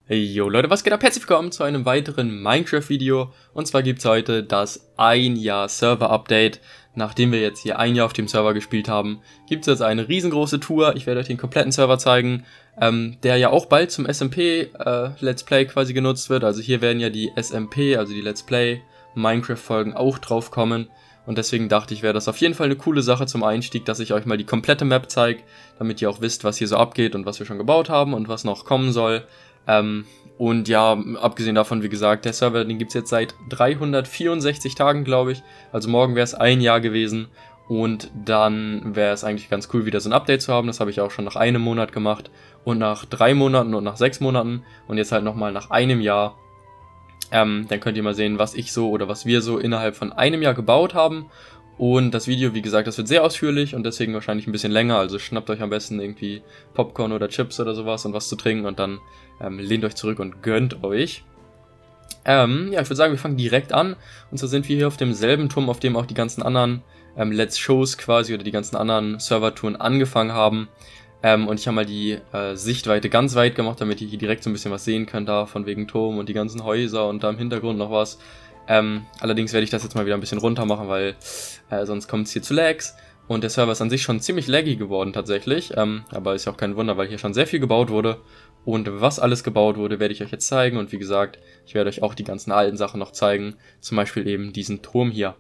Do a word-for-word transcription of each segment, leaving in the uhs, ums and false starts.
Hey yo Leute, was geht ab? Herzlich willkommen zu einem weiteren Minecraft-Video. Und zwar gibt es heute das ein Jahr Server-Update. Nachdem wir jetzt hier ein Jahr auf dem Server gespielt haben, gibt es jetzt eine riesengroße Tour. Ich werde euch den kompletten Server zeigen, ähm, der ja auch bald zum S M P äh, Let's Play quasi genutzt wird. Also hier werden ja die S M P, also die Let's Play Minecraft-Folgen auch drauf kommen. Und deswegen dachte ich, wäre das auf jeden Fall eine coole Sache zum Einstieg, dass ich euch mal die komplette Map zeige, damit ihr auch wisst, was hier so abgeht und was wir schon gebaut haben und was noch kommen soll. Ähm, und ja, abgesehen davon, wie gesagt, der Server, den gibt es jetzt seit dreihundertvierundsechzig Tagen, glaube ich. Also morgen wäre es ein Jahr gewesen und dann wäre es eigentlich ganz cool, wieder so ein Update zu haben. Das habe ich auch schon nach einem Monat gemacht und nach drei Monaten und nach sechs Monaten und jetzt halt nochmal nach einem Jahr. Ähm, dann könnt ihr mal sehen, was ich so oder was wir so innerhalb von einem Jahr gebaut haben. Und das Video, wie gesagt, das wird sehr ausführlich und deswegen wahrscheinlich ein bisschen länger. Also schnappt euch am besten irgendwie Popcorn oder Chips oder sowas und was zu trinken und dann ähm, lehnt euch zurück und gönnt euch. Ähm, ja, ich würde sagen, wir fangen direkt an. Und so sind wir hier auf demselben Turm, auf dem auch die ganzen anderen ähm, Let's Shows quasi oder die ganzen anderen Servertouren angefangen haben. Ähm, und ich habe mal die äh, Sichtweite ganz weit gemacht, damit ihr hier direkt so ein bisschen was sehen könnt, da von wegen Turm und die ganzen Häuser und da im Hintergrund noch was. Ähm, allerdings werde ich das jetzt mal wieder ein bisschen runter machen, weil äh, sonst kommt es hier zu Lags. Und der Server ist an sich schon ziemlich laggy geworden tatsächlich. Ähm, aber ist ja auch kein Wunder, weil hier schon sehr viel gebaut wurde. Und was alles gebaut wurde, werde ich euch jetzt zeigen. Und wie gesagt, ich werde euch auch die ganzen alten Sachen noch zeigen. Zum Beispiel eben diesen Turm hier.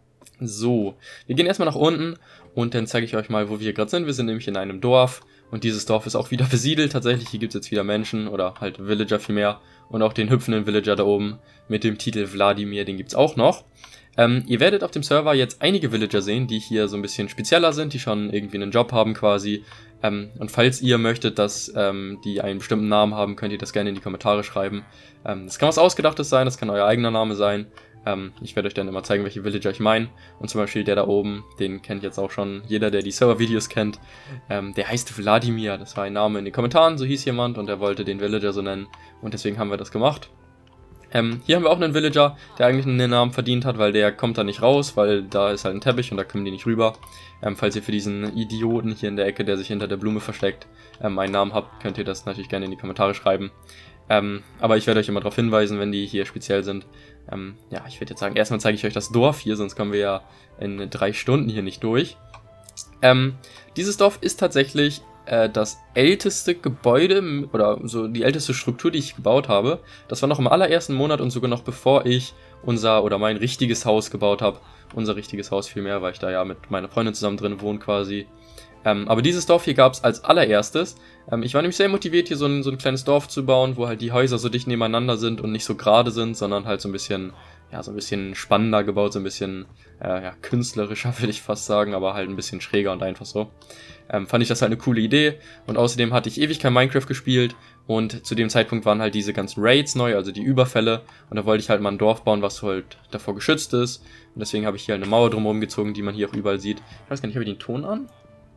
So, wir gehen erstmal nach unten und dann zeige ich euch mal, wo wir hier gerade sind. Wir sind nämlich in einem Dorf. Und dieses Dorf ist auch wieder besiedelt. Tatsächlich, hier gibt es jetzt wieder Menschen oder halt Villager vielmehr. Und auch den hüpfenden Villager da oben mit dem Titel Wladimir, den gibt's auch noch. Ähm, ihr werdet auf dem Server jetzt einige Villager sehen, die hier so ein bisschen spezieller sind, die schon irgendwie einen Job haben quasi. Ähm, und falls ihr möchtet, dass ähm, die einen bestimmten Namen haben, könnt ihr das gerne in die Kommentare schreiben. Ähm, das kann was Ausgedachtes sein, das kann euer eigener Name sein. Ähm, ich werde euch dann immer zeigen, welche Villager ich meine. Und zum Beispiel der da oben, den kennt jetzt auch schon jeder, der die Server-Videos kennt. Ähm, der heißt Wladimir, das war ein Name in den Kommentaren, so hieß jemand und er wollte den Villager so nennen. Und deswegen haben wir das gemacht. Ähm, hier haben wir auch einen Villager, der eigentlich einen Namen verdient hat, weil der kommt da nicht raus, weil da ist halt ein Teppich und da kommen die nicht rüber. Ähm, falls ihr für diesen Idioten hier in der Ecke, der sich hinter der Blume versteckt, ähm, einen Namen habt, könnt ihr das natürlich gerne in die Kommentare schreiben. Ähm, aber ich werde euch immer darauf hinweisen, wenn die hier speziell sind. Ähm, ja, ich würde jetzt sagen, erstmal zeige ich euch das Dorf hier, sonst kommen wir ja in drei Stunden hier nicht durch. Ähm, dieses Dorf ist tatsächlich äh, das älteste Gebäude oder so die älteste Struktur, die ich gebaut habe. Das war noch im allerersten Monat und sogar noch bevor ich unser oder mein richtiges Haus gebaut habe. Unser richtiges Haus vielmehr, weil ich da ja mit meiner Freundin zusammen drin wohne quasi. Ähm, aber dieses Dorf hier gab es als allererstes. Ähm, ich war nämlich sehr motiviert, hier so ein, so ein kleines Dorf zu bauen, wo halt die Häuser so dicht nebeneinander sind und nicht so gerade sind, sondern halt so ein bisschen, ja, so ein bisschen spannender gebaut, so ein bisschen, äh, ja, künstlerischer, will ich fast sagen, aber halt ein bisschen schräger und einfach so. Ähm, fand ich das halt eine coole Idee und außerdem hatte ich ewig kein Minecraft gespielt und zu dem Zeitpunkt waren halt diese ganzen Raids neu, also die Überfälle und da wollte ich halt mal ein Dorf bauen, was halt davor geschützt ist und deswegen habe ich hier halt eine Mauer drumherum gezogen, die man hier auch überall sieht. Ich weiß gar nicht, habe ich den Ton an?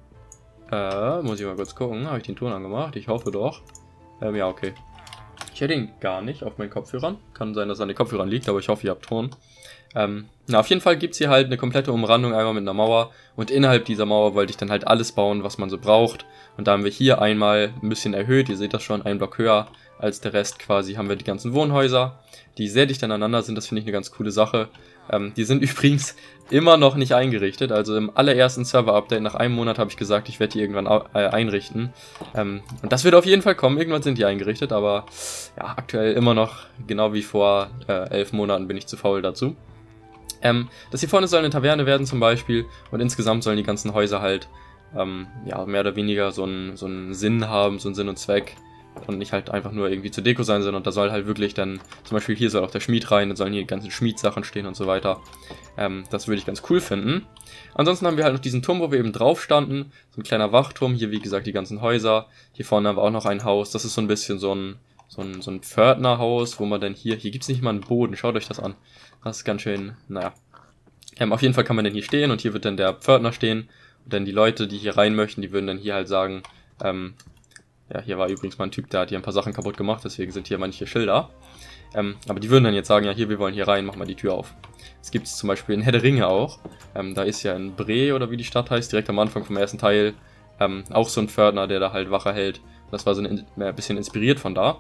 Äh, muss ich mal kurz gucken. Habe ich den Ton angemacht? Ich hoffe doch. Ähm, ja, okay. Ich höre den gar nicht auf meinen Kopfhörern. Kann sein, dass er an den Kopfhörern liegt, aber ich hoffe, ihr habt Ton. Ähm, na, auf jeden Fall gibt es hier halt eine komplette Umrandung einmal mit einer Mauer. Und innerhalb dieser Mauer wollte ich dann halt alles bauen, was man so braucht. Und da haben wir hier einmal ein bisschen erhöht. Ihr seht das schon, ein Block höher als der Rest quasi haben wir die ganzen Wohnhäuser, die sehr dicht aneinander sind. Das finde ich eine ganz coole Sache. Ähm, die sind übrigens immer noch nicht eingerichtet. Also im allerersten Server-Update nach einem Monat habe ich gesagt, ich werde die irgendwann äh, einrichten. Ähm, und das wird auf jeden Fall kommen. Irgendwann sind die eingerichtet, aber ja, aktuell immer noch, genau wie vor äh, elf Monaten bin ich zu faul dazu. Ähm, das hier vorne soll eine Taverne werden zum Beispiel und insgesamt sollen die ganzen Häuser halt ähm, ja, mehr oder weniger so einen, so einen Sinn haben, so einen Sinn und Zweck. Und nicht halt einfach nur irgendwie zur Deko sein, sondern da soll halt wirklich dann, zum Beispiel hier soll auch der Schmied rein, dann sollen hier die ganzen Schmiedsachen stehen und so weiter. Ähm, das würde ich ganz cool finden. Ansonsten haben wir halt noch diesen Turm, wo wir eben drauf standen. So ein kleiner Wachturm, hier wie gesagt die ganzen Häuser. Hier vorne haben wir auch noch ein Haus, das ist so ein bisschen so ein, so ein, so ein Pförtnerhaus, wo man dann hier, hier gibt es nicht mal einen Boden, schaut euch das an. Das ist ganz schön, naja. Ähm, auf jeden Fall kann man dann hier stehen und hier wird dann der Pförtner stehen. Und dann die Leute, die hier rein möchten, die würden dann hier halt sagen, ähm, ja, hier war übrigens mal ein Typ, der hat hier ein paar Sachen kaputt gemacht, deswegen sind hier manche Schilder. Ähm, aber die würden dann jetzt sagen, ja hier, wir wollen hier rein, mach mal die Tür auf. Das gibt es zum Beispiel in Herr der Ringe auch. Ähm, da ist ja in Bre, oder wie die Stadt heißt, direkt am Anfang vom ersten Teil, ähm, auch so ein Pförtner, der da halt Wache hält. Das war so ein, ein bisschen inspiriert von da.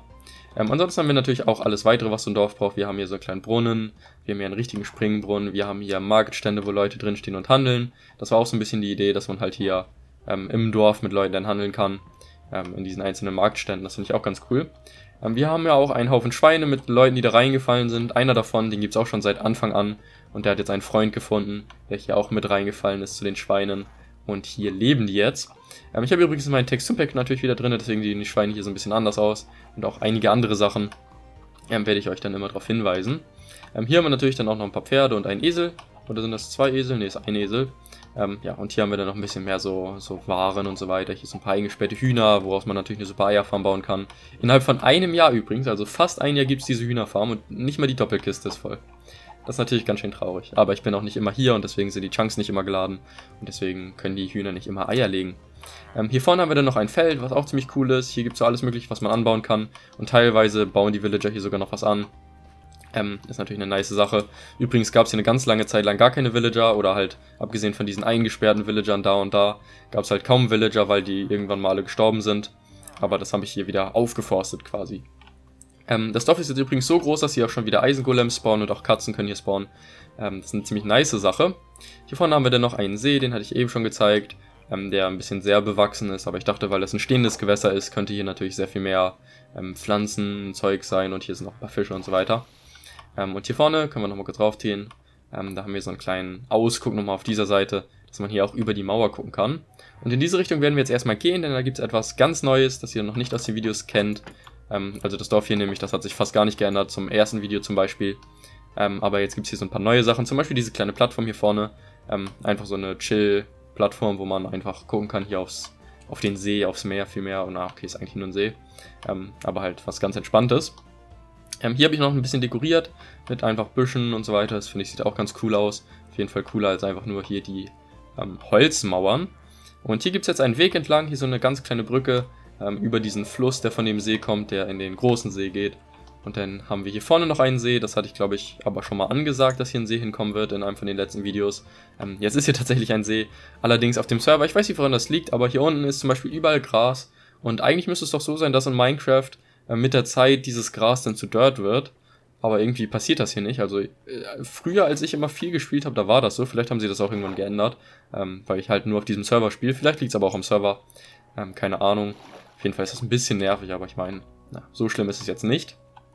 Ähm, ansonsten haben wir natürlich auch alles weitere, was so ein Dorf braucht. Wir haben hier so einen kleinen Brunnen, wir haben hier einen richtigen Springbrunnen, wir haben hier Marktstände, wo Leute drinstehen und handeln. Das war auch so ein bisschen die Idee, dass man halt hier ähm, im Dorf mit Leuten dann handeln kann, ähm, in diesen einzelnen Marktständen. Das finde ich auch ganz cool. Ähm, wir haben ja auch einen Haufen Schweine mit Leuten, die da reingefallen sind. Einer davon, den gibt es auch schon seit Anfang an und der hat jetzt einen Freund gefunden, der hier auch mit reingefallen ist zu den Schweinen. Und hier leben die jetzt. Ähm, ich habe übrigens mein Texturpack natürlich wieder drin, deswegen sehen die Schweine hier so ein bisschen anders aus. Und auch einige andere Sachen ähm, werde ich euch dann immer darauf hinweisen. Ähm, hier haben wir natürlich dann auch noch ein paar Pferde und einen Esel. Oder sind das zwei Esel? Ne, ist ein Esel. Ähm, ja, und hier haben wir dann noch ein bisschen mehr so, so Waren und so weiter. Hier sind ein paar eingesperrte Hühner, woraus man natürlich eine super Eierfarm bauen kann. Innerhalb von einem Jahr übrigens, also fast ein Jahr gibt es diese Hühnerfarm und nicht mal die Doppelkiste ist voll. Das ist natürlich ganz schön traurig. Aber ich bin auch nicht immer hier und deswegen sind die Chunks nicht immer geladen. Und deswegen können die Hühner nicht immer Eier legen. Ähm, hier vorne haben wir dann noch ein Feld, was auch ziemlich cool ist. Hier gibt es so alles mögliche, was man anbauen kann. Und teilweise bauen die Villager hier sogar noch was an. Ähm, ist natürlich eine nice Sache. Übrigens gab es hier eine ganz lange Zeit lang gar keine Villager. Oder halt, abgesehen von diesen eingesperrten Villagern da und da, gab es halt kaum Villager, weil die irgendwann mal alle gestorben sind. Aber das habe ich hier wieder aufgeforstet quasi. Ähm, das Dorf ist jetzt übrigens so groß, dass hier auch schon wieder Eisengolems spawnen und auch Katzen können hier spawnen. Ähm, das ist eine ziemlich nice Sache. Hier vorne haben wir dann noch einen See, den hatte ich eben schon gezeigt, ähm, der ein bisschen sehr bewachsen ist. Aber ich dachte, weil das ein stehendes Gewässer ist, könnte hier natürlich sehr viel mehr ähm, Pflanzen, Zeug sein und hier sind noch ein paar Fische und so weiter. Ähm, und hier vorne können wir nochmal kurz drauf gehen. Ähm, da haben wir so einen kleinen Ausguck nochmal auf dieser Seite, dass man hier auch über die Mauer gucken kann. Und in diese Richtung werden wir jetzt erstmal gehen, denn da gibt es etwas ganz Neues, das ihr noch nicht aus den Videos kennt. Also das Dorf hier nämlich, das hat sich fast gar nicht geändert, zum ersten Video zum Beispiel. Ähm, aber jetzt gibt es hier so ein paar neue Sachen, zum Beispiel diese kleine Plattform hier vorne. Ähm, einfach so eine Chill-Plattform, wo man einfach gucken kann hier aufs, auf den See, aufs Meer vielmehr. Und ah, okay, ist eigentlich nur ein See. Ähm, aber halt was ganz Entspanntes. Ähm, hier habe ich noch ein bisschen dekoriert mit einfach Büschen und so weiter. Das finde ich sieht auch ganz cool aus. Auf jeden Fall cooler als einfach nur hier die ähm, Holzmauern. Und hier gibt es jetzt einen Weg entlang, hier so eine ganz kleine Brücke über diesen Fluss, der von dem See kommt, der in den großen See geht. Und dann haben wir hier vorne noch einen See, das hatte ich glaube ich aber schon mal angesagt, dass hier ein See hinkommen wird in einem von den letzten Videos. Ähm, jetzt ist hier tatsächlich ein See, allerdings auf dem Server, ich weiß nicht woran das liegt, aber hier unten ist zum Beispiel überall Gras. Und eigentlich müsste es doch so sein, dass in Minecraft äh, mit der Zeit dieses Gras dann zu Dirt wird. Aber irgendwie passiert das hier nicht. Also äh, früher, als ich immer viel gespielt habe, da war das so. Vielleicht haben sie das auch irgendwann geändert, ähm, weil ich halt nur auf diesem Server spiele. Vielleicht liegt es aber auch am Server, ähm, keine Ahnung. Auf jeden Fall ist das ein bisschen nervig, aber ich meine, na, so schlimm ist es jetzt nicht.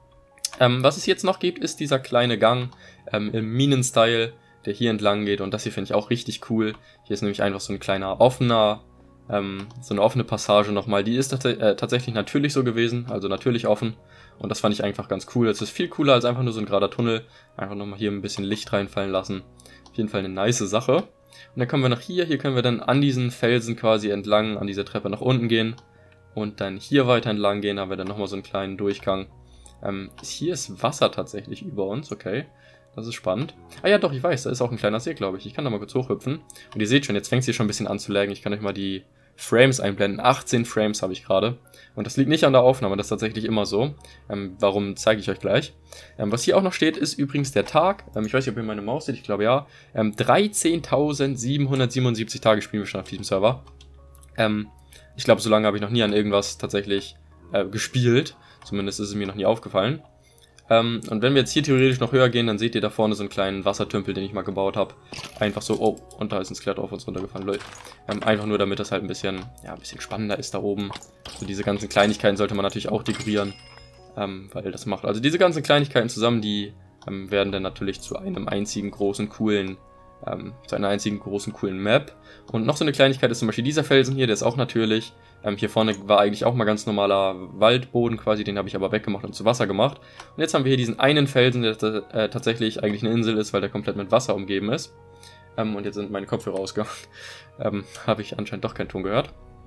Ähm, was es jetzt noch gibt, ist dieser kleine Gang ähm, im Minen-Style, der hier entlang geht. Und das hier finde ich auch richtig cool. Hier ist nämlich einfach so ein kleiner offener, ähm, so eine offene Passage nochmal. Die ist tats äh, tatsächlich natürlich so gewesen, also natürlich offen. Und das fand ich einfach ganz cool. Es ist viel cooler als einfach nur so ein gerader Tunnel. Einfach nochmal hier ein bisschen Licht reinfallen lassen. Auf jeden Fall eine nice Sache. Und dann kommen wir nach hier. Hier können wir dann an diesen Felsen quasi entlang, an dieser Treppe nach unten gehen. Und dann hier weiter entlang gehen, haben wir dann nochmal so einen kleinen Durchgang. Ähm, hier ist Wasser tatsächlich über uns, okay. Das ist spannend. Ah ja doch, ich weiß, da ist auch ein kleiner See, glaube ich. Ich kann da mal kurz hochhüpfen. Und ihr seht schon, jetzt fängt es hier schon ein bisschen an zu laggen. Ich kann euch mal die Frames einblenden. achtzehn Frames habe ich gerade. Und das liegt nicht an der Aufnahme, das ist tatsächlich immer so. Ähm, warum, zeige ich euch gleich. Ähm, was hier auch noch steht, ist übrigens der Tag. Ähm, ich weiß nicht, ob ihr meine Maus seht, ich glaube ja. Ähm, dreizehntausendsiebenhundertsiebenundsiebzig Tage spielen wir schon auf diesem Server. Ähm... Ich glaube, so lange habe ich noch nie an irgendwas tatsächlich äh, gespielt. Zumindest ist es mir noch nie aufgefallen. Ähm, und wenn wir jetzt hier theoretisch noch höher gehen, dann seht ihr da vorne so einen kleinen Wassertümpel, den ich mal gebaut habe. Einfach so, oh, und da ist ein Skelett auf uns runtergefallen, Leute. Ähm, einfach nur, damit das halt ein bisschen, ja, ein bisschen spannender ist da oben. So diese ganzen Kleinigkeiten sollte man natürlich auch dekorieren, ähm, weil das macht, also diese ganzen Kleinigkeiten zusammen, die ähm, werden dann natürlich zu einem einzigen großen, coolen Ähm, zu einer einzigen großen coolen Map. Und noch so eine Kleinigkeit ist zum Beispiel dieser Felsen hier, der ist auch natürlich. Ähm, hier vorne war eigentlich auch mal ganz normaler Waldboden quasi, den habe ich aber weggemacht und zu Wasser gemacht. Und jetzt haben wir hier diesen einen Felsen, der äh, tatsächlich eigentlich eine Insel ist, weil der komplett mit Wasser umgeben ist. Ähm, und jetzt sind meine Kopfhörer ausgegangen. ähm, habe ich anscheinend doch keinen Ton gehört.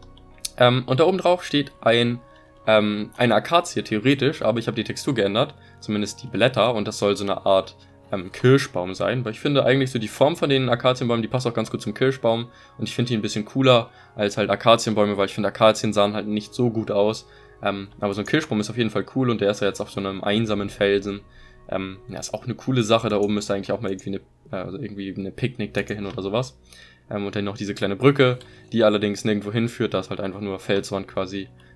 Ähm, und da oben drauf steht ein, ähm, eine Akazie theoretisch, aber ich habe die Textur geändert, zumindest die Blätter, und das soll so eine Art Ähm, Kirschbaum sein, weil ich finde eigentlich so die Form von den Akazienbäumen, die passt auch ganz gut zum Kirschbaum und ich finde die ein bisschen cooler als halt Akazienbäume, weil ich finde Akazien sahen halt nicht so gut aus, ähm, aber so ein Kirschbaum ist auf jeden Fall cool und der ist ja jetzt auf so einem einsamen Felsen, ähm, ja, ist auch eine coole Sache, da oben müsste eigentlich auch mal irgendwie eine, äh, also irgendwie eine Picknickdecke hin oder sowas, ähm, und dann noch diese kleine Brücke, die allerdings nirgendwo hinführt, da ist halt einfach nur Felswand quasi,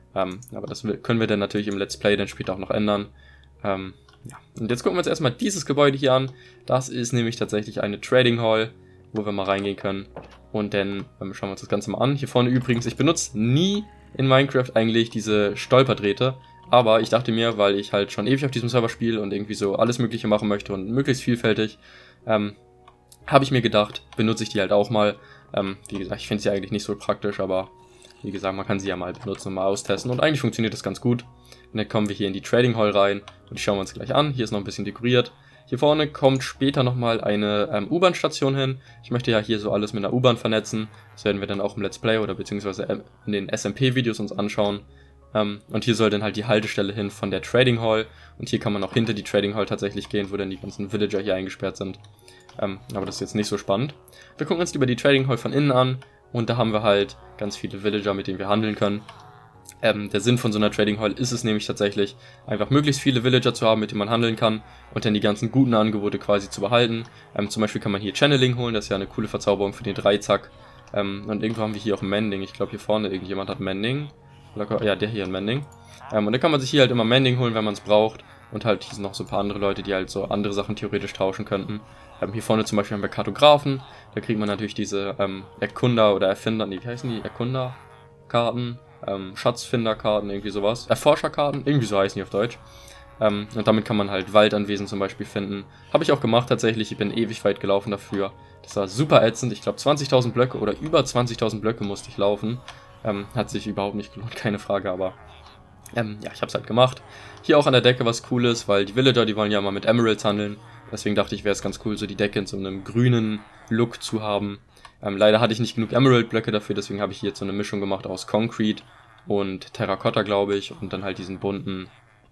Ähm, aber das können wir dann natürlich im Let's Play dann später auch noch ändern. Ähm, ja. Und jetzt gucken wir uns erstmal dieses Gebäude hier an. Das ist nämlich tatsächlich eine Trading Hall, wo wir mal reingehen können. Und dann ähm, schauen wir uns das Ganze mal an. Hier vorne übrigens, ich benutze nie in Minecraft eigentlich diese Stolperdrähte. Aber ich dachte mir, weil ich halt schon ewig auf diesem Server spiele und irgendwie so alles Mögliche machen möchte und möglichst vielfältig, ähm, habe ich mir gedacht, benutze ich die halt auch mal. Ähm, wie gesagt, ich finde sie eigentlich nicht so praktisch, aber wie gesagt, man kann sie ja mal benutzen und mal austesten. Und eigentlich funktioniert das ganz gut. Und dann kommen wir hier in die Trading Hall rein und die schauen wir uns gleich an. Hier ist noch ein bisschen dekoriert. Hier vorne kommt später nochmal eine ähm, U-Bahn-Station hin. Ich möchte ja hier so alles mit einer U-Bahn vernetzen. Das werden wir dann auch im Let's Play oder beziehungsweise in den S M P-Videos uns anschauen. Ähm, und hier soll dann halt die Haltestelle hin von der Trading Hall. Und hier kann man auch hinter die Trading Hall tatsächlich gehen, wo dann die ganzen Villager hier eingesperrt sind. Ähm, aber das ist jetzt nicht so spannend. Wir gucken uns lieber die Trading Hall von innen an. Und da haben wir halt ganz viele Villager, mit denen wir handeln können. Ähm, der Sinn von so einer Trading Hall ist es nämlich tatsächlich, einfach möglichst viele Villager zu haben, mit denen man handeln kann und dann die ganzen guten Angebote quasi zu behalten. Ähm, zum Beispiel kann man hier Channeling holen, das ist ja eine coole Verzauberung für den Dreizack. Ähm, und irgendwo haben wir hier auch Mending. Ich glaube hier vorne irgendjemand hat Mending. Ja, der hier ein Mending. Ähm, und dann kann man sich hier halt immer Mending holen, wenn man es braucht. Und halt hier sind noch so ein paar andere Leute, die halt so andere Sachen theoretisch tauschen könnten. Ähm, hier vorne zum Beispiel haben wir Kartografen. Da kriegt man natürlich diese ähm, Erkunder oder Erfinder, nee, wie heißen die? Erkunderkarten. Ähm, Schatzfinderkarten, irgendwie sowas. Erforscherkarten, irgendwie so heißen die auf Deutsch. Ähm, und damit kann man halt Waldanwesen zum Beispiel finden. Habe ich auch gemacht tatsächlich, ich bin ewig weit gelaufen dafür. Das war super ätzend, ich glaube zwanzigtausend Blöcke oder über zwanzigtausend Blöcke musste ich laufen. Ähm, hat sich überhaupt nicht gelohnt, keine Frage, aber ähm, ja, ich habe es halt gemacht. Hier auch an der Decke was Cooles, weil die Villager, die wollen ja mal mit Emeralds handeln. Deswegen dachte ich, wäre es ganz cool, so die Decke in so einem grünen Look zu haben. Ähm, leider hatte ich nicht genug Emerald-Blöcke dafür, deswegen habe ich hier jetzt so eine Mischung gemacht aus Concrete und Terrakotta, glaube ich, und dann halt diesen bunten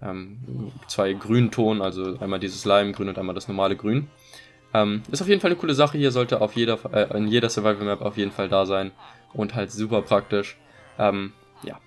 ähm, zwei grünen Ton, also einmal dieses Lime-Grün und einmal das normale Grün. Ähm, ist auf jeden Fall eine coole Sache hier, sollte auf jeder, äh, in jeder Survival-Map auf jeden Fall da sein und halt super praktisch. Ähm, ja.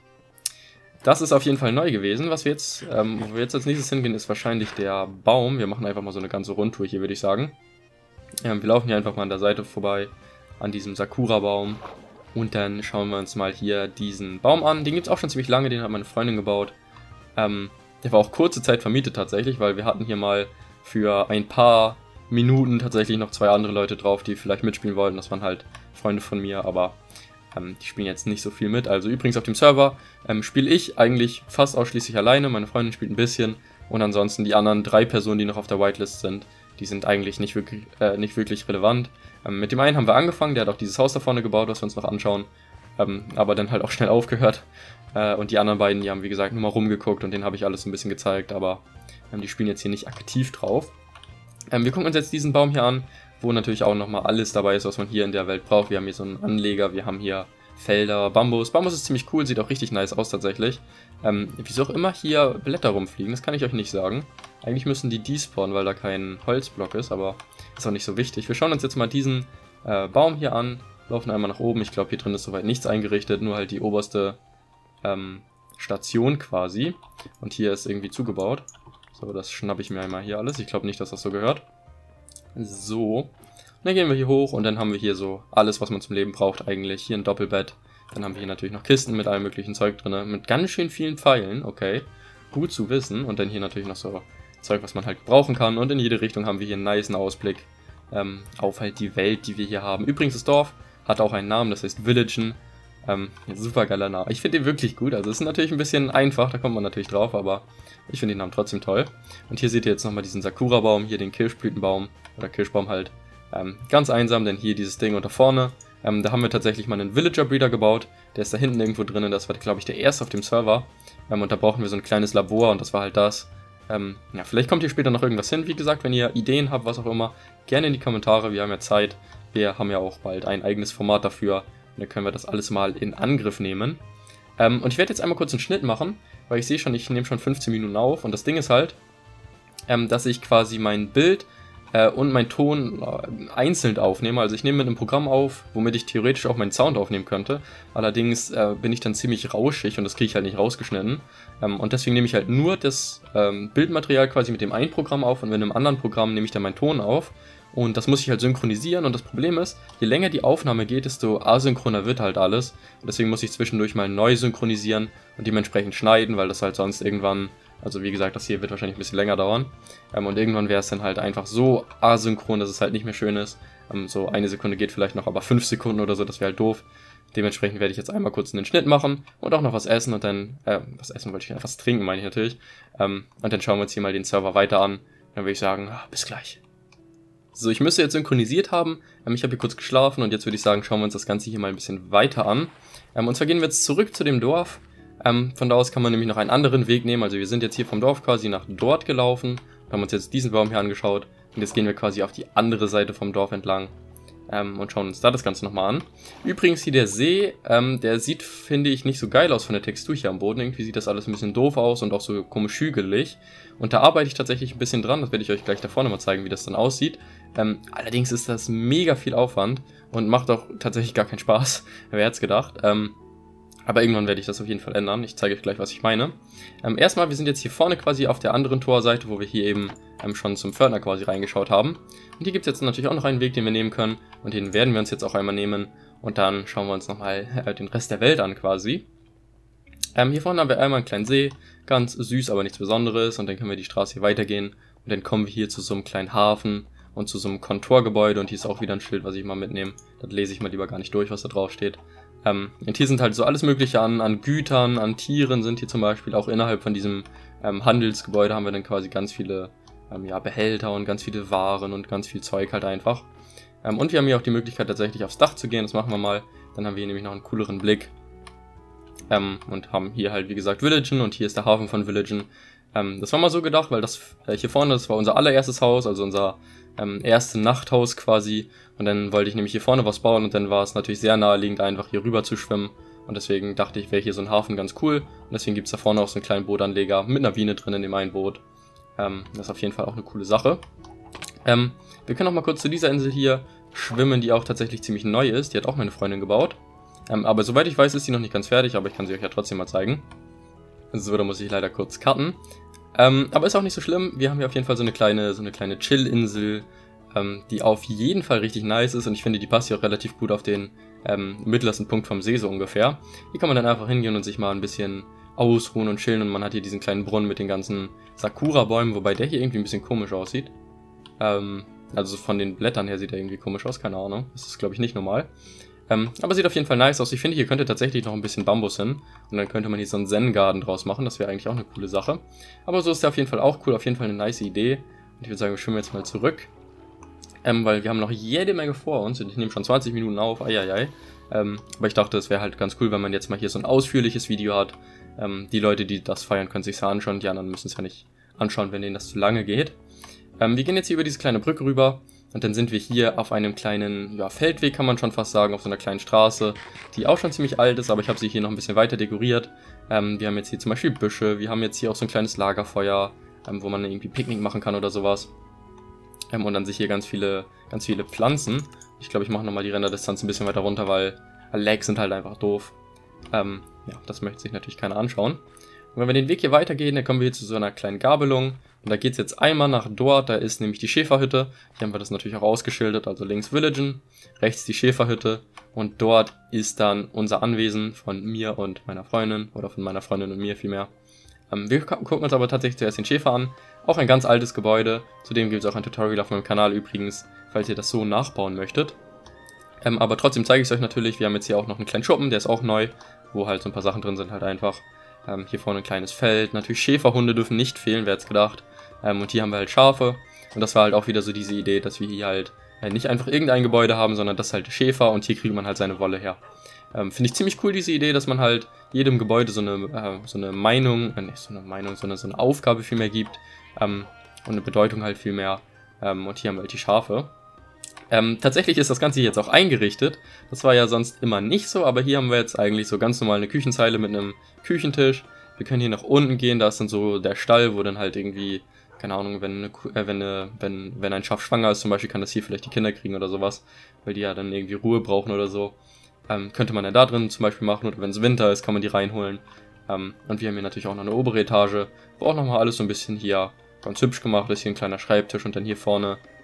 Das ist auf jeden Fall neu gewesen. Was wir jetzt, ähm, wo wir jetzt als nächstes hingehen, ist wahrscheinlich der Baum. Wir machen einfach mal so eine ganze Rundtour hier, würde ich sagen. Ähm, wir laufen hier einfach mal an der Seite vorbei, an diesem Sakura-Baum. Und dann schauen wir uns mal hier diesen Baum an. Den gibt es auch schon ziemlich lange, den hat meine Freundin gebaut. Ähm, der war auch kurze Zeit vermietet tatsächlich, weil wir hatten hier mal für ein paar Minuten tatsächlich noch zwei andere Leute drauf, die vielleicht mitspielen wollten. Das waren halt Freunde von mir, aber ähm, die spielen jetzt nicht so viel mit. Also übrigens auf dem Server ähm, spiele ich eigentlich fast ausschließlich alleine. Meine Freundin spielt ein bisschen und ansonsten die anderen drei Personen, die noch auf der Whitelist sind, die sind eigentlich nicht wirklich, äh, nicht wirklich relevant. Ähm, mit dem einen haben wir angefangen, der hat auch dieses Haus da vorne gebaut, was wir uns noch anschauen. Ähm, aber dann halt auch schnell aufgehört. Äh, und die anderen beiden, die haben wie gesagt nur mal rumgeguckt und denen habe ich alles ein bisschen gezeigt, aber ähm, die spielen jetzt hier nicht aktiv drauf. Ähm, wir gucken uns jetzt diesen Baum hier an, wo natürlich auch nochmal alles dabei ist, was man hier in der Welt braucht. Wir haben hier so einen Anleger, wir haben hier Felder, Bambus. Bambus ist ziemlich cool, sieht auch richtig nice aus tatsächlich. Ähm, wieso auch immer hier Blätter rumfliegen, das kann ich euch nicht sagen. Eigentlich müssen die despawnen, weil da kein Holzblock ist, aber ist auch nicht so wichtig. Wir schauen uns jetzt mal diesen äh, Baum hier an, laufen einmal nach oben. Ich glaube, hier drin ist soweit nichts eingerichtet, nur halt die oberste ähm, Station quasi. Und hier ist irgendwie zugebaut. So, das schnappe ich mir einmal hier alles. Ich glaube nicht, dass das so gehört. So. Und dann gehen wir hier hoch und dann haben wir hier so alles, was man zum Leben braucht eigentlich. Hier ein Doppelbett. Dann haben wir hier natürlich noch Kisten mit allem möglichen Zeug drin. Mit ganz schön vielen Pfeilen, okay. Gut zu wissen. Und dann hier natürlich noch so Zeug, was man halt brauchen kann. Und in jede Richtung haben wir hier einen nicen Ausblick ähm, auf halt die Welt, die wir hier haben. Übrigens, das Dorf hat auch einen Namen, das heißt Villagen. Ähm, super geiler Name. Ich finde den wirklich gut. Also es ist natürlich ein bisschen einfach, da kommt man natürlich drauf, aber ich finde den Namen trotzdem toll. Und hier seht ihr jetzt nochmal diesen Sakura-Baum, hier den Kirschblütenbaum oder Kirschbaum halt. Ähm, ganz einsam, denn hier dieses Ding unter vorne. Ähm, da haben wir tatsächlich mal einen Villager-Breeder gebaut. Der ist da hinten irgendwo drinnen. Das war, glaube ich, der erste auf dem Server. Ähm, und da brauchen wir so ein kleines Labor und das war halt das. Ähm, ja, vielleicht kommt hier später noch irgendwas hin. Wie gesagt, wenn ihr Ideen habt, was auch immer, gerne in die Kommentare. Wir haben ja Zeit. Wir haben ja auch bald ein eigenes Format dafür. Und dann können wir das alles mal in Angriff nehmen. Ähm, und ich werde jetzt einmal kurz einen Schnitt machen, weil ich sehe schon, ich nehme schon fünfzehn Minuten auf. Und das Ding ist halt, ähm, dass ich quasi mein Bild äh, und mein Ton äh, einzeln aufnehme. Also ich nehme mit einem Programm auf, womit ich theoretisch auch meinen Sound aufnehmen könnte. Allerdings äh, bin ich dann ziemlich rauschig und das kriege ich halt nicht rausgeschnitten. Ähm, und deswegen nehme ich halt nur das ähm, Bildmaterial quasi mit dem einen Programm auf und mit einem anderen Programm nehme ich dann meinen Ton auf. Und das muss ich halt synchronisieren und das Problem ist, je länger die Aufnahme geht, desto asynchroner wird halt alles. Und deswegen muss ich zwischendurch mal neu synchronisieren und dementsprechend schneiden, weil das halt sonst irgendwann, also wie gesagt, das hier wird wahrscheinlich ein bisschen länger dauern. Ähm, und irgendwann wäre es dann halt einfach so asynchron, dass es halt nicht mehr schön ist. Ähm, so eine Sekunde geht vielleicht noch, aber fünf Sekunden oder so, das wäre halt doof. Dementsprechend werde ich jetzt einmal kurz einen Schnitt machen und auch noch was essen und dann, äh, was essen wollte ich, was trinken meine ich natürlich. Ähm, und dann schauen wir uns hier mal den Server weiter an. Dann würde ich sagen, ah, bis gleich. So, ich müsste jetzt synchronisiert haben. Ähm, ich habe hier kurz geschlafen und jetzt würde ich sagen, schauen wir uns das Ganze hier mal ein bisschen weiter an. Ähm, und zwar gehen wir jetzt zurück zu dem Dorf. Ähm, von da aus kann man nämlich noch einen anderen Weg nehmen. Also wir sind jetzt hier vom Dorf quasi nach dort gelaufen. Haben uns jetzt diesen Baum hier angeschaut. Und jetzt gehen wir quasi auf die andere Seite vom Dorf entlang. Ähm, und schauen uns da das Ganze nochmal an. Übrigens hier der See, ähm, der sieht, finde ich, nicht so geil aus von der Textur hier am Boden. Irgendwie sieht das alles ein bisschen doof aus und auch so komisch hügelig. Und da arbeite ich tatsächlich ein bisschen dran. Das werde ich euch gleich da vorne mal zeigen, wie das dann aussieht. Ähm, allerdings ist das mega viel Aufwand und macht auch tatsächlich gar keinen Spaß. Wer hätte es gedacht. Ähm, aber irgendwann werde ich das auf jeden Fall ändern. Ich zeige euch gleich, was ich meine. Ähm, erstmal, wir sind jetzt hier vorne quasi auf der anderen Torseite, wo wir hier eben ähm, schon zum Pförtner quasi reingeschaut haben. Und hier gibt es jetzt natürlich auch noch einen Weg, den wir nehmen können. Und den werden wir uns jetzt auch einmal nehmen. Und dann schauen wir uns nochmal äh, den Rest der Welt an quasi. Ähm, hier vorne haben wir einmal einen kleinen See. Ganz süß, aber nichts Besonderes. Und dann können wir die Straße hier weitergehen. Und dann kommen wir hier zu so einem kleinen Hafen und zu so einem Kontorgebäude. Und hier ist auch wieder ein Schild, was ich mal mitnehme. Das lese ich mal lieber gar nicht durch, was da drauf steht. Ähm, und hier sind halt so alles mögliche an, an Gütern, an Tieren sind hier zum Beispiel. Auch innerhalb von diesem ähm, Handelsgebäude haben wir dann quasi ganz viele ähm, ja, Behälter und ganz viele Waren und ganz viel Zeug halt einfach. Ähm, und wir haben hier auch die Möglichkeit tatsächlich aufs Dach zu gehen, das machen wir mal. Dann haben wir hier nämlich noch einen cooleren Blick. Ähm, und haben hier halt wie gesagt Villagen und hier ist der Hafen von Villagen. Ähm, das war mal so gedacht, weil das äh, hier vorne, das war unser allererstes Haus, also unser ähm, erstes Nachthaus quasi. Und dann wollte ich nämlich hier vorne was bauen und dann war es natürlich sehr naheliegend, einfach hier rüber zu schwimmen. Und deswegen dachte ich, wäre hier so ein Hafen ganz cool. Und deswegen gibt es da vorne auch so einen kleinen Bootanleger mit einer Biene drin in dem einen Boot. Ähm, das ist auf jeden Fall auch eine coole Sache. Ähm, wir können auch mal kurz zu dieser Insel hier schwimmen, die auch tatsächlich ziemlich neu ist. Die hat auch meine Freundin gebaut. Ähm, aber soweit ich weiß, ist sie noch nicht ganz fertig, aber ich kann sie euch ja trotzdem mal zeigen. So, da muss ich leider kurz cutten. Ähm, aber ist auch nicht so schlimm. Wir haben hier auf jeden Fall so eine kleine, so eine kleine Chill-Insel, ähm, die auf jeden Fall richtig nice ist. Und ich finde, die passt hier auch relativ gut auf den ähm, mittlersten Punkt vom See so ungefähr. Hier kann man dann einfach hingehen und sich mal ein bisschen ausruhen und chillen. Und man hat hier diesen kleinen Brunnen mit den ganzen Sakura-Bäumen, wobei der hier irgendwie ein bisschen komisch aussieht. Ähm, also von den Blättern her sieht er irgendwie komisch aus, keine Ahnung. Das ist, glaube ich, nicht normal. Ähm, aber sieht auf jeden Fall nice aus. Ich finde, hier könnte tatsächlich noch ein bisschen Bambus hin. Und dann könnte man hier so einen Zen-Garden draus machen. Das wäre eigentlich auch eine coole Sache. Aber so ist der auf jeden Fall auch cool. Auf jeden Fall eine nice Idee. Und ich würde sagen, wir schwimmen jetzt mal zurück. Ähm, weil wir haben noch jede Menge vor uns. Ich nehme schon zwanzig Minuten auf. Eieiei. Ähm, aber ich dachte, es wäre halt ganz cool, wenn man jetzt mal hier so ein ausführliches Video hat. Ähm, die Leute, die das feiern, können sich anschauen. Die anderen müssen es ja nicht anschauen, wenn denen das zu lange geht. Ähm, wir gehen jetzt hier über diese kleine Brücke rüber. Und dann sind wir hier auf einem kleinen ja, Feldweg, kann man schon fast sagen, auf so einer kleinen Straße, die auch schon ziemlich alt ist, aber ich habe sie hier noch ein bisschen weiter dekoriert. Ähm, wir haben jetzt hier zum Beispiel Büsche, wir haben jetzt hier auch so ein kleines Lagerfeuer, ähm, wo man irgendwie Picknick machen kann oder sowas. Ähm, und dann sich hier ganz viele, ganz viele Pflanzen. Ich glaube, ich mache nochmal die Renderdistanz ein bisschen weiter runter, weil Lags sind halt einfach doof. Ähm, ja, das möchte sich natürlich keiner anschauen. Und wenn wir den Weg hier weitergehen, dann kommen wir hier zu so einer kleinen Gabelung. Und da geht es jetzt einmal nach dort, da ist nämlich die Schäferhütte. Hier haben wir das natürlich auch ausgeschildert, also links Villagen, rechts die Schäferhütte. Und dort ist dann unser Anwesen von mir und meiner Freundin, oder von meiner Freundin und mir vielmehr. Ähm, wir gucken uns aber tatsächlich zuerst den Schäfer an. Auch ein ganz altes Gebäude. Zudem gibt es auch ein Tutorial auf meinem Kanal übrigens, falls ihr das so nachbauen möchtet. Ähm, aber trotzdem zeige ich es euch natürlich. Wir haben jetzt hier auch noch einen kleinen Schuppen, der ist auch neu, wo halt so ein paar Sachen drin sind halt einfach. Ähm, hier vorne ein kleines Feld. Natürlich Schäferhunde dürfen nicht fehlen, wer hätte es gedacht. Ähm, und hier haben wir halt Schafe. Und das war halt auch wieder so diese Idee, dass wir hier halt äh, nicht einfach irgendein Gebäude haben, sondern das ist halt Schäfer und hier kriegt man halt seine Wolle her. Ähm, Finde ich ziemlich cool, diese Idee, dass man halt jedem Gebäude so eine, äh, so eine Meinung, äh, nicht so eine Meinung, sondern so eine Aufgabe viel mehr gibt. Ähm, und eine Bedeutung halt viel mehr. Ähm, und hier haben wir halt die Schafe. Ähm, tatsächlich ist das Ganze hier jetzt auch eingerichtet. Das war ja sonst immer nicht so, aber hier haben wir jetzt eigentlich so ganz normal eine Küchenzeile mit einem Küchentisch. Wir können hier nach unten gehen, da ist dann so der Stall, wo dann halt irgendwie, keine Ahnung, wenn, eine, äh, wenn, eine, wenn, wenn ein Schaf schwanger ist zum Beispiel, kann das hier vielleicht die Kinder kriegen oder sowas, weil die ja dann irgendwie Ruhe brauchen oder so. Ähm, könnte man ja da drin zum Beispiel machen, oder wenn es Winter ist, kann man die reinholen. Ähm, und wir haben hier natürlich auch noch eine obere Etage, wo auch nochmal alles so ein bisschen hier ganz hübsch gemacht ist. Hier ein kleiner Schreibtisch und dann hier vorne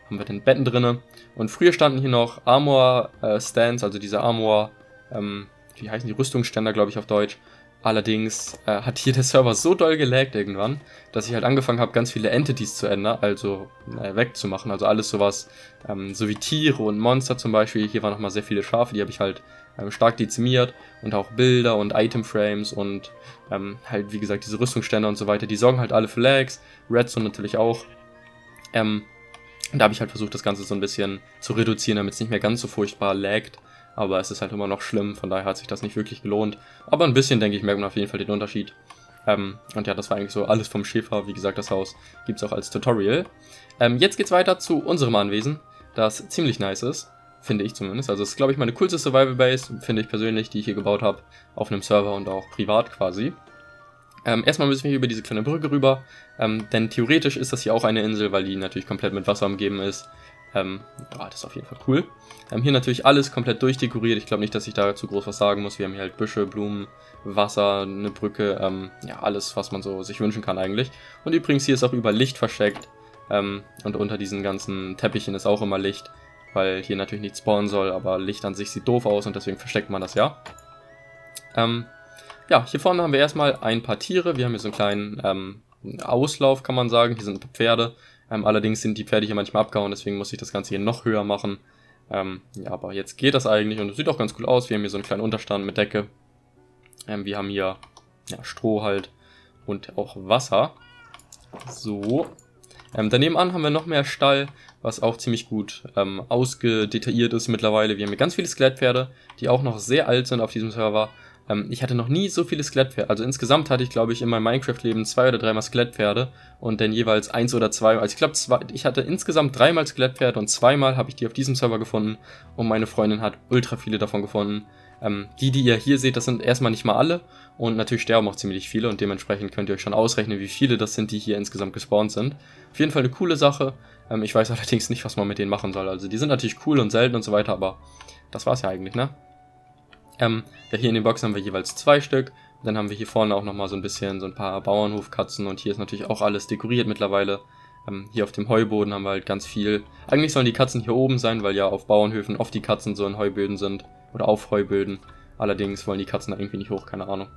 haben wir dann Betten drinne. Und früher standen hier noch Armor äh, Stands, also diese Armor, ähm, wie heißen die, Rüstungsständer, glaube ich auf Deutsch. Allerdings äh, hat hier der Server so doll gelaggt irgendwann, dass ich halt angefangen habe, ganz viele Entities zu ändern, also äh, wegzumachen. Also alles sowas, ähm, so wie Tiere und Monster zum Beispiel. Hier waren nochmal sehr viele Schafe, die habe ich halt ähm, stark dezimiert. Und auch Bilder und Itemframes und ähm, halt, wie gesagt, diese Rüstungsständer und so weiter. Die sorgen halt alle für Lags. Redstone natürlich auch. Ähm, und da habe ich halt versucht, das Ganze so ein bisschen zu reduzieren, damit es nicht mehr ganz so furchtbar laggt. Aber es ist halt immer noch schlimm, von daher hat sich das nicht wirklich gelohnt. Aber ein bisschen, denke ich, merkt man auf jeden Fall den Unterschied. Ähm, und ja, das war eigentlich so alles vom Schäfer. Wie gesagt, das Haus gibt es auch als Tutorial. Ähm, jetzt geht's weiter zu unserem Anwesen, das ziemlich nice ist, finde ich zumindest. Also es ist, glaube ich, meine coolste Survival Base, finde ich persönlich, die ich hier gebaut habe, auf einem Server und auch privat quasi. Ähm, erstmal müssen wir hier über diese kleine Brücke rüber, ähm, denn theoretisch ist das hier auch eine Insel, weil die natürlich komplett mit Wasser umgeben ist. Ähm, ja, das ist auf jeden Fall cool. Ähm, hier natürlich alles komplett durchdekoriert. Ich glaube nicht, dass ich da zu groß was sagen muss. Wir haben hier halt Büsche, Blumen, Wasser, eine Brücke, ähm, ja, alles, was man so sich wünschen kann eigentlich. Und übrigens, hier ist auch überall Licht versteckt. Ähm, und unter diesen ganzen Teppichen ist auch immer Licht, weil hier natürlich nicht spawnen soll, aber Licht an sich sieht doof aus und deswegen versteckt man das ja. Ähm, ja, hier vorne haben wir erstmal ein paar Tiere. Wir haben hier so einen kleinen ähm, Auslauf, kann man sagen. Hier sind ein paar Pferde. Ähm, allerdings sind die Pferde hier manchmal abgehauen, deswegen muss ich das Ganze hier noch höher machen. Ähm, ja, aber jetzt geht das eigentlich und es sieht auch ganz cool aus. Wir haben hier so einen kleinen Unterstand mit Decke. Ähm, wir haben hier ja, Stroh halt und auch Wasser. So. Ähm, daneben an haben wir noch mehr Stall, was auch ziemlich gut ähm, ausgedetailliert ist mittlerweile. Wir haben hier ganz viele Skelettpferde, die auch noch sehr alt sind auf diesem Server. Ähm, ich hatte noch nie so viele Skelettpferde. Also insgesamt hatte ich, glaube ich, in meinem Minecraft-Leben zwei oder dreimal Skelettpferde und dann jeweils eins oder zwei. Also ich glaube, ich hatte insgesamt dreimal Skelettpferde und zweimal habe ich die auf diesem Server gefunden und meine Freundin hat ultra viele davon gefunden. Ähm, die, die ihr hier seht, das sind erstmal nicht mal alle und natürlich sterben auch ziemlich viele und dementsprechend könnt ihr euch schon ausrechnen, wie viele das sind, die hier insgesamt gespawnt sind. Auf jeden Fall eine coole Sache. Ähm, ich weiß allerdings nicht, was man mit denen machen soll. Also die sind natürlich cool und selten und so weiter, aber das war's ja eigentlich, ne? Ähm, ja, hier in den Boxen haben wir jeweils zwei Stück. Dann haben wir hier vorne auch nochmal so ein bisschen so ein paar Bauernhofkatzen und hier ist natürlich auch alles dekoriert mittlerweile. Ähm, hier auf dem Heuboden haben wir halt ganz viel. Eigentlich sollen die Katzen hier oben sein, weil ja auf Bauernhöfen oft die Katzen so in Heuböden sind. Oder auf Heuböden. Allerdings wollen die Katzen da irgendwie nicht hoch, keine Ahnung.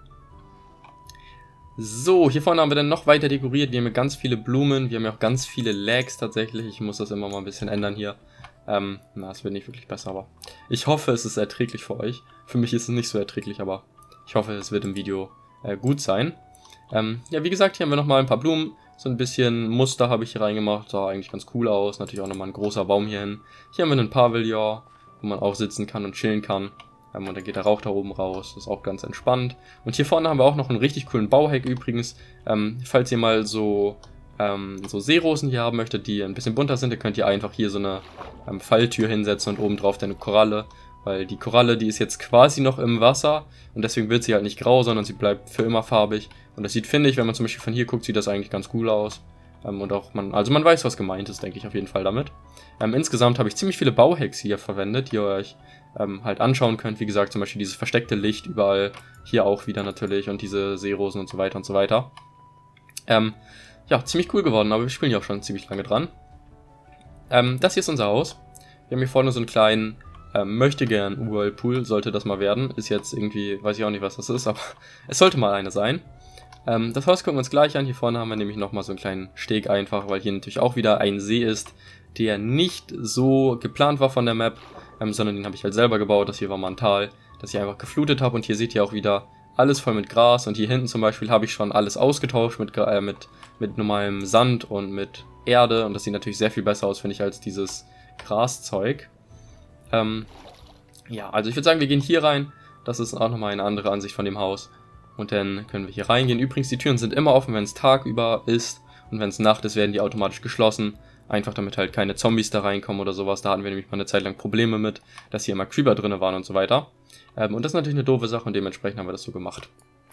So, hier vorne haben wir dann noch weiter dekoriert. Wir haben hier ganz viele Blumen. Wir haben ja auch ganz viele Lags tatsächlich. Ich muss das immer mal ein bisschen ändern hier. Ähm, na, es wird nicht wirklich besser, aber ich hoffe, es ist erträglich für euch. Für mich ist es nicht so erträglich, aber ich hoffe, es wird im Video äh, gut sein. Ähm, ja, wie gesagt, hier haben wir nochmal ein paar Blumen. So ein bisschen Muster habe ich hier reingemacht. Sah eigentlich ganz cool aus. Natürlich auch nochmal ein großer Baum hier hin. Hier haben wir einen Pavillon, wo man auch sitzen kann und chillen kann. Ähm, und dann geht der Rauch da oben raus. Das ist auch ganz entspannt. Und hier vorne haben wir auch noch einen richtig coolen Bauhack übrigens. Ähm, falls ihr mal so... so Seerosen hier haben möchtet, die ein bisschen bunter sind, dann könnt ihr einfach hier so eine ähm, Falltür hinsetzen und oben drauf dann eine Koralle, weil die Koralle, die ist jetzt quasi noch im Wasser und deswegen wird sie halt nicht grau, sondern sie bleibt für immer farbig und das sieht, finde ich, wenn man zum Beispiel von hier guckt, sieht das eigentlich ganz cool aus ähm, und auch man, also man weiß, was gemeint ist, denke ich auf jeden Fall damit. Ähm, insgesamt habe ich ziemlich viele Bauhacks hier verwendet, die ihr euch ähm, halt anschauen könnt, wie gesagt, zum Beispiel dieses versteckte Licht überall, hier auch wieder natürlich und diese Seerosen und so weiter und so weiter. Ähm, Ja, ziemlich cool geworden, aber wir spielen ja auch schon ziemlich lange dran. Ähm, das hier ist unser Haus. Wir haben hier vorne so einen kleinen ähm, möchtegern Whirlpool, sollte das mal werden. Ist jetzt irgendwie, weiß ich auch nicht, was das ist, aber es sollte mal eine sein. Ähm, das Haus gucken wir uns gleich an. Hier vorne haben wir nämlich nochmal so einen kleinen Steg einfach, weil hier natürlich auch wieder ein See ist, der nicht so geplant war von der Map, ähm, sondern den habe ich halt selber gebaut. Das hier war mal ein Tal, das ich einfach geflutet habe und hier seht ihr auch wieder alles voll mit Gras und hier hinten zum Beispiel habe ich schon alles ausgetauscht mit, äh, mit, mit normalem Sand und mit Erde und das sieht natürlich sehr viel besser aus, finde ich, als dieses Graszeug. Ähm, ja, also ich würde sagen, wir gehen hier rein, das ist auch nochmal eine andere Ansicht von dem Haus und dann können wir hier reingehen. Übrigens, die Türen sind immer offen, wenn es tagüber ist und wenn es Nacht ist, werden die automatisch geschlossen, einfach damit halt keine Zombies da reinkommen oder sowas. Da hatten wir nämlich mal eine Zeit lang Probleme mit, dass hier immer Creeper drin waren und so weiter. Ähm, und das ist natürlich eine doofe Sache und dementsprechend haben wir das so gemacht.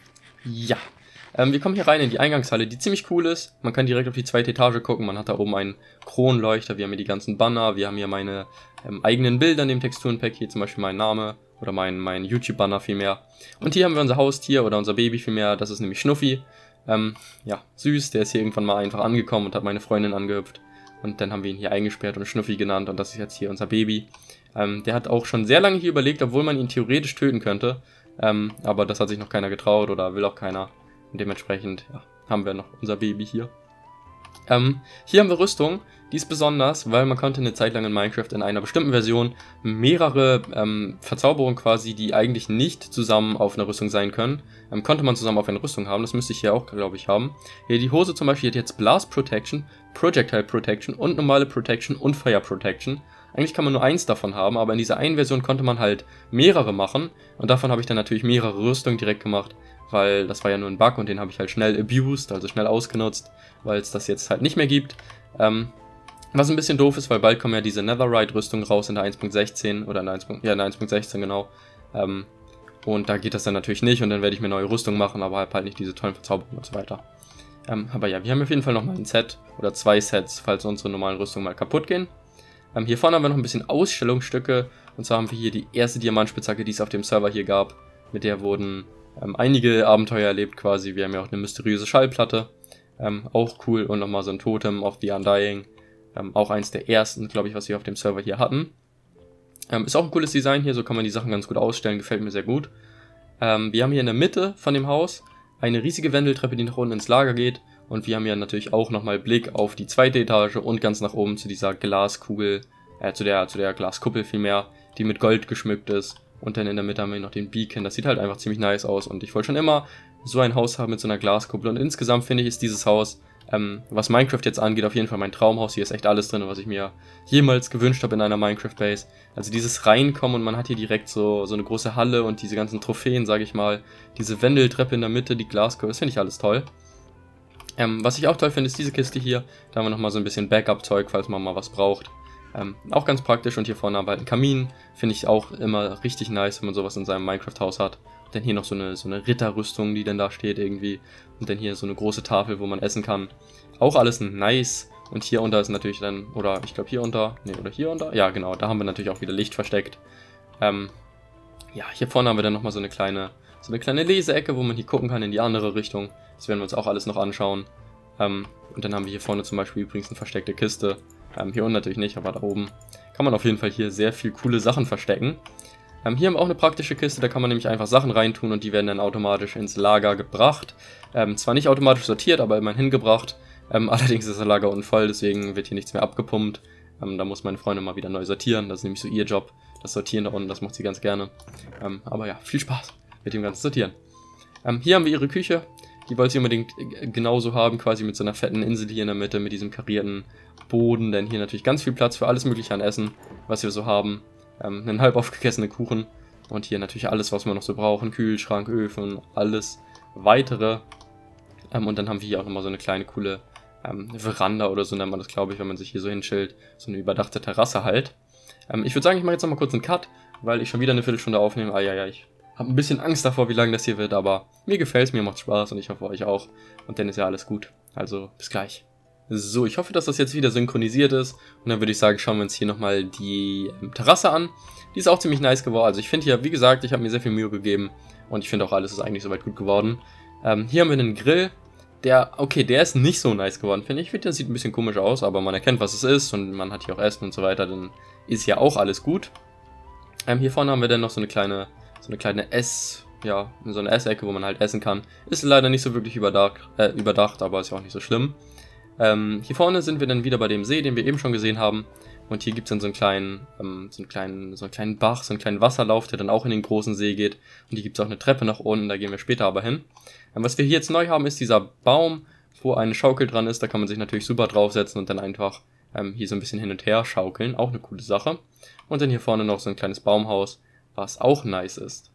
Ja, ähm, wir kommen hier rein in die Eingangshalle, die ziemlich cool ist. Man kann direkt auf die zweite Etage gucken, man hat da oben einen Kronleuchter, wir haben hier die ganzen Banner, wir haben hier meine ähm, eigenen Bilder in dem Texturenpack, hier zum Beispiel mein Name oder mein, mein YouTube-Banner vielmehr. Und hier haben wir unser Haustier oder unser Baby vielmehr, das ist nämlich Schnuffi. Ähm, ja, süß, der ist hier irgendwann mal einfach angekommen und hat meine Freundin angehüpft. Und dann haben wir ihn hier eingesperrt und Schnuffi genannt und das ist jetzt hier unser Baby. Ähm, der hat auch schon sehr lange hier überlegt, obwohl man ihn theoretisch töten könnte. Ähm, aber das hat sich noch keiner getraut oder will auch keiner. Und dementsprechend ja, haben wir noch unser Baby hier. Ähm, hier haben wir Rüstung, die ist besonders, weil man konnte eine Zeit lang in Minecraft in einer bestimmten Version mehrere ähm, Verzauberungen quasi, die eigentlich nicht zusammen auf einer Rüstung sein können, ähm, konnte man zusammen auf einer Rüstung haben. Das müsste ich hier auch, glaube ich, haben. Hier die Hose zum Beispiel hat jetzt Blast Protection, Projectile Protection und normale Protection und Fire Protection. Eigentlich kann man nur eins davon haben, aber in dieser einen Version konnte man halt mehrere machen und davon habe ich dann natürlich mehrere Rüstungen direkt gemacht, weil das war ja nur ein Bug und den habe ich halt schnell abused, also schnell ausgenutzt, weil es das jetzt halt nicht mehr gibt. Ähm, was ein bisschen doof ist, weil bald kommen ja diese Netherite-Rüstung raus in der eins Punkt sechzehn oder in der eins. Ja, in der eins Punkt sechzehn genau. Ähm, und da geht das dann natürlich nicht und dann werde ich mir neue Rüstung machen, aber halt, halt nicht diese tollen Verzauberungen und so weiter. Ähm, aber ja, wir haben auf jeden Fall nochmal ein Set oder zwei Sets, falls unsere normalen Rüstungen mal kaputt gehen. Ähm, hier vorne haben wir noch ein bisschen Ausstellungsstücke und zwar haben wir hier die erste Diamantspitzhacke, die es auf dem Server hier gab. Mit der wurden ähm, einige Abenteuer erlebt quasi. Wir haben ja auch eine mysteriöse Schallplatte. Ähm, auch cool und nochmal so ein Totem of the Undying. Ähm, auch eins der ersten, glaube ich, was wir auf dem Server hier hatten. Ähm, ist auch ein cooles Design hier, so kann man die Sachen ganz gut ausstellen, gefällt mir sehr gut. Ähm, wir haben hier in der Mitte von dem Haus eine riesige Wendeltreppe, die nach unten ins Lager geht. Und wir haben hier natürlich auch nochmal Blick auf die zweite Etage und ganz nach oben zu dieser Glaskugel, äh, zu der, zu der Glaskuppel vielmehr, die mit Gold geschmückt ist. Und dann in der Mitte haben wir noch den Beacon, das sieht halt einfach ziemlich nice aus. Und ich wollte schon immer so ein Haus haben mit so einer Glaskuppel. Und insgesamt finde ich, ist dieses Haus, ähm, was Minecraft jetzt angeht, auf jeden Fall mein Traumhaus. Hier ist echt alles drin, was ich mir jemals gewünscht habe in einer Minecraft-Base. Also dieses Reinkommen und man hat hier direkt so, so eine große Halle und diese ganzen Trophäen, sage ich mal. Diese Wendeltreppe in der Mitte, die Glaskuppel, das finde ich alles toll. Ähm, was ich auch toll finde, ist diese Kiste hier. Da haben wir nochmal so ein bisschen Backup-Zeug, falls man mal was braucht. Ähm, auch ganz praktisch. Und hier vorne haben wir halt einen Kamin. Finde ich auch immer richtig nice, wenn man sowas in seinem Minecraft-Haus hat. Und dann hier noch so eine, so eine Ritterrüstung, die dann da steht irgendwie. Und dann hier so eine große Tafel, wo man essen kann. Auch alles nice. Und hier unter ist natürlich dann, oder ich glaube hier unter, ne, oder hier unter. Ja, genau, da haben wir natürlich auch wieder Licht versteckt. Ähm, ja, hier vorne haben wir dann nochmal so eine kleine, so eine kleine Leseecke, wo man hier gucken kann in die andere Richtung. Das werden wir uns auch alles noch anschauen. Ähm, und dann haben wir hier vorne zum Beispiel übrigens eine versteckte Kiste. Ähm, hier unten natürlich nicht, aber da oben kann man auf jeden Fall hier sehr viel coole Sachen verstecken. Ähm, hier haben wir auch eine praktische Kiste, da kann man nämlich einfach Sachen reintun und die werden dann automatisch ins Lager gebracht. Ähm, zwar nicht automatisch sortiert, aber immerhin hingebracht. Ähm, allerdings ist das Lager unten voll, deswegen wird hier nichts mehr abgepumpt. Ähm, da muss meine Freundin mal wieder neu sortieren, das ist nämlich so ihr Job. Das Sortieren da unten, das macht sie ganz gerne. Ähm, aber ja, viel Spaß mit dem ganzen Sortieren. Ähm, hier haben wir ihre Küche. Die wollte sie unbedingt genauso haben, quasi mit so einer fetten Insel hier in der Mitte, mit diesem karierten Boden, denn hier natürlich ganz viel Platz für alles mögliche an Essen, was wir so haben. Ähm, einen halb aufgegessenen Kuchen und hier natürlich alles, was wir noch so brauchen, Kühlschrank, Öfen, alles weitere. Ähm, und dann haben wir hier auch nochmal so eine kleine, coole ähm, Veranda oder so nennt man das, glaube ich, wenn man sich hier so hinschillt, so eine überdachte Terrasse halt. Ähm, ich würde sagen, ich mache jetzt nochmal kurz einen Cut, weil ich schon wieder eine Viertelstunde aufnehme. Ah ja, ja, ich habe ein bisschen Angst davor, wie lange das hier wird, aber mir gefällt es, mir macht Spaß und ich hoffe euch auch. Und dann ist ja alles gut. Also, bis gleich. So, ich hoffe, dass das jetzt wieder synchronisiert ist. Und dann würde ich sagen, schauen wir uns hier nochmal die ähm, Terrasse an. Die ist auch ziemlich nice geworden. Also ich finde hier, wie gesagt, ich habe mir sehr viel Mühe gegeben. Und ich finde auch, alles ist eigentlich soweit gut geworden. Ähm, hier haben wir einen Grill. Der, okay, der ist nicht so nice geworden, finde ich. Ich finde, der sieht ein bisschen komisch aus, aber man erkennt, was es ist. Und man hat hier auch Essen und so weiter. Dann ist ja auch alles gut. Ähm, hier vorne haben wir dann noch so eine kleine... So eine kleine Ess, ja, so eine Essecke, wo man halt essen kann. Ist leider nicht so wirklich überdacht, äh, überdacht, aber ist ja auch nicht so schlimm. Ähm, hier vorne sind wir dann wieder bei dem See, den wir eben schon gesehen haben. Und hier gibt es dann so einen kleinen, ähm, so einen kleinen, so einen kleinen Bach, so einen kleinen Wasserlauf, der dann auch in den großen See geht. Und hier gibt es auch eine Treppe nach unten, da gehen wir später aber hin. Ähm, was wir hier jetzt neu haben, ist dieser Baum, wo eine Schaukel dran ist. Da kann man sich natürlich super draufsetzen und dann einfach ähm, hier so ein bisschen hin und her schaukeln. Auch eine coole Sache. Und dann hier vorne noch so ein kleines Baumhaus, was auch nice ist.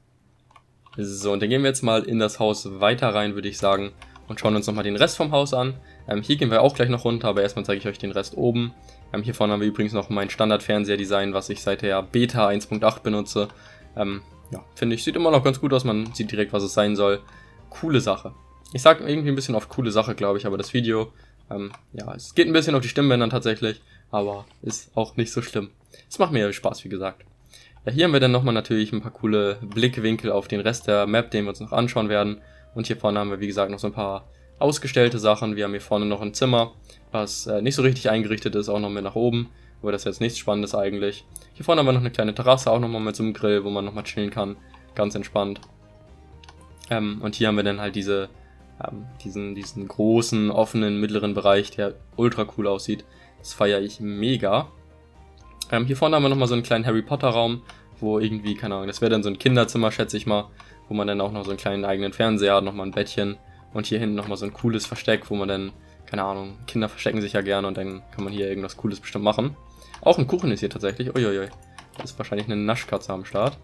So, und dann gehen wir jetzt mal in das Haus weiter rein, würde ich sagen, und schauen uns nochmal den Rest vom Haus an. Ähm, hier gehen wir auch gleich noch runter, aber erstmal zeige ich euch den Rest oben. Ähm, hier vorne haben wir übrigens noch mein Standard-Fernseher-Design, was ich seit der Beta eins Punkt acht benutze. Ähm, ja, finde ich, sieht immer noch ganz gut aus, man sieht direkt, was es sein soll. Coole Sache. Ich sage irgendwie ein bisschen auf coole Sache, glaube ich, aber das Video, ähm, ja, es geht ein bisschen auf die Stimmbänder tatsächlich, aber ist auch nicht so schlimm. Es macht mir ja Spaß, wie gesagt. Ja, hier haben wir dann nochmal natürlich ein paar coole Blickwinkel auf den Rest der Map, den wir uns noch anschauen werden. Und hier vorne haben wir, wie gesagt, noch so ein paar ausgestellte Sachen. Wir haben hier vorne noch ein Zimmer, was äh, nicht so richtig eingerichtet ist, auch noch mit nach oben. Aber das ist jetzt nichts Spannendes eigentlich. Hier vorne haben wir noch eine kleine Terrasse, auch nochmal mit so einem Grill, wo man nochmal chillen kann. Ganz entspannt. Ähm, und hier haben wir dann halt diese, ähm, diesen, diesen großen, offenen, mittleren Bereich, der ultra cool aussieht. Das feiere ich mega. Ähm, hier vorne haben wir nochmal so einen kleinen Harry Potter Raum, wo irgendwie, keine Ahnung, das wäre dann so ein Kinderzimmer, schätze ich mal, wo man dann auch noch so einen kleinen eigenen Fernseher hat, nochmal ein Bettchen. Und hier hinten nochmal so ein cooles Versteck, wo man dann, keine Ahnung, Kinder verstecken sich ja gerne und dann kann man hier irgendwas Cooles bestimmt machen. Auch ein Kuchen ist hier tatsächlich. Uiuiui. Das ist wahrscheinlich eine Naschkatze am Start.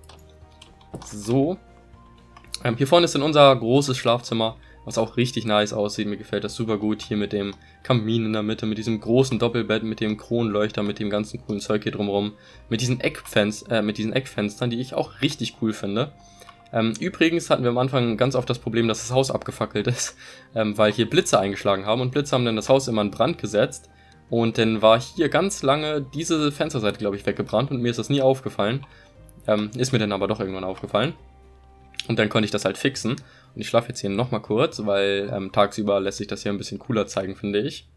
So. Ähm, hier vorne ist dann unser großes Schlafzimmer, was auch richtig nice aussieht. Mir gefällt das super gut. Hier mit dem Kamin in der Mitte, mit diesem großen Doppelbett, mit dem Kronleuchter, mit dem ganzen coolen Zeug hier drumherum. Mit diesen Eckfenstern, äh, mit diesen Eckfenstern, die ich auch richtig cool finde. Ähm, übrigens hatten wir am Anfang ganz oft das Problem, dass das Haus abgefackelt ist, ähm, weil hier Blitze eingeschlagen haben. Und Blitze haben dann das Haus immer in Brand gesetzt. Und dann war hier ganz lange diese Fensterseite, glaube ich, weggebrannt und mir ist das nie aufgefallen. Ähm, ist mir dann aber doch irgendwann aufgefallen. Und dann konnte ich das halt fixen. Und ich schlafe jetzt hier nochmal kurz, weil ähm, tagsüber lässt sich das hier ein bisschen cooler zeigen, finde ich.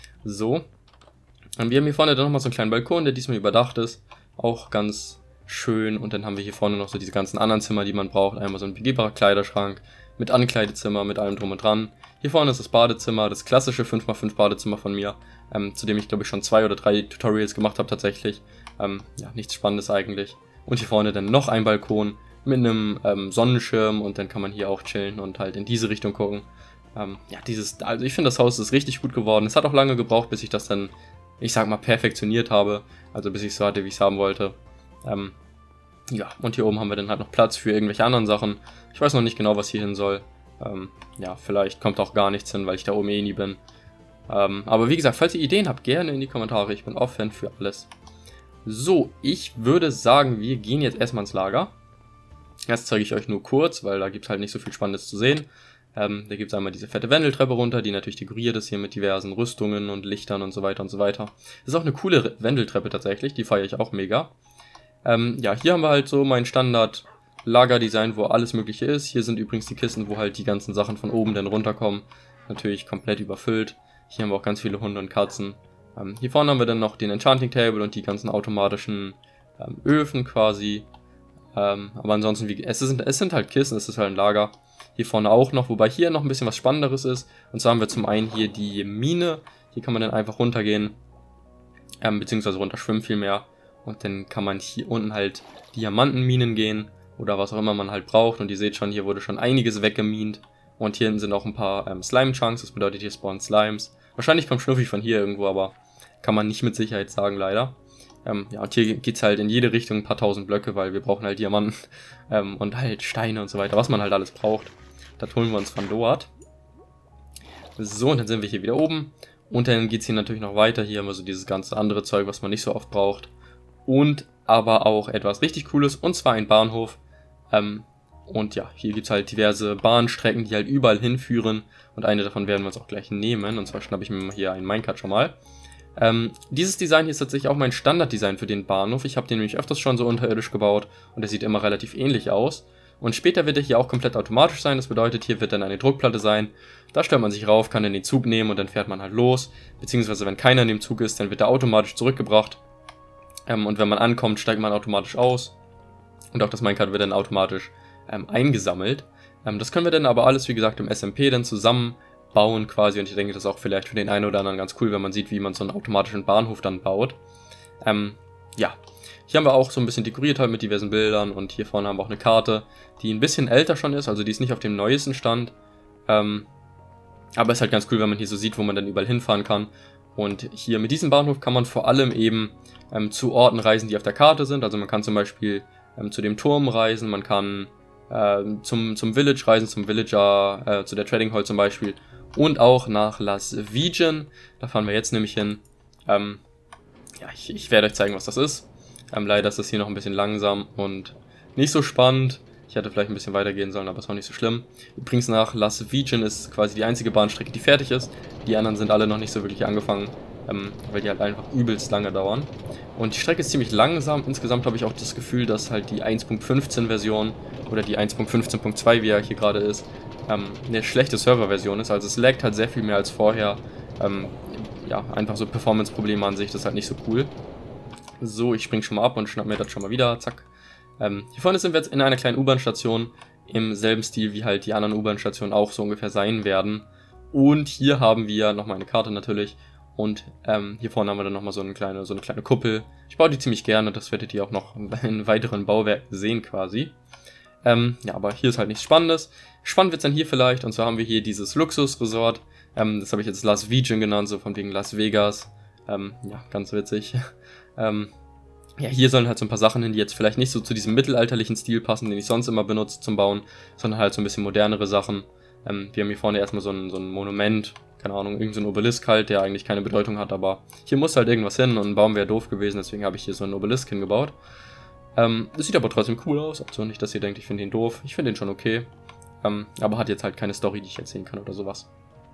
So. Und wir haben hier vorne dann nochmal so einen kleinen Balkon, der diesmal überdacht ist. Auch ganz schön. Und dann haben wir hier vorne noch so diese ganzen anderen Zimmer, die man braucht. Einmal so ein begehbarer Kleiderschrank mit Ankleidezimmer, mit allem drum und dran. Hier vorne ist das Badezimmer, das klassische fünf mal fünf Badezimmer von mir, ähm, zu dem ich glaube ich schon zwei oder drei Tutorials gemacht habe tatsächlich. Ähm, ja, nichts Spannendes eigentlich. Und hier vorne dann noch ein Balkon mit einem ähm, Sonnenschirm und dann kann man hier auch chillen und halt in diese Richtung gucken. Ähm, ja, dieses, also ich finde das Haus ist richtig gut geworden. Es hat auch lange gebraucht, bis ich das dann, ich sag mal, perfektioniert habe. Also bis ich es so hatte, wie ich es haben wollte. Ähm, ja, und hier oben haben wir dann halt noch Platz für irgendwelche anderen Sachen. Ich weiß noch nicht genau, was hier hin soll. Ähm, ja, vielleicht kommt auch gar nichts hin, weil ich da oben eh nie bin. Ähm, aber wie gesagt, falls ihr Ideen habt, gerne in die Kommentare. Ich bin offen für alles. So, ich würde sagen, wir gehen jetzt erstmal ins Lager. Das zeige ich euch nur kurz, weil da gibt es halt nicht so viel Spannendes zu sehen. Ähm, da gibt es einmal diese fette Wendeltreppe runter, die natürlich dekoriert ist hier mit diversen Rüstungen und Lichtern und so weiter und so weiter. Das ist auch eine coole Wendeltreppe tatsächlich, die feiere ich auch mega. Ähm, ja, hier haben wir halt so mein Standard Lagerdesign, wo alles mögliche ist. Hier sind übrigens die Kisten, wo halt die ganzen Sachen von oben dann runterkommen. Natürlich komplett überfüllt. Hier haben wir auch ganz viele Hunde und Katzen. Ähm, hier vorne haben wir dann noch den Enchanting Table und die ganzen automatischen ähm, Öfen quasi. Ähm, aber ansonsten, wie, es, sind, es sind halt Kisten, es ist halt ein Lager. Hier vorne auch noch, wobei hier noch ein bisschen was Spannenderes ist. Und zwar haben wir zum einen hier die Mine. Hier kann man dann einfach runtergehen. Ähm, beziehungsweise runterschwimmen vielmehr. Und dann kann man hier unten halt Diamantenminen gehen. Oder was auch immer man halt braucht. Und ihr seht schon, hier wurde schon einiges weggemint. Und hier hinten sind auch ein paar ähm, Slime-Chunks. Das bedeutet, hier spawnen Slimes. Wahrscheinlich kommt Schnuffi von hier irgendwo, aber kann man nicht mit Sicherheit sagen, leider. Ähm, ja, und hier geht's halt in jede Richtung ein paar tausend Blöcke, weil wir brauchen halt Diamanten ähm, und halt Steine und so weiter, was man halt alles braucht. Das holen wir uns von dort. So, und dann sind wir hier wieder oben. Und dann geht's hier natürlich noch weiter. Hier haben wir so dieses ganze andere Zeug, was man nicht so oft braucht. Und aber auch etwas richtig Cooles, und zwar ein Bahnhof. Ähm, und ja, hier gibt's halt diverse Bahnstrecken, die halt überall hinführen. Und eine davon werden wir uns auch gleich nehmen. Und zwar schnappe ich mir mal hier einen Minecart schon mal. Ähm, dieses Design hier ist tatsächlich auch mein Standarddesign für den Bahnhof. Ich habe den nämlich öfters schon so unterirdisch gebaut und der sieht immer relativ ähnlich aus. Und später wird er hier auch komplett automatisch sein. Das bedeutet, hier wird dann eine Druckplatte sein. Da stellt man sich rauf, kann dann den Zug nehmen und dann fährt man halt los. Beziehungsweise wenn keiner in dem Zug ist, dann wird er automatisch zurückgebracht. Ähm, und wenn man ankommt, steigt man automatisch aus. Und auch das Minecart wird dann automatisch ähm, eingesammelt. Ähm, das können wir dann aber alles, wie gesagt, im S M P dann zusammen bauen quasi, und ich denke, das ist auch vielleicht für den einen oder anderen ganz cool, wenn man sieht, wie man so einen automatischen Bahnhof dann baut. Ähm, ja, hier haben wir auch so ein bisschen dekoriert halt mit diversen Bildern, und hier vorne haben wir auch eine Karte, die ein bisschen älter schon ist, also die ist nicht auf dem neuesten Stand. Ähm, aber es ist halt ganz cool, wenn man hier so sieht, wo man dann überall hinfahren kann. Und hier mit diesem Bahnhof kann man vor allem eben ähm, zu Orten reisen, die auf der Karte sind. Also man kann zum Beispiel ähm, zu dem Turm reisen, man kann ähm, zum, zum Village reisen, zum Villager, äh, zu der Trading Hall zum Beispiel. Und auch nach Las Vegas. Da fahren wir jetzt nämlich hin. Ähm, ja, ich, ich werde euch zeigen, was das ist. Ähm, leider ist das hier noch ein bisschen langsam und nicht so spannend. Ich hätte vielleicht ein bisschen weitergehen sollen, aber es war nicht so schlimm. Übrigens, nach Las Vegas ist quasi die einzige Bahnstrecke, die fertig ist. Die anderen sind alle noch nicht so wirklich angefangen. ähm, weil die halt einfach übelst lange dauern. Und die Strecke ist ziemlich langsam. Insgesamt habe ich auch das Gefühl, dass halt die eins Punkt fünfzehn Version oder die eins Punkt fünfzehn Punkt zwei, wie er hier gerade ist, ähm, eine schlechte Serverversion ist. Also es laggt halt sehr viel mehr als vorher. Ähm, ja, einfach so Performance-Probleme an sich, das ist halt nicht so cool. So, ich springe schon mal ab und schnapp mir das schon mal wieder, zack. Ähm, hier vorne sind wir jetzt in einer kleinen U-Bahn-Station, im selben Stil wie halt die anderen U-Bahn-Stationen auch so ungefähr sein werden. Und hier haben wir nochmal eine Karte natürlich. Und ähm, hier vorne haben wir dann nochmal so eine kleine, so eine kleine Kuppel. Ich baue die ziemlich gerne, das werdet ihr auch noch in weiteren Bauwerken sehen quasi. Ähm, ja, aber hier ist halt nichts Spannendes. Spannend wird es dann hier vielleicht, und zwar haben wir hier dieses Luxusresort. Ähm, das habe ich jetzt Las Vegas genannt, so von wegen Las Vegas. Ähm, ja, ganz witzig. ähm, ja, hier sollen halt so ein paar Sachen hin, die jetzt vielleicht nicht so zu diesem mittelalterlichen Stil passen, den ich sonst immer benutze zum Bauen, sondern halt so ein bisschen modernere Sachen. Ähm, wir haben hier vorne erstmal so ein, so ein Monument, keine Ahnung, irgend so ein Obelisk halt, der eigentlich keine Bedeutung hat, aber hier muss halt irgendwas hin und ein Baum wäre doof gewesen, deswegen habe ich hier so einen Obelisk hingebaut. Ähm, das sieht aber trotzdem cool aus, also nicht, dass ihr denkt, ich finde ihn doof, ich finde ihn schon okay, ähm, aber hat jetzt halt keine Story, die ich erzählen kann oder sowas.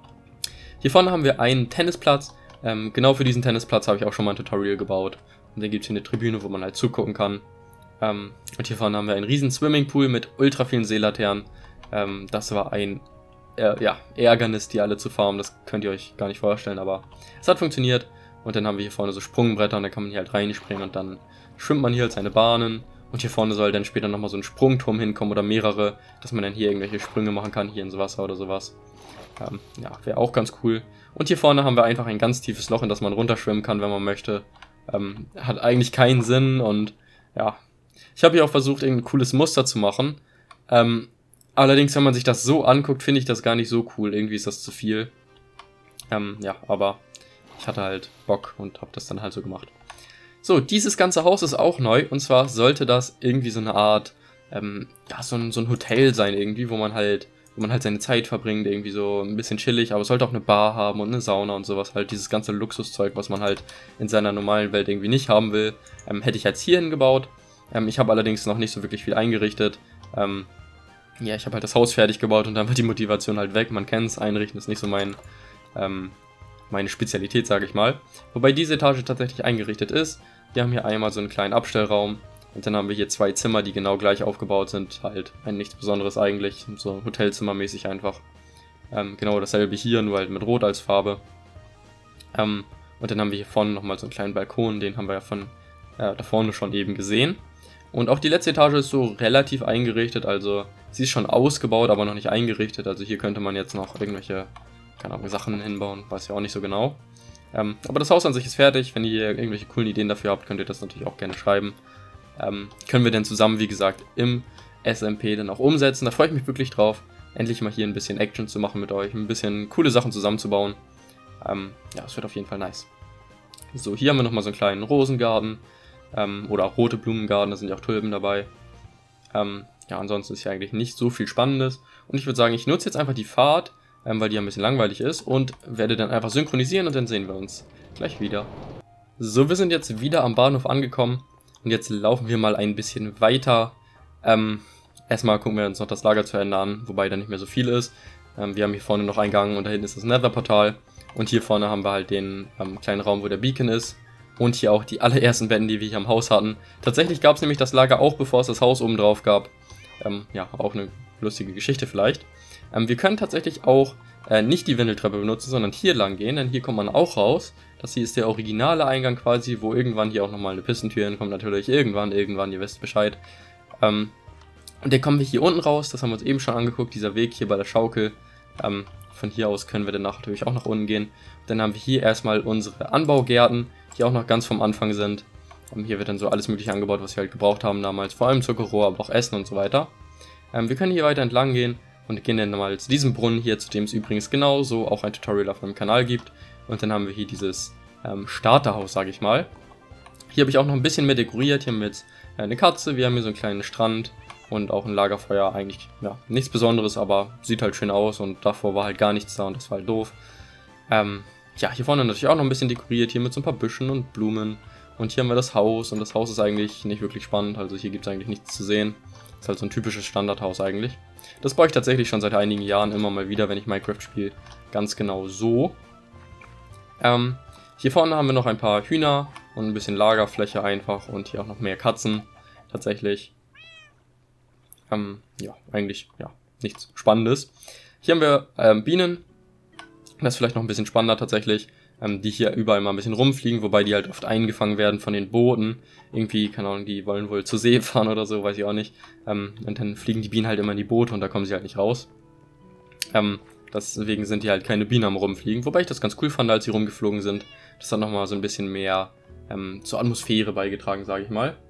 Hier vorne haben wir einen Tennisplatz, ähm, genau für diesen Tennisplatz habe ich auch schon mal ein Tutorial gebaut. Und dann gibt es hier eine Tribüne, wo man halt zugucken kann. Ähm, und hier vorne haben wir einen riesen Swimmingpool mit ultra vielen Seelaternen. Ähm, das war ein äh, ja, Ärgernis, die alle zu farmen, das könnt ihr euch gar nicht vorstellen, aber es hat funktioniert. Und dann haben wir hier vorne so Sprungbretter und da kann man hier halt reinspringen und dann schwimmt man hier halt seine Bahnen. Und hier vorne soll dann später nochmal so ein Sprungturm hinkommen oder mehrere, dass man dann hier irgendwelche Sprünge machen kann, hier ins Wasser oder sowas. Ähm, ja, wäre auch ganz cool. Und hier vorne haben wir einfach ein ganz tiefes Loch, in das man runterschwimmen kann, wenn man möchte. Ähm, hat eigentlich keinen Sinn und ja, ich habe hier auch versucht, irgendein cooles Muster zu machen. Ähm, allerdings, wenn man sich das so anguckt, finde ich das gar nicht so cool. Irgendwie ist das zu viel. Ähm, ja, aber ich hatte halt Bock und habe das dann halt so gemacht. So, dieses ganze Haus ist auch neu und zwar sollte das irgendwie so eine Art, ähm, ja, so ein, so ein Hotel sein irgendwie, wo man halt wo man halt seine Zeit verbringt, irgendwie so ein bisschen chillig, aber es sollte auch eine Bar haben und eine Sauna und sowas, halt dieses ganze Luxuszeug, was man halt in seiner normalen Welt irgendwie nicht haben will, ähm, hätte ich jetzt hier hingebaut. Ähm, ich habe allerdings noch nicht so wirklich viel eingerichtet. Ähm, ja, ich habe halt das Haus fertig gebaut und dann war die Motivation halt weg, man kennt es, einrichten ist nicht so mein, ähm, meine Spezialität, sage ich mal. Wobei diese Etage tatsächlich eingerichtet ist. Wir haben hier einmal so einen kleinen Abstellraum. Und dann haben wir hier zwei Zimmer, die genau gleich aufgebaut sind. Halt ein nichts Besonderes eigentlich. So Hotelzimmermäßig einfach. Ähm, genau dasselbe hier, nur halt mit Rot als Farbe. Ähm, und dann haben wir hier vorne nochmal so einen kleinen Balkon. Den haben wir ja von äh, da vorne schon eben gesehen. Und auch die letzte Etage ist so relativ eingerichtet. Also sie ist schon ausgebaut, aber noch nicht eingerichtet. Also hier könnte man jetzt noch irgendwelche, keine Ahnung, Sachen hinbauen. Weiß ja auch nicht so genau. Ähm, aber das Haus an sich ist fertig. Wenn ihr irgendwelche coolen Ideen dafür habt, könnt ihr das natürlich auch gerne schreiben. Ähm, können wir denn zusammen, wie gesagt, im S M P dann auch umsetzen. Da freue ich mich wirklich drauf, endlich mal hier ein bisschen Action zu machen mit euch, ein bisschen coole Sachen zusammenzubauen. Ähm, ja, das wird auf jeden Fall nice. So, hier haben wir nochmal so einen kleinen Rosengarten ähm, oder auch rote Blumengarten, da sind ja auch Tulpen dabei. Ähm, ja, ansonsten ist hier eigentlich nicht so viel Spannendes. Und ich würde sagen, ich nutze jetzt einfach die Fahrt, ähm, weil die ein bisschen langweilig ist und werde dann einfach synchronisieren und dann sehen wir uns gleich wieder. So, wir sind jetzt wieder am Bahnhof angekommen. Und jetzt laufen wir mal ein bisschen weiter. Ähm, erstmal gucken wir uns noch das Lager zu Ende an, wobei da nicht mehr so viel ist. Ähm, wir haben hier vorne noch einen Gang und da hinten ist das Nether-Portal. Und hier vorne haben wir halt den ähm, kleinen Raum, wo der Beacon ist. Und hier auch die allerersten Betten, die wir hier am Haus hatten. Tatsächlich gab es nämlich das Lager auch, bevor es das Haus oben drauf gab. Ähm, ja, auch eine lustige Geschichte vielleicht. Ähm, wir können tatsächlich auch äh, nicht die Wendeltreppe benutzen, sondern hier lang gehen, denn hier kommt man auch raus. Das hier ist der originale Eingang quasi, wo irgendwann hier auch nochmal eine Pistentür hinkommt, natürlich. Irgendwann, irgendwann, ihr wisst Bescheid. Ähm, und dann kommen wir hier unten raus, das haben wir uns eben schon angeguckt, dieser Weg hier bei der Schaukel. Ähm, von hier aus können wir danach natürlich auch nach unten gehen. Dann haben wir hier erstmal unsere Anbaugärten, die auch noch ganz vom Anfang sind. Ähm, hier wird dann so alles mögliche angebaut, was wir halt gebraucht haben damals. Vor allem Zuckerrohr, aber auch Essen und so weiter. Ähm, wir können hier weiter entlang gehen und gehen dann mal zu diesem Brunnen hier, zu dem es übrigens genauso auch ein Tutorial auf meinem Kanal gibt. Und dann haben wir hier dieses ähm, Starterhaus, sage ich mal. Hier habe ich auch noch ein bisschen mehr dekoriert. Hier haben wir jetzt äh, eine Katze, wir haben hier so einen kleinen Strand und auch ein Lagerfeuer. Eigentlich ja nichts Besonderes, aber sieht halt schön aus und davor war halt gar nichts da und das war halt doof. Ähm, ja, hier vorne natürlich auch noch ein bisschen dekoriert, hier mit so ein paar Büschen und Blumen. Und hier haben wir das Haus und das Haus ist eigentlich nicht wirklich spannend, also hier gibt es eigentlich nichts zu sehen. Das ist halt so ein typisches Standardhaus eigentlich. Das baue ich tatsächlich schon seit einigen Jahren immer mal wieder, wenn ich Minecraft spiele. Ganz genau so. Ähm, Hier vorne haben wir noch ein paar Hühner und ein bisschen Lagerfläche einfach und hier auch noch mehr Katzen tatsächlich. Ähm, ja, eigentlich ja nichts Spannendes. Hier haben wir ähm, Bienen. Das ist vielleicht noch ein bisschen spannender tatsächlich, ähm, die hier überall mal ein bisschen rumfliegen, wobei die halt oft eingefangen werden von den Booten. Irgendwie, keine Ahnung, die wollen wohl zur See fahren oder so, weiß ich auch nicht. Ähm, und dann fliegen die Bienen halt immer in die Boote und da kommen sie halt nicht raus. Ähm, deswegen sind die halt keine Bienen am Rumfliegen, wobei ich das ganz cool fand, als sie rumgeflogen sind. Das hat nochmal so ein bisschen mehr ähm, zur Atmosphäre beigetragen, sage ich mal.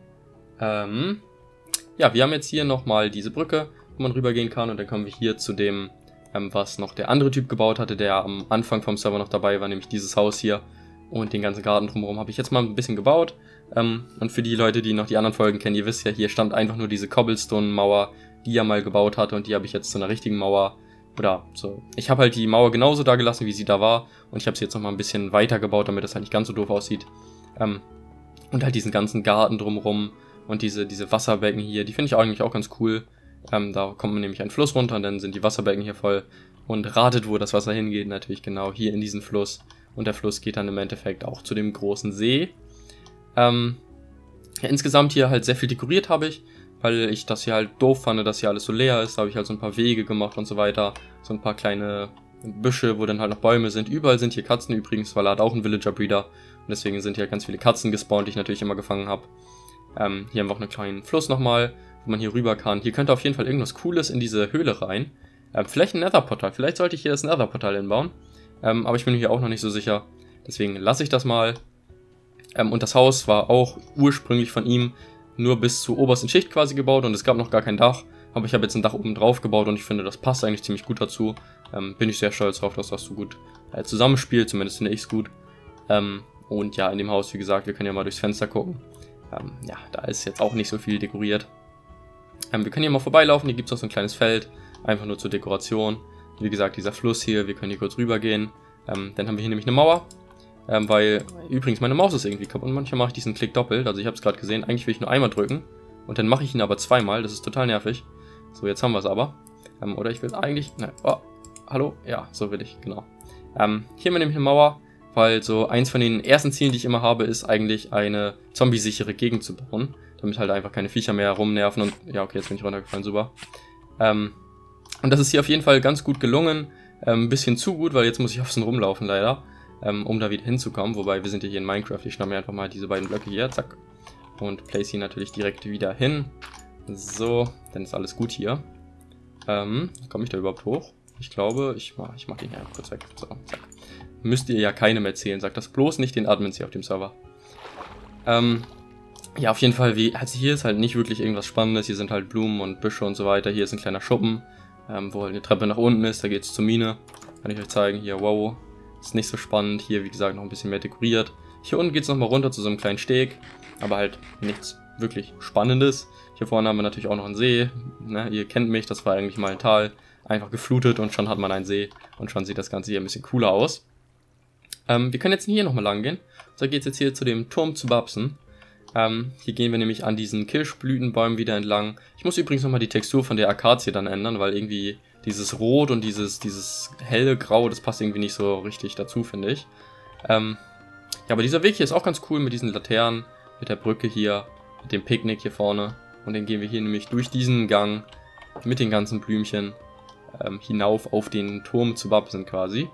Ähm, ja, wir haben jetzt hier nochmal diese Brücke, wo man rübergehen kann und dann kommen wir hier zu dem, ähm, was noch der andere Typ gebaut hatte, der am Anfang vom Server noch dabei war, nämlich dieses Haus hier und den ganzen Garten drumherum habe ich jetzt mal ein bisschen gebaut. Ähm, und für die Leute, die noch die anderen Folgen kennen, ihr wisst ja, hier stand einfach nur diese Cobblestone-Mauer, die er mal gebaut hatte und die habe ich jetzt zu einer richtigen Mauer, oder so, ich habe halt die Mauer genauso da gelassen, wie sie da war und ich habe sie jetzt nochmal ein bisschen weiter gebaut, damit das halt nicht ganz so doof aussieht. Ähm, und halt diesen ganzen Garten drumherum und diese, diese Wasserbecken hier, die finde ich eigentlich auch ganz cool. Ähm, da kommt man nämlich einen Fluss runter und dann sind die Wasserbecken hier voll und ratet, wo das Wasser hingeht, natürlich genau hier in diesen Fluss und der Fluss geht dann im Endeffekt auch zu dem großen See. Ähm, ja, insgesamt hier halt sehr viel dekoriert habe ich, weil ich das hier halt doof fand, dass hier alles so leer ist. Da habe ich halt so ein paar Wege gemacht und so weiter. So ein paar kleine Büsche, wo dann halt noch Bäume sind. Überall sind hier Katzen übrigens, weil er hat auch einen Villager Breeder. Und deswegen sind hier ganz viele Katzen gespawnt, die ich natürlich immer gefangen habe. Ähm, hier haben wir auch einen kleinen Fluss nochmal, wo man hier rüber kann. Hier könnte auf jeden Fall irgendwas Cooles in diese Höhle rein. Ähm, vielleicht ein Nether-Portal. Vielleicht sollte ich hier das Nether-Portal hinbauen. Ähm, aber ich bin mir hier auch noch nicht so sicher. Deswegen lasse ich das mal. Ähm, und das Haus war auch ursprünglich von ihm nur bis zur obersten Schicht quasi gebaut und es gab noch gar kein Dach, aber ich habe jetzt ein Dach oben drauf gebaut und ich finde, das passt eigentlich ziemlich gut dazu. Ähm, bin ich sehr stolz darauf, dass das so gut äh, zusammenspielt, zumindest finde ich es gut. Ähm, und ja, in dem Haus, wie gesagt, wir können ja mal durchs Fenster gucken. Ähm, ja, da ist jetzt auch nicht so viel dekoriert. Ähm, wir können hier mal vorbeilaufen, hier gibt es auch so ein kleines Feld, einfach nur zur Dekoration. Wie gesagt, dieser Fluss hier, wir können hier kurz rüber gehen. Ähm, dann haben wir hier nämlich eine Mauer. Ähm, weil, übrigens, meine Maus ist irgendwie kaputt und manchmal mache ich diesen Klick doppelt, also ich habe es gerade gesehen, eigentlich will ich nur einmal drücken und dann mache ich ihn aber zweimal, das ist total nervig. So, jetzt haben wir es aber. Ähm, oder ich will eigentlich, ne, oh, hallo, ja, so will ich, genau. Ähm, hier haben wir nämlich eine Mauer, weil so eins von den ersten Zielen, die ich immer habe, ist eigentlich eine zombie-sichere Gegend zu bauen, damit halt einfach keine Viecher mehr rumnerven und, ja, okay, jetzt bin ich runtergefallen, super. Ähm, und das ist hier auf jeden Fall ganz gut gelungen, ähm, ein bisschen zu gut, weil jetzt muss ich außen rumlaufen leider. Ähm, um da wieder hinzukommen, wobei wir sind ja hier in Minecraft, ich schnappe mir einfach mal diese beiden Blöcke hier, zack, und place sie natürlich direkt wieder hin. So, dann ist alles gut hier. Ähm, komme ich da überhaupt hoch? Ich glaube, ich mach, ich mach den hier einfach kurz weg. So, zack. Müsst ihr ja keinem erzählen, sagt das bloß nicht den Admins hier auf dem Server. Ähm, ja, auf jeden Fall, wie, also hier ist halt nicht wirklich irgendwas Spannendes, hier sind halt Blumen und Büsche und so weiter, hier ist ein kleiner Schuppen, ähm, wo halt eine Treppe nach unten ist, da geht es zur Mine, kann ich euch zeigen, hier, wow. Ist nicht so spannend. Hier, wie gesagt, noch ein bisschen mehr dekoriert. Hier unten geht es nochmal runter zu so einem kleinen Steg. Aber halt nichts wirklich Spannendes. Hier vorne haben wir natürlich auch noch einen See. Ne, ihr kennt mich, das war eigentlich mal ein Tal. Einfach geflutet und schon hat man einen See. Und schon sieht das Ganze hier ein bisschen cooler aus. Ähm, wir können jetzt hier nochmal lang gehen. Da geht es jetzt hier zu dem Turm zu Babsen. Ähm, hier gehen wir nämlich an diesen Kirschblütenbäumen wieder entlang. Ich muss übrigens nochmal die Textur von der Akazie dann ändern, weil irgendwie dieses Rot und dieses, dieses helle Grau, das passt irgendwie nicht so richtig dazu, finde ich. Ähm, ja, aber dieser Weg hier ist auch ganz cool mit diesen Laternen, mit der Brücke hier, mit dem Picknick hier vorne. Und dann gehen wir hier nämlich durch diesen Gang mit den ganzen Blümchen ähm, hinauf auf den Turm zu Babsen quasi.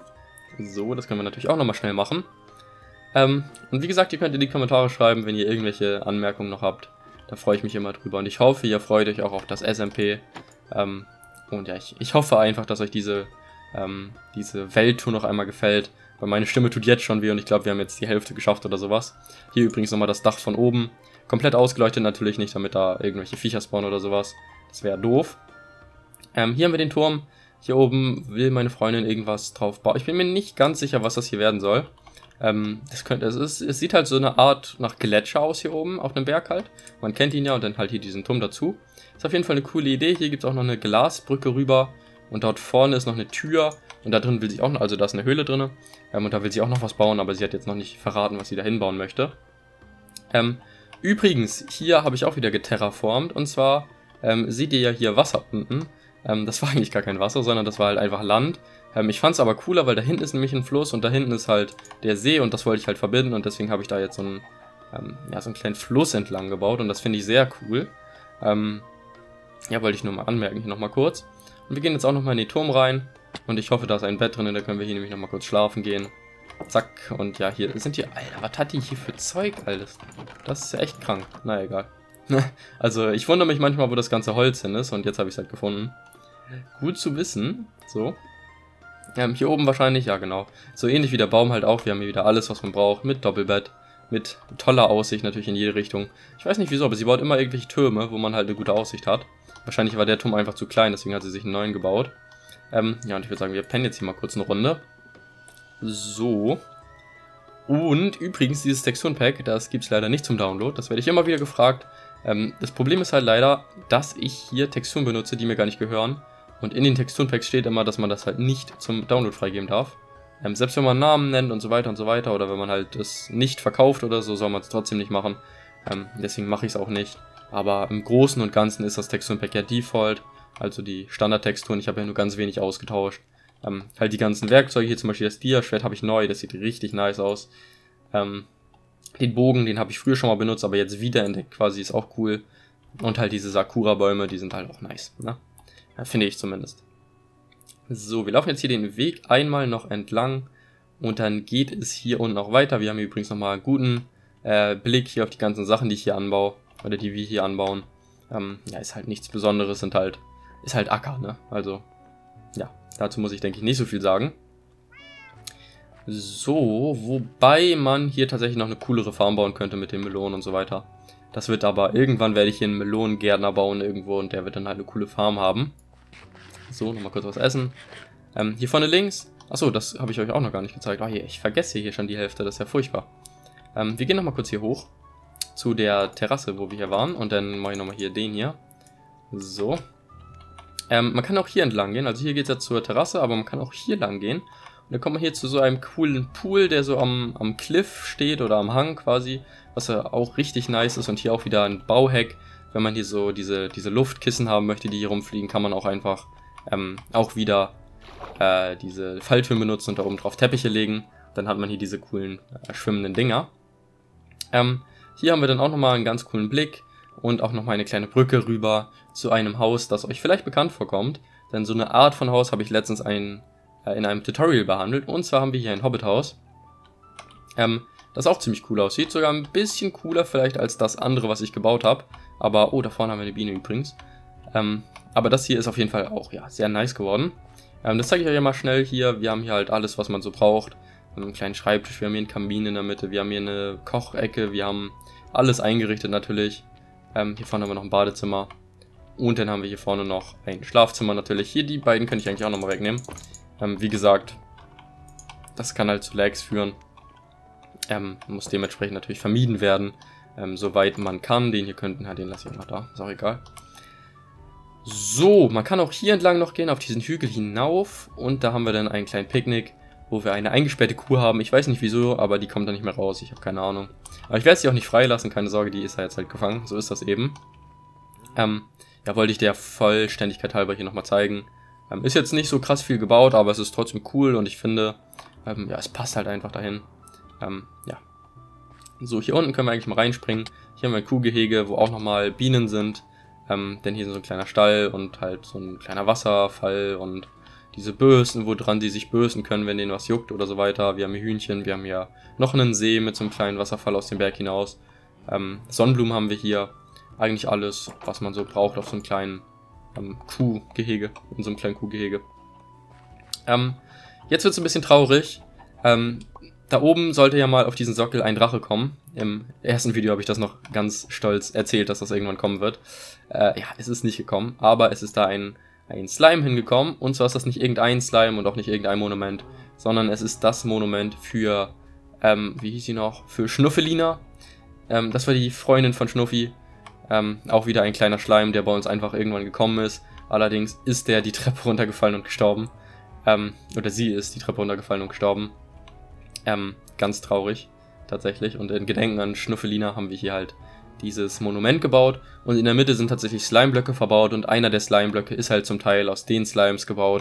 So, das können wir natürlich auch nochmal schnell machen. Ähm, und wie gesagt, ihr könnt in die Kommentare schreiben, wenn ihr irgendwelche Anmerkungen noch habt. Da freue ich mich immer drüber. Und ich hoffe, ihr freut euch auch auf das S M P. Ähm, und ja, ich, ich hoffe einfach, dass euch diese, ähm, diese Welttour noch einmal gefällt. Weil meine Stimme tut jetzt schon weh und ich glaube, wir haben jetzt die Hälfte geschafft oder sowas. Hier übrigens nochmal das Dach von oben. Komplett ausgeleuchtet natürlich nicht, damit da irgendwelche Viecher spawnen oder sowas. Das wäre doof. Ähm, hier haben wir den Turm. Hier oben will meine Freundin irgendwas drauf bauen. Ich bin mir nicht ganz sicher, was das hier werden soll. Ähm, das könnte, es, ist, es sieht halt so eine Art nach Gletscher aus hier oben, auf einem Berg halt. Man kennt ihn ja und dann halt hier diesen Turm dazu. Ist auf jeden Fall eine coole Idee. Hier gibt es auch noch eine Glasbrücke rüber. Und dort vorne ist noch eine Tür. Und da drin will sie auch noch, also da ist eine Höhle drin. Ähm, und da will sie auch noch was bauen, aber sie hat jetzt noch nicht verraten, was sie da hinbauen möchte. Ähm, übrigens, hier habe ich auch wieder geterraformt. Und zwar ähm, seht ihr ja hier Wasser unten. Ähm, das war eigentlich gar kein Wasser, sondern das war halt einfach Land. Ähm, ich fand es aber cooler, weil da hinten ist nämlich ein Fluss und da hinten ist halt der See und das wollte ich halt verbinden und deswegen habe ich da jetzt so einen, ähm, ja, so einen kleinen Fluss entlang gebaut und das finde ich sehr cool. Ähm, ja, wollte ich nur mal anmerken, hier nochmal kurz. Und wir gehen jetzt auch nochmal in den Turm rein und ich hoffe, da ist ein Bett drin, da können wir hier nämlich nochmal kurz schlafen gehen. Zack, und ja, hier sind hier, Alter, was hat die hier für Zeug alles? Das ist ja echt krank, na egal. Also, ich wundere mich manchmal, wo das ganze Holz hin ist und jetzt habe ich es halt gefunden. Gut zu wissen, so. Ähm, hier oben wahrscheinlich, ja genau, so ähnlich wie der Baum halt auch, wir haben hier wieder alles, was man braucht, mit Doppelbett, mit toller Aussicht natürlich in jede Richtung. Ich weiß nicht wieso, aber sie baut immer irgendwelche Türme, wo man halt eine gute Aussicht hat. Wahrscheinlich war der Turm einfach zu klein, deswegen hat sie sich einen neuen gebaut. Ähm, ja, und ich würde sagen, wir pennen jetzt hier mal kurz eine Runde. So. Und übrigens, dieses Texturenpack, das gibt es leider nicht zum Download. Das werde ich immer wieder gefragt. Ähm, das Problem ist halt leider, dass ich hier Texturen benutze, die mir gar nicht gehören. Und in den Texturenpacks steht immer, dass man das halt nicht zum Download freigeben darf. Ähm, selbst wenn man Namen nennt und so weiter und so weiter, oder wenn man halt das nicht verkauft oder so, soll man es trotzdem nicht machen. Ähm, deswegen mache ich es auch nicht. Aber im Großen und Ganzen ist das Texturenpack ja Default. Also die Standardtexturen, ich habe ja nur ganz wenig ausgetauscht. Ähm, halt die ganzen Werkzeuge, hier zum Beispiel das Dia-Schwert habe ich neu, das sieht richtig nice aus. Ähm, den Bogen, den habe ich früher schon mal benutzt, aber jetzt wiederentdeckt quasi, ist auch cool. Und halt diese Sakura-Bäume, die sind halt auch nice, ne? Ja, finde ich zumindest. So, wir laufen jetzt hier den Weg einmal noch entlang und dann geht es hier unten auch weiter. Wir haben hier übrigens nochmal einen guten äh, Blick hier auf die ganzen Sachen, die ich hier anbaue, oder die wir hier anbauen. Ähm, ja, ist halt nichts Besonderes, sind halt, ist halt Acker, ne? Also, ja. Dazu muss ich, denke ich, nicht so viel sagen. So, wobei man hier tatsächlich noch eine coolere Farm bauen könnte mit den Melonen und so weiter. Das wird aber, irgendwann werde ich hier einen Melonengärtner bauen irgendwo und der wird dann halt eine coole Farm haben. So, nochmal kurz was essen. Ähm, hier vorne links, achso, das habe ich euch auch noch gar nicht gezeigt. Oh, hier, ich vergesse hier schon die Hälfte, das ist ja furchtbar. Ähm, wir gehen nochmal kurz hier hoch zu der Terrasse, wo wir hier waren und dann mache ich nochmal hier den hier. So. Ähm, man kann auch hier entlang gehen, also hier geht es ja zur Terrasse, aber man kann auch hier lang gehen. Und dann kommt man hier zu so einem coolen Pool, der so am, am Cliff steht oder am Hang quasi, was ja auch richtig nice ist. Und hier auch wieder ein Bauhack, wenn man hier so diese, diese Luftkissen haben möchte, die hier rumfliegen, kann man auch einfach ähm, auch wieder äh, diese Falltüren benutzen und da oben drauf Teppiche legen. Dann hat man hier diese coolen äh, schwimmenden Dinger. Ähm, hier haben wir dann auch nochmal einen ganz coolen Blick. Und auch nochmal eine kleine Brücke rüber zu einem Haus, das euch vielleicht bekannt vorkommt. Denn so eine Art von Haus habe ich letztens ein, äh, in einem Tutorial behandelt. Und zwar haben wir hier ein Hobbit-Haus, ähm, das auch ziemlich cool aussieht. Sogar ein bisschen cooler vielleicht als das andere, was ich gebaut habe. Aber, oh, da vorne haben wir eine Biene übrigens. Ähm, aber das hier ist auf jeden Fall auch, ja, sehr nice geworden. Ähm, das zeige ich euch ja mal schnell hier. Wir haben hier halt alles, was man so braucht. Wir haben einen kleinen Schreibtisch, wir haben hier einen Kamin in der Mitte, wir haben hier eine Kochecke, wir haben alles eingerichtet natürlich. Ähm, hier vorne haben wir noch ein Badezimmer. Und dann haben wir hier vorne noch ein Schlafzimmer natürlich. Hier die beiden könnte ich eigentlich auch nochmal wegnehmen. Ähm, wie gesagt, das kann halt zu Lags führen. Ähm, muss dementsprechend natürlich vermieden werden. Ähm, soweit man kann. Den hier könnten, ja, den lasse ich auch noch da. Ist auch egal. So, man kann auch hier entlang noch gehen, auf diesen Hügel hinauf. Und da haben wir dann einen kleinen Picknick, wo wir eine eingesperrte Kuh haben. Ich weiß nicht wieso, aber die kommt da nicht mehr raus. Ich habe keine Ahnung. Aber ich werde sie auch nicht freilassen, keine Sorge, die ist ja jetzt halt gefangen. So ist das eben. Ähm, ja, wollte ich der Vollständigkeit halber hier nochmal zeigen. Ähm, ist jetzt nicht so krass viel gebaut, aber es ist trotzdem cool und ich finde, ähm, ja, es passt halt einfach dahin. Ähm, ja. So, hier unten können wir eigentlich mal reinspringen. Hier haben wir ein Kuhgehege, wo auch nochmal Bienen sind. Ähm, denn hier ist so ein kleiner Stall und halt so ein kleiner Wasserfall und diese Bösen, woran die sich bösen können, wenn denen was juckt oder so weiter. Wir haben hier Hühnchen, wir haben hier noch einen See mit so einem kleinen Wasserfall aus dem Berg hinaus. Ähm, Sonnenblumen haben wir hier. Eigentlich alles, was man so braucht auf so einem kleinen ähm, Kuhgehege, in so einem kleinen Kuhgehege. Ähm, jetzt wird es ein bisschen traurig. Ähm, da oben sollte ja mal auf diesen Sockel ein Drache kommen. Im ersten Video habe ich das noch ganz stolz erzählt, dass das irgendwann kommen wird. Äh, ja, es ist nicht gekommen, aber es ist da ein ein Slime hingekommen, und zwar ist das nicht irgendein Slime und auch nicht irgendein Monument, sondern es ist das Monument für, ähm, wie hieß sie noch, für Schnuffelina. Ähm, das war die Freundin von Schnuffi, ähm, auch wieder ein kleiner Schleim, der bei uns einfach irgendwann gekommen ist. Allerdings ist der die Treppe runtergefallen und gestorben, ähm, oder sie ist die Treppe runtergefallen und gestorben. Ähm, ganz traurig, tatsächlich, und in Gedenken an Schnuffelina haben wir hier halt dieses Monument gebaut und in der Mitte sind tatsächlich Slimeblöcke verbaut und einer der Slimeblöcke ist halt zum Teil aus den Slimes gebaut,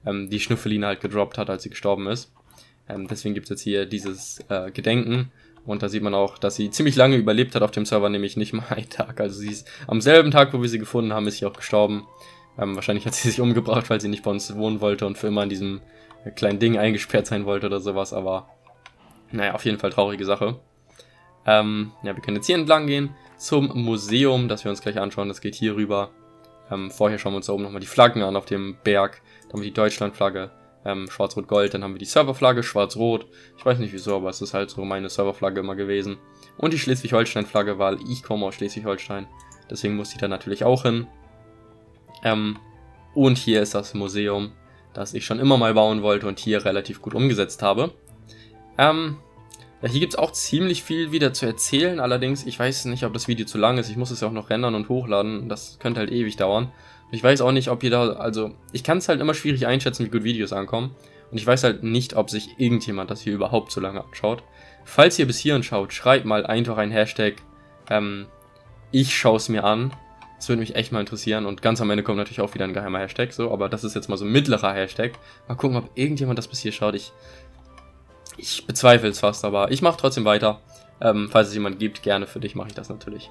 ähm, die Schnuffeline halt gedroppt hat, als sie gestorben ist. Ähm, deswegen gibt es jetzt hier dieses äh, Gedenken. Und da sieht man auch, dass sie ziemlich lange überlebt hat auf dem Server, nämlich nicht mal einen Tag. Also sie ist am selben Tag, wo wir sie gefunden haben, ist sie auch gestorben. Ähm, wahrscheinlich hat sie sich umgebracht, weil sie nicht bei uns wohnen wollte und für immer in diesem äh, kleinen Ding eingesperrt sein wollte oder sowas. Aber naja, auf jeden Fall traurige Sache. Ähm, ja, wir können jetzt hier entlang gehen zum Museum, das wir uns gleich anschauen. Das geht hier rüber. Ähm, vorher schauen wir uns da oben nochmal die Flaggen an auf dem Berg. Dann haben wir die Deutschlandflagge. Ähm, Schwarz-Rot-Gold, dann haben wir die Serverflagge, Schwarz-Rot. Ich weiß nicht wieso, aber es ist halt so meine Serverflagge immer gewesen. Und die Schleswig-Holstein-Flagge, weil ich komme aus Schleswig-Holstein. Deswegen muss ich da natürlich auch hin. Ähm, und hier ist das Museum, das ich schon immer mal bauen wollte und hier relativ gut umgesetzt habe. Ähm, ja, hier gibt es auch ziemlich viel wieder zu erzählen. Allerdings, ich weiß nicht, ob das Video zu lang ist. Ich muss es ja auch noch rendern und hochladen. Das könnte halt ewig dauern. Ich weiß auch nicht, ob ihr da, also, ich kann es halt immer schwierig einschätzen, wie gut Videos ankommen. Und ich weiß halt nicht, ob sich irgendjemand das hier überhaupt so lange anschaut. Falls ihr bis hierhin schaut, schreibt mal einfach ein Hashtag, ähm, ich schaue es mir an. Das würde mich echt mal interessieren. Und ganz am Ende kommt natürlich auch wieder ein geheimer Hashtag, so, aber das ist jetzt mal so ein mittlerer Hashtag. Mal gucken, ob irgendjemand das bis hier schaut. Ich, ich bezweifle es fast, aber ich mache trotzdem weiter. Ähm, falls es jemand gibt, gerne für dich mache ich das natürlich.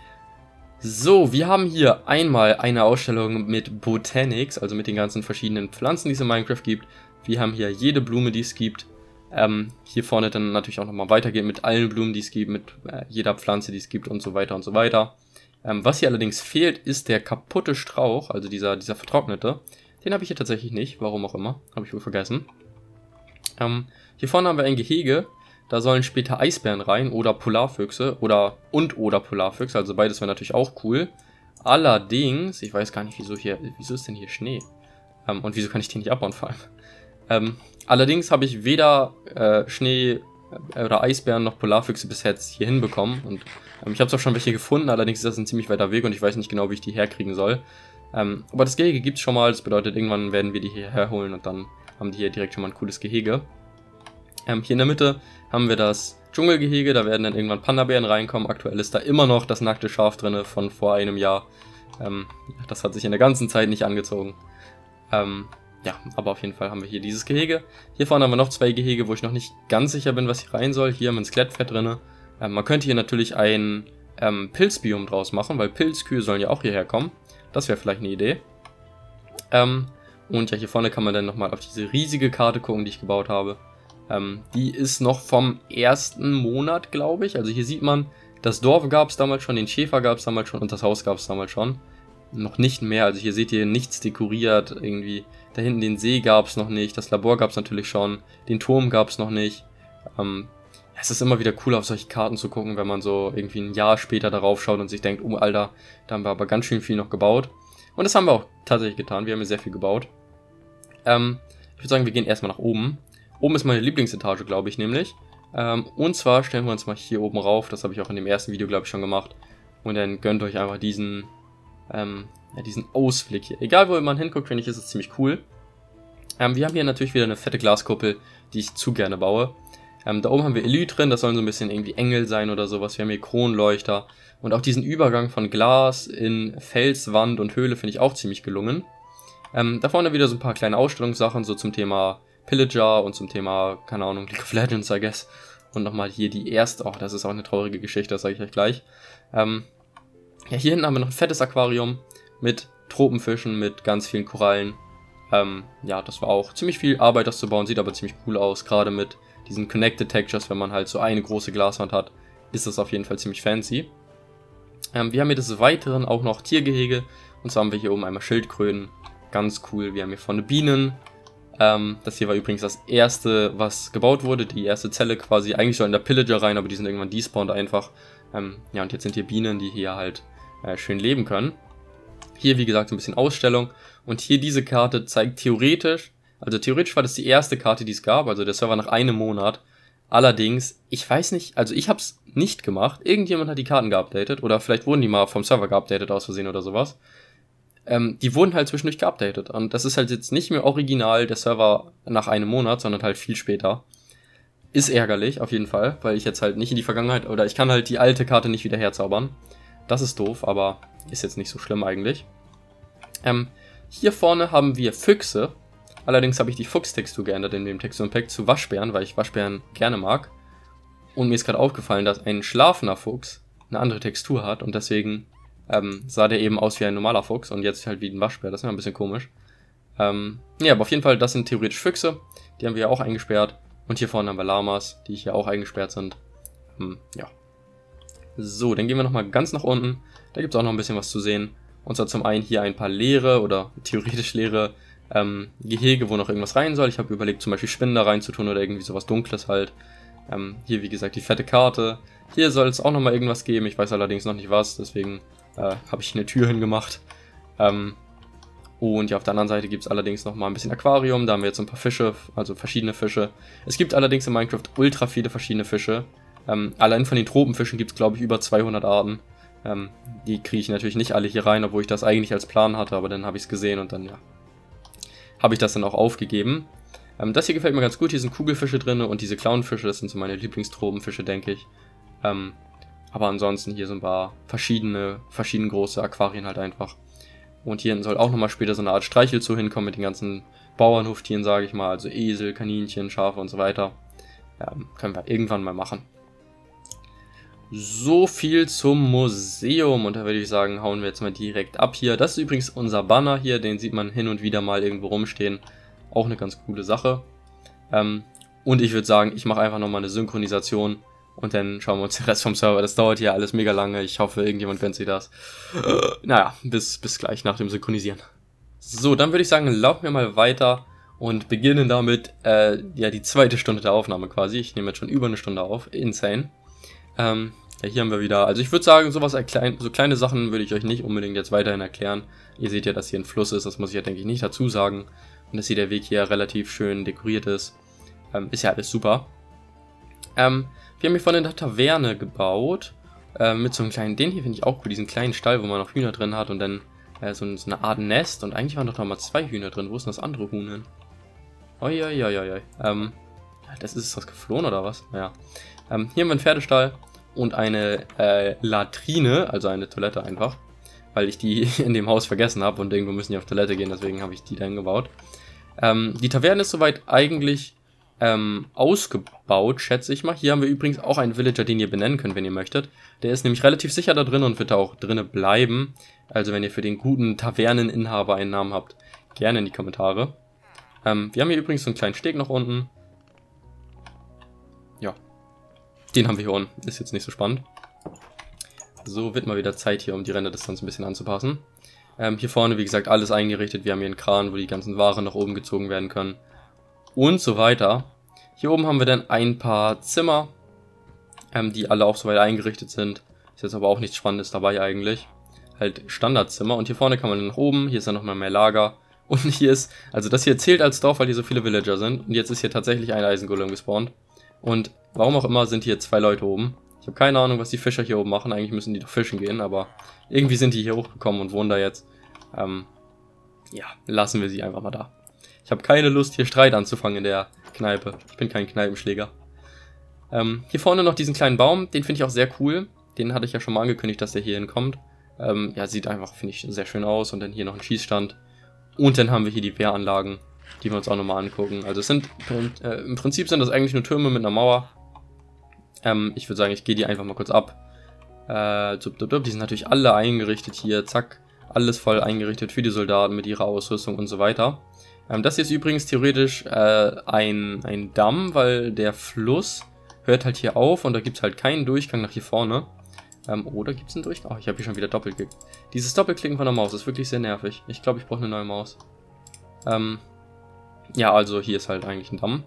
So, wir haben hier einmal eine Ausstellung mit Botanics, also mit den ganzen verschiedenen Pflanzen, die es in Minecraft gibt. Wir haben hier jede Blume, die es gibt. Ähm, hier vorne dann natürlich auch nochmal weitergehen mit allen Blumen, die es gibt, mit äh, jeder Pflanze, die es gibt und so weiter und so weiter. Ähm, was hier allerdings fehlt, ist der kaputte Strauch, also dieser, dieser vertrocknete. Den habe ich hier tatsächlich nicht, warum auch immer, habe ich wohl vergessen. Ähm, hier vorne haben wir ein Gehege. Da sollen später Eisbären rein oder Polarfüchse oder und oder Polarfüchse, also beides wäre natürlich auch cool. Allerdings, ich weiß gar nicht, wieso hier, wieso ist denn hier Schnee? Ähm, und wieso kann ich den nicht abbauen vor allem? Ähm, allerdings habe ich weder äh, Schnee äh, oder Eisbären noch Polarfüchse bis jetzt hier hinbekommen. Und ähm, ich habe zwar schon welche gefunden, allerdings ist das ein ziemlich weiter Weg und ich weiß nicht genau, wie ich die herkriegen soll. Ähm, aber das Gehege gibt es schon mal, das bedeutet, irgendwann werden wir die hierher holen und dann haben die hier direkt schon mal ein cooles Gehege. Ähm, hier in der Mitte haben wir das Dschungelgehege, da werden dann irgendwann Panda-Bären reinkommen. Aktuell ist da immer noch das nackte Schaf drin von vor einem Jahr. Ähm, das hat sich in der ganzen Zeit nicht angezogen. Ähm, ja, aber auf jeden Fall haben wir hier dieses Gehege. Hier vorne haben wir noch zwei Gehege, wo ich noch nicht ganz sicher bin, was hier rein soll. Hier haben wir ein Skelettfett drin. Ähm, man könnte hier natürlich ein ähm, Pilzbiom draus machen, weil Pilzkühe sollen ja auch hierher kommen. Das wäre vielleicht eine Idee. Ähm, und ja, hier vorne kann man dann nochmal auf diese riesige Karte gucken, die ich gebaut habe. Ähm, die ist noch vom ersten Monat, glaube ich. Also hier sieht man, das Dorf gab es damals schon, den Schäfer gab es damals schon und das Haus gab es damals schon. Noch nicht mehr, also hier seht ihr nichts dekoriert irgendwie. Da hinten den See gab es noch nicht, das Labor gab es natürlich schon, den Turm gab es noch nicht. Ähm, es ist immer wieder cool, auf solche Karten zu gucken, wenn man so irgendwie ein Jahr später darauf schaut und sich denkt, oh Alter, da haben wir aber ganz schön viel noch gebaut. Und das haben wir auch tatsächlich getan, wir haben hier sehr viel gebaut. Ähm, ich würde sagen, wir gehen erstmal nach oben. Oben ist meine Lieblingsetage, glaube ich, nämlich. Ähm, und zwar stellen wir uns mal hier oben rauf. Das habe ich auch in dem ersten Video, glaube ich, schon gemacht. Und dann gönnt euch einfach diesen, ähm, ja, diesen Ausblick hier. Egal, wo man hinguckt, finde ich, ist es ziemlich cool. Ähm, wir haben hier natürlich wieder eine fette Glaskuppel, die ich zu gerne baue. Ähm, da oben haben wir Elytren, das sollen so ein bisschen irgendwie Engel sein oder sowas. Wir haben hier Kronleuchter. Und auch diesen Übergang von Glas in Felswand und Höhle finde ich auch ziemlich gelungen. Ähm, da vorne wieder so ein paar kleine Ausstellungssachen, so zum Thema Pillager und zum Thema, keine Ahnung, League of Legends, I guess. Und nochmal hier die erste, oh, das ist auch eine traurige Geschichte, das sage ich euch gleich. Ähm, ja, hier hinten haben wir noch ein fettes Aquarium mit Tropenfischen, mit ganz vielen Korallen. Ähm, ja, das war auch ziemlich viel Arbeit, das zu bauen, sieht aber ziemlich cool aus, gerade mit diesen Connected Textures, wenn man halt so eine große Glaswand hat, ist das auf jeden Fall ziemlich fancy. Ähm, wir haben hier des Weiteren auch noch Tiergehege, und zwar haben wir hier oben einmal Schildkröten, ganz cool, wir haben hier vorne Bienen. Ähm, das hier war übrigens das erste, was gebaut wurde, die erste Zelle quasi. Eigentlich soll in der Pillager rein, aber die sind irgendwann despawned einfach. Ähm, ja, und jetzt sind hier Bienen, die hier halt äh, schön leben können. Hier, wie gesagt, ein bisschen Ausstellung. Und hier diese Karte zeigt theoretisch, also theoretisch war das die erste Karte, die es gab, also der Server nach einem Monat. Allerdings, ich weiß nicht, also ich habe es nicht gemacht. Irgendjemand hat die Karten geupdatet oder vielleicht wurden die mal vom Server geupdatet aus Versehen oder sowas. Ähm, die wurden halt zwischendurch geupdatet und das ist halt jetzt nicht mehr original der Server nach einem Monat, sondern halt viel später. Ist ärgerlich, auf jeden Fall, weil ich jetzt halt nicht in die Vergangenheit, oder ich kann halt die alte Karte nicht wieder herzaubern. Das ist doof, aber ist jetzt nicht so schlimm eigentlich. Ähm, hier vorne haben wir Füchse. Allerdings habe ich die Fuchstextur geändert in dem Texturenpack zu Waschbären, weil ich Waschbären gerne mag. Und mir ist gerade aufgefallen, dass ein schlafender Fuchs eine andere Textur hat und deswegen ähm, sah der eben aus wie ein normaler Fuchs und jetzt halt wie ein Waschbär. Das ist ja ein bisschen komisch. Ähm, ja, aber auf jeden Fall, das sind theoretisch Füchse. Die haben wir ja auch eingesperrt. Und hier vorne haben wir Lamas, die hier auch eingesperrt sind. Hm, ja. So, dann gehen wir nochmal ganz nach unten. Da gibt es auch noch ein bisschen was zu sehen. Und zwar zum einen hier ein paar leere oder theoretisch leere ähm, Gehege, wo noch irgendwas rein soll. Ich habe überlegt, zum Beispiel Spinnen da reinzutun oder irgendwie sowas Dunkles halt. Ähm, hier, wie gesagt, die fette Karte. Hier soll es auch nochmal irgendwas geben. Ich weiß allerdings noch nicht was, deswegen äh, habe ich eine Tür hingemacht. Ähm, und ja, auf der anderen Seite gibt es allerdings nochmal ein bisschen Aquarium. Da haben wir jetzt ein paar Fische, also verschiedene Fische. Es gibt allerdings in Minecraft ultra viele verschiedene Fische. Ähm, allein von den Tropenfischen gibt es, glaube ich, über zweihundert Arten. Ähm, die kriege ich natürlich nicht alle hier rein, obwohl ich das eigentlich als Plan hatte, aber dann habe ich es gesehen und dann, ja, habe ich das dann auch aufgegeben. Ähm, das hier gefällt mir ganz gut, hier sind Kugelfische drin und diese Clownfische, das sind so meine Lieblingstropenfische, denke ich. Ähm, aber ansonsten hier so ein paar verschiedene, verschieden große Aquarien halt einfach. Und hier soll auch nochmal später so eine Art Streichelzoo hinkommen mit den ganzen Bauernhoftieren, sage ich mal, also Esel, Kaninchen, Schafe und so weiter. Ähm, können wir irgendwann mal machen. So viel zum Museum und da würde ich sagen, hauen wir jetzt mal direkt ab hier. Das ist übrigens unser Banner hier, den sieht man hin und wieder mal irgendwo rumstehen. Auch eine ganz coole Sache. Ähm, und ich würde sagen, ich mache einfach nochmal eine Synchronisation und dann schauen wir uns den Rest vom Server. Das dauert hier alles mega lange, ich hoffe, irgendjemand gönnt sich das. Äh, naja, bis, bis gleich nach dem Synchronisieren. So, dann würde ich sagen, laufen wir mal weiter und beginnen damit, äh, ja, die zweite Stunde der Aufnahme quasi. Ich nehme jetzt schon über eine Stunde auf, insane. Ähm, ja, hier haben wir wieder, also ich würde sagen, sowas erklären, so kleine Sachen würde ich euch nicht unbedingt jetzt weiterhin erklären. Ihr seht ja, dass hier ein Fluss ist, das muss ich ja, denke ich, nicht dazu sagen. Und dass hier der Weg hier relativ schön dekoriert ist. Ähm, ist ja alles super. Ähm, wir haben hier vorne eine Taverne gebaut. Äh, mit so einem kleinen, den hier finde ich auch cool, diesen kleinen Stall, wo man noch Hühner drin hat und dann äh, so, so eine Art Nest. Und eigentlich waren doch noch mal zwei Hühner drin. Wo ist denn das andere Huhn hin? Uiuiuiui. Ähm, das ist das geflohen oder was? Naja. Ähm, hier haben wir einen Pferdestall und eine äh, Latrine, also eine Toilette einfach, weil ich die in dem Haus vergessen habe und irgendwo müssen die auf Toilette gehen, deswegen habe ich die dann gebaut. Ähm, die Taverne ist soweit eigentlich ähm, ausgebaut, schätze ich mal. Hier haben wir übrigens auch einen Villager, den ihr benennen könnt, wenn ihr möchtet. Der ist nämlich relativ sicher da drin und wird da auch drinnen bleiben. Also wenn ihr für den guten Taverneninhaber einen Namen habt, gerne in die Kommentare. Ähm, wir haben hier übrigens so einen kleinen Steg noch unten. Ja. Den haben wir hier unten. Ist jetzt nicht so spannend. So wird mal wieder Zeit hier, um die Renderdistanz ein bisschen anzupassen. Ähm, hier vorne, wie gesagt, alles eingerichtet. Wir haben hier einen Kran, wo die ganzen Waren nach oben gezogen werden können. Und so weiter. Hier oben haben wir dann ein paar Zimmer, ähm, die alle auch soweit eingerichtet sind. Ist jetzt aber auch nichts Spannendes dabei eigentlich. Halt Standardzimmer. Und hier vorne kann man dann nach oben. Hier ist dann nochmal mehr Lager. Und hier ist, also das hier zählt als Dorf, weil hier so viele Villager sind. Und jetzt ist hier tatsächlich ein Eisengolem gespawnt. Und warum auch immer sind hier zwei Leute oben. Ich habe keine Ahnung, was die Fischer hier oben machen. Eigentlich müssen die doch fischen gehen, aber irgendwie sind die hier hochgekommen und wohnen da jetzt. Ähm, ja, lassen wir sie einfach mal da. Ich habe keine Lust, hier Streit anzufangen in der Kneipe. Ich bin kein Kneipenschläger. Ähm, hier vorne noch diesen kleinen Baum. Den finde ich auch sehr cool. Den hatte ich ja schon mal angekündigt, dass der hier hinkommt. Ähm, ja, sieht einfach, finde ich, sehr schön aus. Und dann hier noch ein Schießstand. Und dann haben wir hier die Wehranlagen, die wir uns auch nochmal angucken. Also es sind, äh, im Prinzip sind das eigentlich nur Türme mit einer Mauer. Ähm, ich würde sagen, ich gehe die einfach mal kurz ab. Äh, die sind natürlich alle eingerichtet hier, zack. Alles voll eingerichtet für die Soldaten mit ihrer Ausrüstung und so weiter. Ähm, das hier ist übrigens theoretisch äh, ein, ein Damm, weil der Fluss hört halt hier auf und da gibt es halt keinen Durchgang nach hier vorne. Ähm, oder gibt es einen Durchgang? Oh, ich habe hier schon wieder Doppelklick. Dieses Doppelklicken von der Maus ist wirklich sehr nervig. Ich glaube, ich brauche eine neue Maus. Ähm, ja, also hier ist halt eigentlich ein Damm.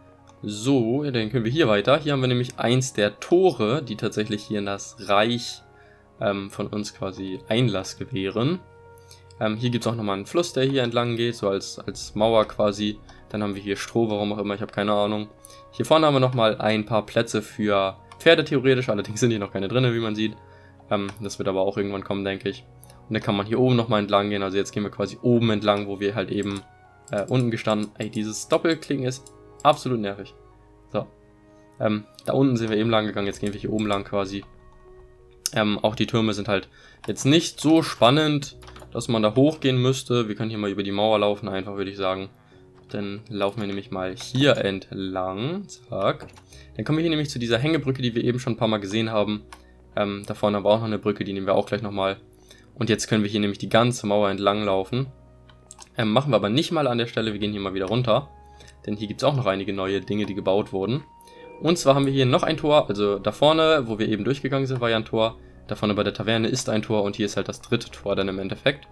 So, dann können wir hier weiter. Hier haben wir nämlich eins der Tore, die tatsächlich hier in das Reich ähm, von uns quasi Einlass gewähren. Ähm, hier gibt es auch nochmal einen Fluss, der hier entlang geht, so als, als Mauer quasi. Dann haben wir hier Stroh, warum auch immer, ich habe keine Ahnung. Hier vorne haben wir nochmal ein paar Plätze für Pferde theoretisch, allerdings sind hier noch keine drin, wie man sieht. Ähm, das wird aber auch irgendwann kommen, denke ich. Und dann kann man hier oben nochmal entlang gehen, also jetzt gehen wir quasi oben entlang, wo wir halt eben äh, unten gestanden. Ey, dieses Doppelklicken ist absolut nervig. So. Ähm, da unten sind wir eben lang gegangen, jetzt gehen wir hier oben lang quasi. Ähm, auch die Türme sind halt jetzt nicht so spannend, dass man da hochgehen müsste. Wir können hier mal über die Mauer laufen, einfach würde ich sagen. Dann laufen wir nämlich mal hier entlang. Zack. Dann kommen wir hier nämlich zu dieser Hängebrücke, die wir eben schon ein paar Mal gesehen haben. Ähm, da vorne haben wir auch noch eine Brücke, die nehmen wir auch gleich nochmal. Und jetzt können wir hier nämlich die ganze Mauer entlang laufen. Ähm, machen wir aber nicht mal an der Stelle, wir gehen hier mal wieder runter. Denn hier gibt es auch noch einige neue Dinge, die gebaut wurden. Und zwar haben wir hier noch ein Tor, also da vorne, wo wir eben durchgegangen sind, war ja ein Tor. Da vorne bei der Taverne ist ein Tor und hier ist halt das dritte Tor dann im Endeffekt.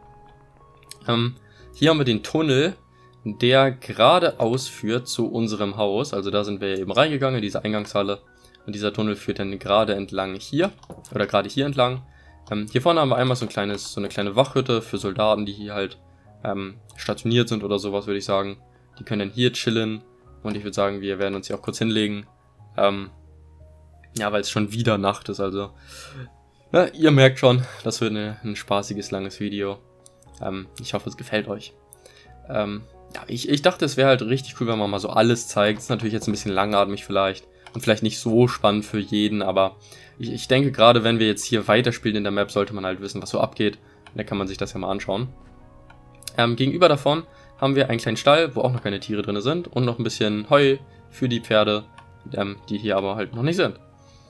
Ähm, hier haben wir den Tunnel, der geradeaus führt zu unserem Haus. Also da sind wir eben reingegangen in diese Eingangshalle. Und dieser Tunnel führt dann gerade entlang hier, oder gerade hier entlang. Ähm, hier vorne haben wir einmal so, ein kleines, so eine kleine Wachhütte für Soldaten, die hier halt ähm, stationiert sind oder sowas, würde ich sagen. Die können dann hier chillen und ich würde sagen, wir werden uns hier auch kurz hinlegen. Ähm, ja, weil es schon wieder Nacht ist, also na, ihr merkt schon, das wird eine, ein spaßiges, langes Video. Ähm, ich hoffe, es gefällt euch. Ähm, ja, ich, ich dachte, es wäre halt richtig cool, wenn man mal so alles zeigt. Ist natürlich jetzt ein bisschen langatmig vielleicht und vielleicht nicht so spannend für jeden, aber ich, ich denke, gerade wenn wir jetzt hier weiterspielen in der Map, sollte man halt wissen, was so abgeht. Da kann man sich das ja mal anschauen. Ähm, gegenüber davon haben wir einen kleinen Stall, wo auch noch keine Tiere drin sind und noch ein bisschen Heu für die Pferde, ähm, die hier aber halt noch nicht sind.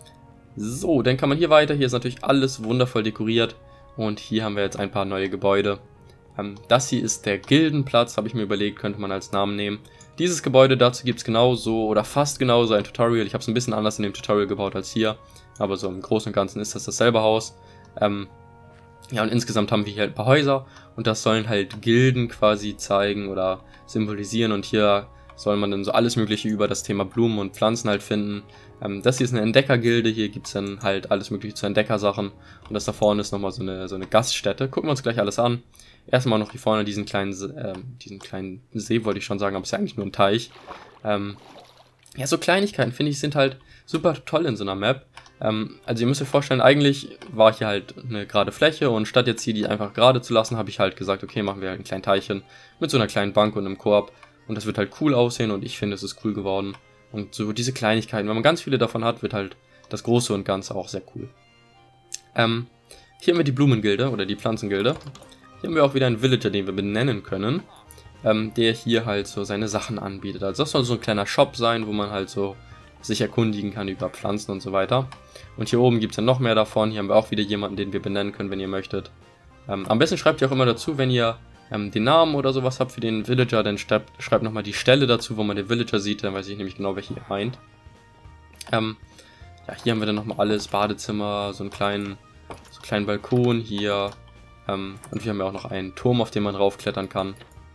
So, dann kann man hier weiter. Hier ist natürlich alles wundervoll dekoriert und hier haben wir jetzt ein paar neue Gebäude. Ähm, das hier ist der Gildenplatz, habe ich mir überlegt, könnte man als Namen nehmen. Dieses Gebäude, dazu gibt es genauso oder fast genauso ein Tutorial. Ich habe es ein bisschen anders in dem Tutorial gebaut als hier, aber so im Großen und Ganzen ist das dasselbe Haus. Ähm, ja, und insgesamt haben wir hier halt ein paar Häuser und das sollen halt Gilden quasi zeigen oder symbolisieren und hier soll man dann so alles mögliche über das Thema Blumen und Pflanzen halt finden. Ähm, das hier ist eine Entdeckergilde, hier gibt es dann halt alles mögliche zu Entdeckersachen und das da vorne ist nochmal so eine, so eine Gaststätte. Gucken wir uns gleich alles an. Erstmal noch hier vorne diesen kleinen, äh, diesen kleinen See, wollte ich schon sagen, aber es ist ja eigentlich nur ein Teich. Ähm, ja, so Kleinigkeiten, finde ich, sind halt super toll in so einer Map. Ähm, also ihr müsst euch vorstellen, eigentlich war hier halt eine gerade Fläche und statt jetzt hier die einfach gerade zu lassen, habe ich halt gesagt, okay, machen wir halt einen kleinen Teilchen mit so einer kleinen Bank und einem Korb. Und das wird halt cool aussehen und ich finde, es ist cool geworden. Und so diese Kleinigkeiten, wenn man ganz viele davon hat, wird halt das Große und Ganze auch sehr cool. Ähm, hier haben wir die Blumengilde oder die Pflanzengilde. Hier haben wir auch wieder einen Villager, den wir benennen können, ähm, der hier halt so seine Sachen anbietet. Also das soll so ein kleiner Shop sein, wo man halt so sich erkundigen kann über Pflanzen und so weiter. Und hier oben gibt es ja noch mehr davon. Hier haben wir auch wieder jemanden, den wir benennen können, wenn ihr möchtet. Ähm, am besten schreibt ihr auch immer dazu, wenn ihr ähm, den Namen oder sowas habt für den Villager, dann schreibt, schreibt nochmal die Stelle dazu, wo man den Villager sieht, dann weiß ich nämlich genau, welche ihr meint. Ähm, ja, hier haben wir dann nochmal alles, Badezimmer, so einen kleinen, so einen kleinen Balkon hier. Ähm, und wir haben ja auch noch einen Turm, auf den man raufklettern kann.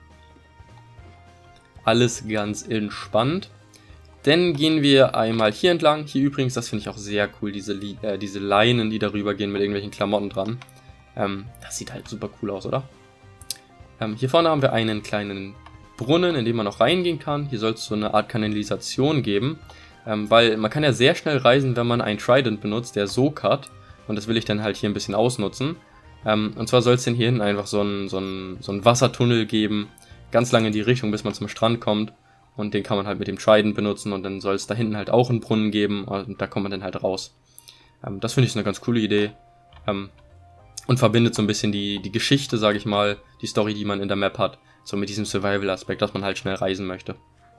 Alles ganz entspannt. Dann gehen wir einmal hier entlang. Hier übrigens, das finde ich auch sehr cool, diese, äh, diese Leinen, die darüber gehen mit irgendwelchen Klamotten dran. Ähm, das sieht halt super cool aus, oder? Ähm, hier vorne haben wir einen kleinen Brunnen, in den man auch reingehen kann. Hier soll es so eine Art Kanalisation geben. Ähm, weil man kann ja sehr schnell reisen, wenn man einen Trident benutzt, der Sog hat. Und das will ich dann halt hier ein bisschen ausnutzen. Ähm, und zwar soll es denn hier hinten einfach so einen so einen, so einen Wassertunnel geben. Ganz lange in die Richtung, bis man zum Strand kommt. Und den kann man halt mit dem Trident benutzen und dann soll es da hinten halt auch einen Brunnen geben und da kommt man dann halt raus. Ähm, das finde ich so eine ganz coole Idee. Ähm, und verbindet so ein bisschen die, die Geschichte, sage ich mal, die Story, die man in der Map hat, so mit diesem Survival-Aspekt, dass man halt schnell reisen möchte.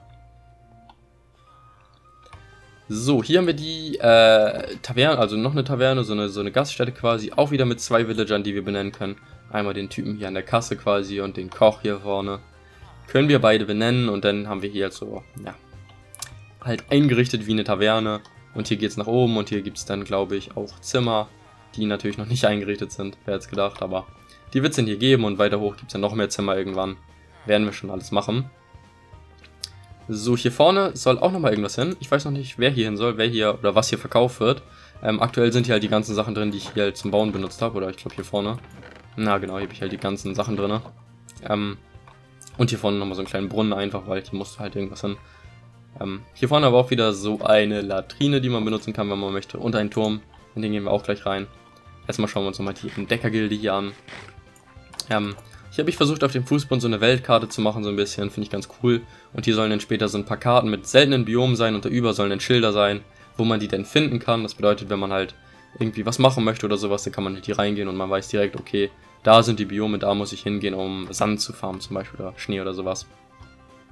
So, hier haben wir die äh, Taverne, also noch eine Taverne, so eine, so eine Gaststätte quasi, auch wieder mit zwei Villagern, die wir benennen können. Einmal den Typen hier an der Kasse quasi und den Koch hier vorne. Können wir beide benennen und dann haben wir hier so, ja, halt eingerichtet wie eine Taverne. Und hier geht es nach oben und hier gibt es dann, glaube ich, auch Zimmer, die natürlich noch nicht eingerichtet sind, wer hätte es gedacht, aber die wird es dann hier geben und weiter hoch gibt es dann noch mehr Zimmer irgendwann. Werden wir schon alles machen. So, hier vorne soll auch nochmal irgendwas hin. Ich weiß noch nicht, wer hier hin soll, wer hier oder was hier verkauft wird. Ähm, aktuell sind hier halt die ganzen Sachen drin, die ich hier halt zum Bauen benutzt habe, oder ich glaube hier vorne. Na genau, hier habe ich halt die ganzen Sachen drin. Ähm, Und hier vorne nochmal so einen kleinen Brunnen einfach, weil hier musste halt irgendwas hin. Ähm, hier vorne aber auch wieder so eine Latrine, die man benutzen kann, wenn man möchte. Und ein Turm, in den gehen wir auch gleich rein. Erstmal schauen wir uns nochmal die Entdeckergilde hier an. Ähm, hier habe ich versucht auf dem Fußboden so eine Weltkarte zu machen, so ein bisschen, finde ich ganz cool. Und hier sollen dann später so ein paar Karten mit seltenen Biomen sein und darüber sollen dann Schilder sein, wo man die denn finden kann. Das bedeutet, wenn man halt irgendwie was machen möchte oder sowas, dann kann man halt hier reingehen und man weiß direkt, okay, da sind die Biome, da muss ich hingehen, um Sand zu farmen zum Beispiel oder Schnee oder sowas.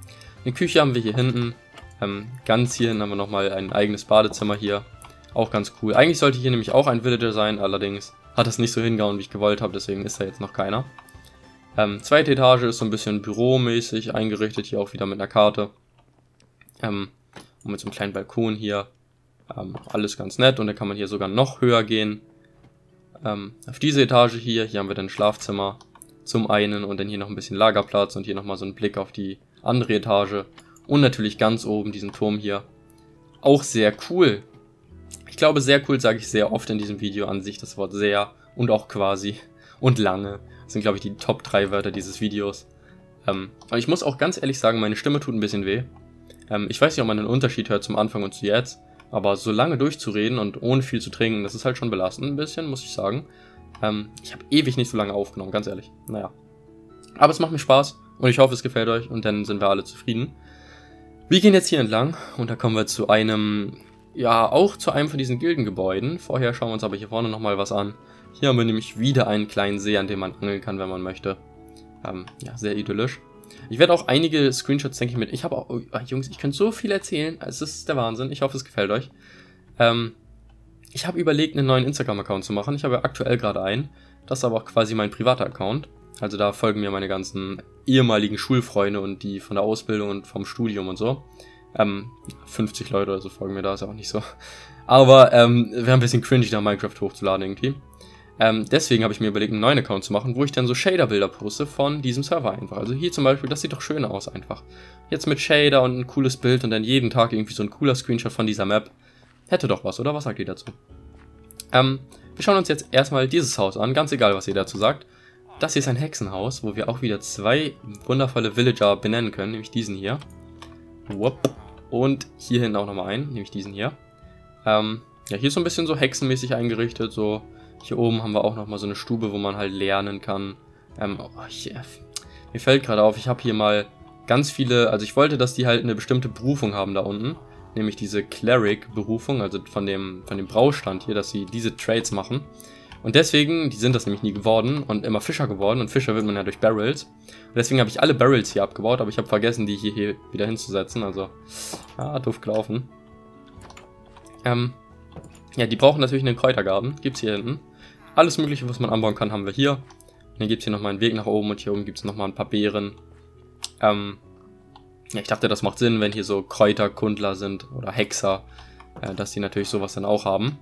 Eine Küche haben wir hier hinten. Ähm, ganz hier hinten haben wir nochmal ein eigenes Badezimmer hier. Auch ganz cool. Eigentlich sollte hier nämlich auch ein Villager sein, allerdings hat es nicht so hingehauen, wie ich gewollt habe, deswegen ist da jetzt noch keiner. Ähm, zweite Etage ist so ein bisschen büromäßig eingerichtet, hier auch wieder mit einer Karte. Ähm, und mit so einem kleinen Balkon hier. Ähm, alles ganz nett und dann kann man hier sogar noch höher gehen. Ähm, auf diese Etage hier, hier haben wir dann ein Schlafzimmer zum einen und dann hier noch ein bisschen Lagerplatz und hier nochmal so ein Blick auf die andere Etage. Und natürlich ganz oben diesen Turm hier. Auch sehr cool. Ich glaube, sehr cool sage ich sehr oft in diesem Video an sich, das Wort sehr und auch quasi und lange. Das sind, glaube ich, die Top drei Wörter dieses Videos. Ähm, aber ich muss auch ganz ehrlich sagen, meine Stimme tut ein bisschen weh. Ähm, ich weiß nicht, ob man einen Unterschied hört zum Anfang und zu jetzt, aber so lange durchzureden und ohne viel zu trinken, das ist halt schon belastend ein bisschen, muss ich sagen. Ähm, ich habe ewig nicht so lange aufgenommen, ganz ehrlich. Naja. Aber es macht mir Spaß und ich hoffe, es gefällt euch und dann sind wir alle zufrieden. Wir gehen jetzt hier entlang und da kommen wir zu einem, ja, auch zu einem von diesen Gildengebäuden. Vorher schauen wir uns aber hier vorne nochmal was an. Hier haben wir nämlich wieder einen kleinen See, an dem man angeln kann, wenn man möchte. Ähm, ja, sehr idyllisch. Ich werde auch einige Screenshots, denke ich, mit. Ich habe auch, oh, Jungs, ich könnte so viel erzählen. Es ist der Wahnsinn. Ich hoffe, es gefällt euch. Ähm, ich habe überlegt, einen neuen Instagram-Account zu machen. Ich habe aktuell gerade einen. Das ist aber auch quasi mein privater Account. Also da folgen mir meine ganzen ehemaligen Schulfreunde und die von der Ausbildung und vom Studium und so. Ähm, fünfzig Leute oder so folgen mir da, ist auch nicht so. Aber ähm, wäre ein bisschen cringy, da Minecraft hochzuladen irgendwie. Ähm, deswegen habe ich mir überlegt, einen neuen Account zu machen, wo ich dann so Shader-Bilder poste von diesem Server einfach. Also hier zum Beispiel, das sieht doch schön aus einfach. Jetzt mit Shader und ein cooles Bild und dann jeden Tag irgendwie so ein cooler Screenshot von dieser Map. Hätte doch was, oder? Was sagt ihr dazu? Ähm, wir schauen uns jetzt erstmal dieses Haus an, ganz egal, was ihr dazu sagt. Das hier ist ein Hexenhaus, wo wir auch wieder zwei wundervolle Villager benennen können, nämlich diesen hier. Und hier hinten auch nochmal einen, nämlich diesen hier. Ähm, ja, hier ist so ein bisschen so hexenmäßig eingerichtet, so. Hier oben haben wir auch nochmal so eine Stube, wo man halt lernen kann. Ähm, oh, ich, mir fällt gerade auf, ich habe hier mal ganz viele, also ich wollte, dass die halt eine bestimmte Berufung haben da unten. Nämlich diese Cleric-Berufung, also von dem, von dem Braustand hier, dass sie diese Trades machen. Und deswegen, die sind das nämlich nie geworden und immer Fischer geworden. Und Fischer wird man ja durch Barrels. Und deswegen habe ich alle Barrels hier abgebaut, aber ich habe vergessen, die hier, hier wieder hinzusetzen. Also, ja, doof gelaufen. Ähm, ja, die brauchen natürlich einen Kräutergarten. Gibt's hier hinten. Alles Mögliche, was man anbauen kann, haben wir hier. Und dann gibt es hier nochmal einen Weg nach oben und hier oben gibt es nochmal ein paar Beeren. Ähm, ja, ich dachte, das macht Sinn, wenn hier so Kräuterkundler sind oder Hexer, äh, dass die natürlich sowas dann auch haben.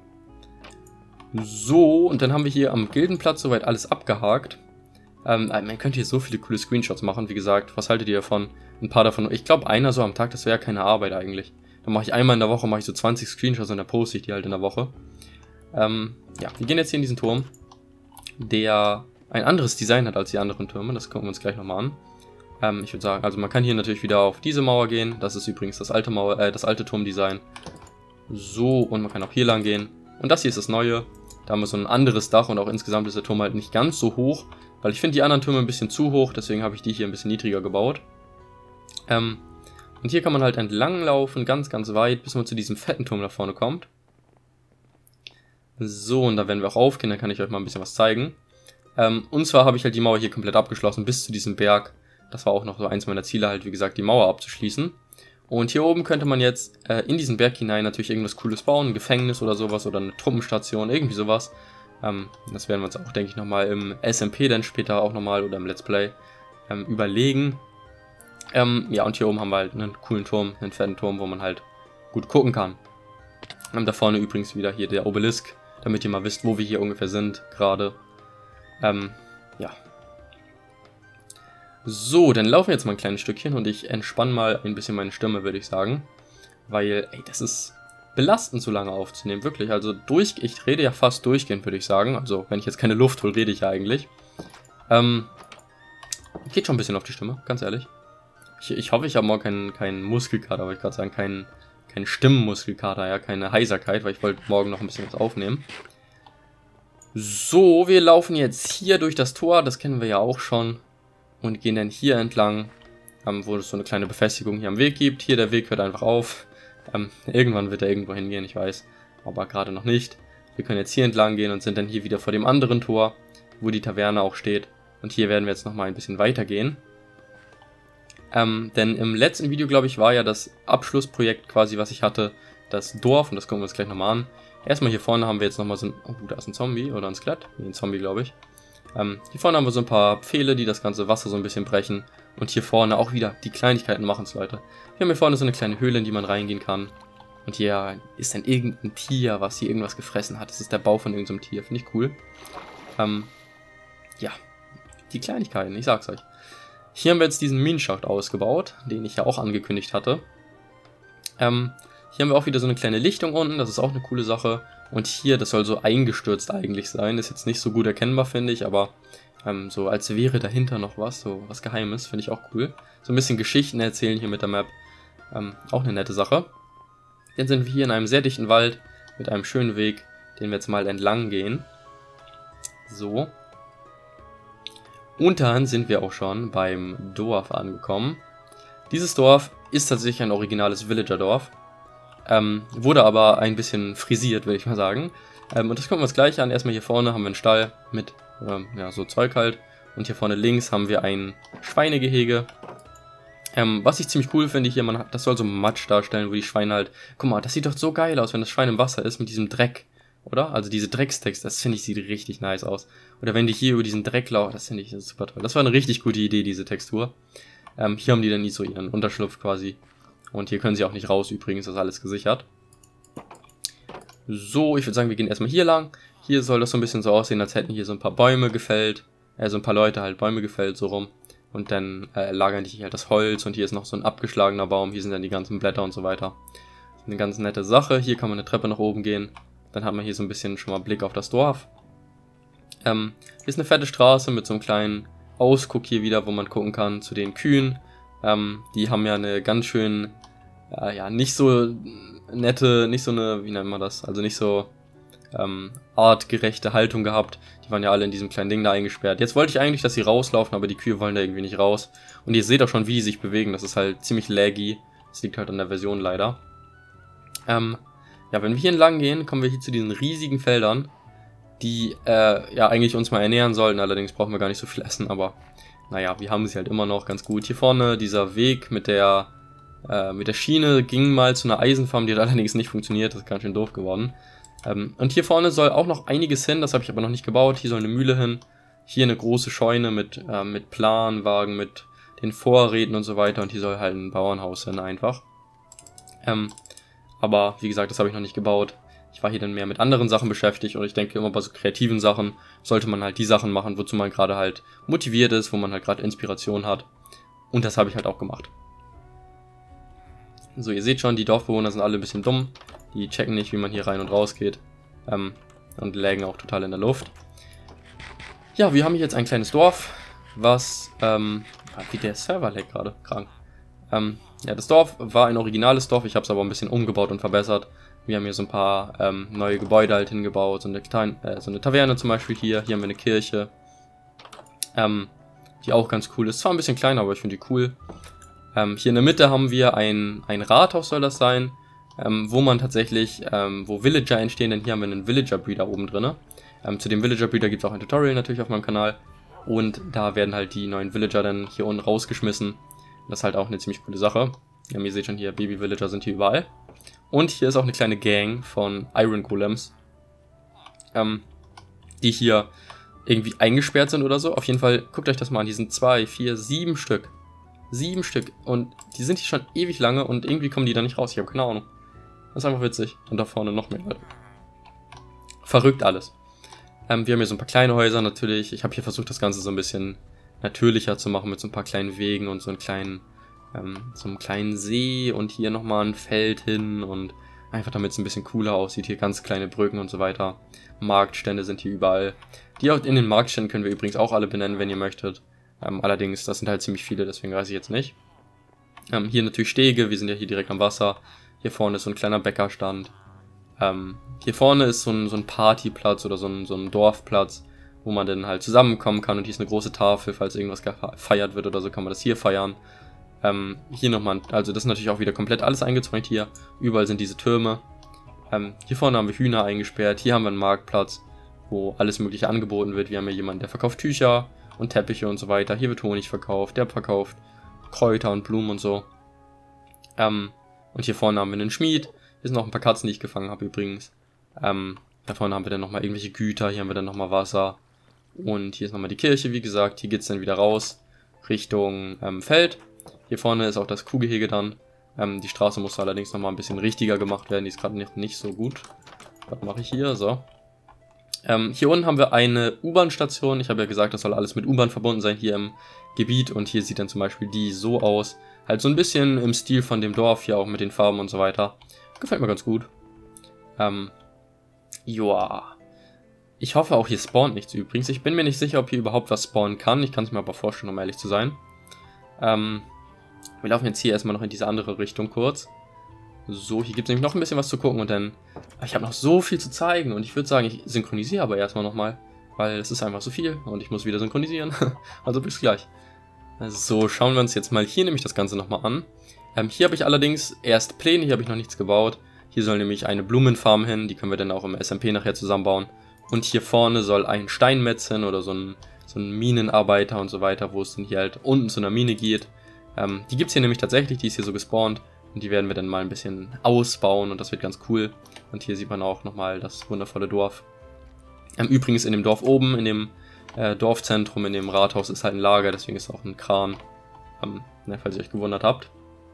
So, und dann haben wir hier am Gildenplatz soweit alles abgehakt. Ähm, man könnte hier so viele coole Screenshots machen, wie gesagt. Was haltet ihr davon? Ein paar davon, ich glaube einer so am Tag, das wäre ja keine Arbeit eigentlich. Dann mache ich einmal in der Woche, mache ich so zwanzig Screenshots und dann poste ich die halt in der Woche. Ähm, ja, wir gehen jetzt hier in diesen Turm, der ein anderes Design hat als die anderen Türme. Das gucken wir uns gleich nochmal an. Ähm, ich würde sagen, also man kann hier natürlich wieder auf diese Mauer gehen. Das ist übrigens das alte Mauer, äh, das alte Turmdesign. So, und man kann auch hier lang gehen. Und das hier ist das neue. Da haben wir so ein anderes Dach und auch insgesamt ist der Turm halt nicht ganz so hoch, weil ich finde die anderen Türme ein bisschen zu hoch, deswegen habe ich die hier ein bisschen niedriger gebaut. Ähm, und hier kann man halt entlang laufen, ganz, ganz weit, bis man zu diesem fetten Turm da vorne kommt. So, und da werden wir auch aufgehen, dann kann ich euch mal ein bisschen was zeigen. Ähm, und zwar habe ich halt die Mauer hier komplett abgeschlossen bis zu diesem Berg. Das war auch noch so eins meiner Ziele, halt wie gesagt, die Mauer abzuschließen. Und hier oben könnte man jetzt äh, in diesen Berg hinein natürlich irgendwas Cooles bauen, ein Gefängnis oder sowas oder eine Truppenstation, irgendwie sowas. Ähm, das werden wir uns auch, denke ich, nochmal im S M P dann später auch nochmal oder im Let's Play ähm, überlegen. Ähm, ja, und hier oben haben wir halt einen coolen Turm, einen fetten Turm, wo man halt gut gucken kann. Ähm, da vorne übrigens wieder hier der Obelisk, damit ihr mal wisst, wo wir hier ungefähr sind gerade. Ähm, ja. So, dann laufen wir jetzt mal ein kleines Stückchen und ich entspanne mal ein bisschen meine Stimme, würde ich sagen. Weil, ey, das ist belastend, so lange aufzunehmen, wirklich. Also, durch, ich rede ja fast durchgehend, würde ich sagen. Also, wenn ich jetzt keine Luft hole, rede ich ja eigentlich. Ähm, geht schon ein bisschen auf die Stimme, ganz ehrlich. Ich, ich hoffe, ich habe morgen keinen, keinen Muskelkater, wollte ich gerade sagen, keinen, keinen Stimmenmuskelkater, ja, keine Heiserkeit, weil ich wollte morgen noch ein bisschen was aufnehmen. So, wir laufen jetzt hier durch das Tor, das kennen wir ja auch schon. Und gehen dann hier entlang, ähm, wo es so eine kleine Befestigung hier am Weg gibt. Hier der Weg hört einfach auf. Ähm, irgendwann wird er irgendwo hingehen, ich weiß. Aber gerade noch nicht. Wir können jetzt hier entlang gehen und sind dann hier wieder vor dem anderen Tor, wo die Taverne auch steht. Und hier werden wir jetzt nochmal ein bisschen weiter gehen. Ähm, denn im letzten Video, glaube ich, war ja das Abschlussprojekt quasi, was ich hatte, das Dorf. Und das gucken wir uns gleich nochmal an. Erstmal hier vorne haben wir jetzt nochmal so ein... Oh, da ist ein Zombie oder ein Skelett. Nee, ein Zombie, glaube ich. Ähm, hier vorne haben wir so ein paar Pfähle, die das ganze Wasser so ein bisschen brechen. Und hier vorne auch wieder die Kleinigkeiten machen es, Leute. Wir haben hier vorne so eine kleine Höhle, in die man reingehen kann. Und hier ist dann irgendein Tier, was hier irgendwas gefressen hat. Das ist der Bau von irgendeinem Tier. Finde ich cool. Ähm, ja, die Kleinigkeiten, ich sag's euch. Hier haben wir jetzt diesen Minenschacht ausgebaut, den ich ja auch angekündigt hatte. Ähm, hier haben wir auch wieder so eine kleine Lichtung unten, das ist auch eine coole Sache. Und hier, das soll so eingestürzt eigentlich sein. Ist jetzt nicht so gut erkennbar, finde ich, aber ähm, so als wäre dahinter noch was, so was Geheimes, finde ich auch cool. So ein bisschen Geschichten erzählen hier mit der Map. Ähm, auch eine nette Sache. Dann sind wir hier in einem sehr dichten Wald mit einem schönen Weg, den wir jetzt mal entlang gehen. So. Und dann sind wir auch schon beim Dorf angekommen. Dieses Dorf ist tatsächlich ein originales Villager-Dorf. Ähm, wurde aber ein bisschen frisiert, würde ich mal sagen. Ähm, und das gucken wir uns gleich an. Erstmal hier vorne haben wir einen Stall mit ähm, ja, so Zeug halt. Und hier vorne links haben wir ein Schweinegehege. Ähm, was ich ziemlich cool finde hier, man hat, das soll so Matsch darstellen, wo die Schweine halt... Guck mal, das sieht doch so geil aus, wenn das Schwein im Wasser ist mit diesem Dreck, oder? Also diese Dreckstext, das finde ich, sieht richtig nice aus. Oder wenn die hier über diesen Dreck laufen, das finde ich super toll. Das war eine richtig gute Idee, diese Textur. Ähm, hier haben die dann nicht so ihren Unterschlupf quasi. Und hier können sie auch nicht raus, übrigens, das ist alles gesichert. So, ich würde sagen, wir gehen erstmal hier lang. Hier soll das so ein bisschen so aussehen, als hätten hier so ein paar Bäume gefällt. Äh, so ein paar Leute halt Bäume gefällt, so rum. Und dann äh, lagern die hier halt das Holz und hier ist noch so ein abgeschlagener Baum. Hier sind dann die ganzen Blätter und so weiter. Eine ganz nette Sache. Hier kann man eine Treppe nach oben gehen. Dann hat man hier so ein bisschen schon mal Blick auf das Dorf. Ähm, hier ist eine fette Straße mit so einem kleinen Ausguck hier wieder, wo man gucken kann zu den Kühen. Ähm, die haben ja eine ganz schön, äh, ja, nicht so nette, nicht so eine, wie nennt man das, also nicht so ähm, artgerechte Haltung gehabt. Die waren ja alle in diesem kleinen Ding da eingesperrt. Jetzt wollte ich eigentlich, dass sie rauslaufen, aber die Kühe wollen da irgendwie nicht raus. Und ihr seht auch schon, wie die sich bewegen. Das ist halt ziemlich laggy. Das liegt halt an der Version leider. Ähm, ja, wenn wir hier entlang gehen, kommen wir hier zu diesen riesigen Feldern, die äh, ja eigentlich uns mal ernähren sollten. Allerdings brauchen wir gar nicht so viel Essen, aber naja, wir haben sie halt immer noch ganz gut. Hier vorne dieser Weg mit der äh, mit der Schiene ging mal zu einer Eisenfarm, die hat allerdings nicht funktioniert. Das ist ganz schön doof geworden. Ähm, und hier vorne soll auch noch einiges hin, das habe ich aber noch nicht gebaut. Hier soll eine Mühle hin. Hier eine große Scheune mit, äh, mit Planwagen, mit den Vorräten und so weiter. Und hier soll halt ein Bauernhaus hin einfach. Ähm, aber wie gesagt, das habe ich noch nicht gebaut. Ich war hier dann mehr mit anderen Sachen beschäftigt und ich denke immer bei so kreativen Sachen sollte man halt die Sachen machen, wozu man gerade halt motiviert ist, wo man halt gerade Inspiration hat. Und das habe ich halt auch gemacht. So, ihr seht schon, die Dorfbewohner sind alle ein bisschen dumm. Die checken nicht, wie man hier rein und raus geht. Ähm, und lägen auch total in der Luft. Ja, wir haben hier jetzt ein kleines Dorf, was, ähm, wie der Server lag gerade, krank. Ähm, ja, das Dorf war ein originales Dorf, ich habe es aber ein bisschen umgebaut und verbessert. Wir haben hier so ein paar ähm, neue Gebäude halt hingebaut, so eine, kleine, äh, so eine Taverne zum Beispiel hier. Hier haben wir eine Kirche, ähm, die auch ganz cool ist. Zwar ein bisschen kleiner, aber ich finde die cool. Ähm, hier in der Mitte haben wir ein, ein Rathaus, soll das sein, ähm, wo man tatsächlich, ähm, wo Villager entstehen, denn hier haben wir einen Villager Breeder oben drin. Ähm, zu dem Villager Breeder gibt es auch ein Tutorial natürlich auf meinem Kanal. Und da werden halt die neuen Villager dann hier unten rausgeschmissen. Das ist halt auch eine ziemlich coole Sache. Ja, ihr seht schon hier, Baby Villager sind hier überall. Und hier ist auch eine kleine Gang von Iron Golems, ähm, die hier irgendwie eingesperrt sind oder so. Auf jeden Fall, guckt euch das mal an, die sind zwei, vier, sieben Stück. Sieben Stück. Und die sind hier schon ewig lange und irgendwie kommen die da nicht raus. Ich habe keine Ahnung. Das ist einfach witzig. Und da vorne noch mehr Leute. Verrückt alles. Ähm, wir haben hier so ein paar kleine Häuser natürlich. Ich habe hier versucht, das Ganze so ein bisschen natürlicher zu machen mit so ein paar kleinen Wegen und so einen kleinen, ähm, so einem kleinen See und hier nochmal ein Feld hin und einfach damit es ein bisschen cooler aussieht. Hier ganz kleine Brücken und so weiter. Marktstände sind hier überall. Die in den Marktständen können wir übrigens auch alle benennen, wenn ihr möchtet. Ähm, allerdings, das sind halt ziemlich viele, deswegen weiß ich jetzt nicht. Ähm, hier natürlich Stege, wir sind ja hier direkt am Wasser. Hier vorne ist so ein kleiner Bäckerstand. Ähm, hier vorne ist so ein, so ein Partyplatz oder so ein, so ein Dorfplatz, wo man dann halt zusammenkommen kann. Und hier ist eine große Tafel, falls irgendwas gefeiert wird oder so, kann man das hier feiern. Ähm, hier nochmal, also das ist natürlich auch wieder komplett alles eingezäunt hier. Überall sind diese Türme. Ähm, hier vorne haben wir Hühner eingesperrt. Hier haben wir einen Marktplatz, wo alles mögliche angeboten wird. Wir haben hier jemanden, der verkauft Tücher und Teppiche und so weiter. Hier wird Honig verkauft, der verkauft Kräuter und Blumen und so. Ähm, und hier vorne haben wir einen Schmied. Hier sind noch ein paar Katzen, die ich gefangen habe übrigens. Ähm, da vorne haben wir dann nochmal irgendwelche Güter, hier haben wir dann nochmal Wasser. Und hier ist nochmal die Kirche, wie gesagt. Hier geht es dann wieder raus Richtung ähm, Feld. Hier vorne ist auch das Kuhgehege dann. Ähm, die Straße muss allerdings nochmal ein bisschen richtiger gemacht werden. Die ist gerade nicht, nicht so gut. Was mache ich hier? So. Ähm, hier unten haben wir eine U-Bahn-Station. Ich habe ja gesagt, das soll alles mit U-Bahn verbunden sein hier im Gebiet. Und hier sieht dann zum Beispiel die so aus. Halt so ein bisschen im Stil von dem Dorf hier auch mit den Farben und so weiter. Gefällt mir ganz gut. Ähm, joa. Ich hoffe auch, hier spawnt nichts übrigens. Ich bin mir nicht sicher, ob hier überhaupt was spawnen kann. Ich kann es mir aber vorstellen, um ehrlich zu sein. Ähm, wir laufen jetzt hier erstmal noch in diese andere Richtung kurz. So, hier gibt es nämlich noch ein bisschen was zu gucken und dann... Ich habe noch so viel zu zeigen und ich würde sagen, ich synchronisiere aber erstmal nochmal. Weil es ist einfach so viel und ich muss wieder synchronisieren. Also bis gleich. So, schauen wir uns jetzt mal hier nämlich das Ganze nochmal an. Ähm, hier habe ich allerdings erst Pläne, hier habe ich noch nichts gebaut. Hier soll nämlich eine Blumenfarm hin, die können wir dann auch im S M P nachher zusammenbauen. Und hier vorne soll ein Steinmetz hin oder so ein, so ein Minenarbeiter und so weiter, wo es dann hier halt unten zu einer Mine geht. Ähm, die gibt es hier nämlich tatsächlich, die ist hier so gespawnt. Und die werden wir dann mal ein bisschen ausbauen und das wird ganz cool. Und hier sieht man auch nochmal das wundervolle Dorf. Ähm, übrigens in dem Dorf oben, in dem äh, Dorfzentrum, in dem Rathaus ist halt ein Lager, deswegen ist auch ein Kran, ähm, ne, falls ihr euch gewundert habt.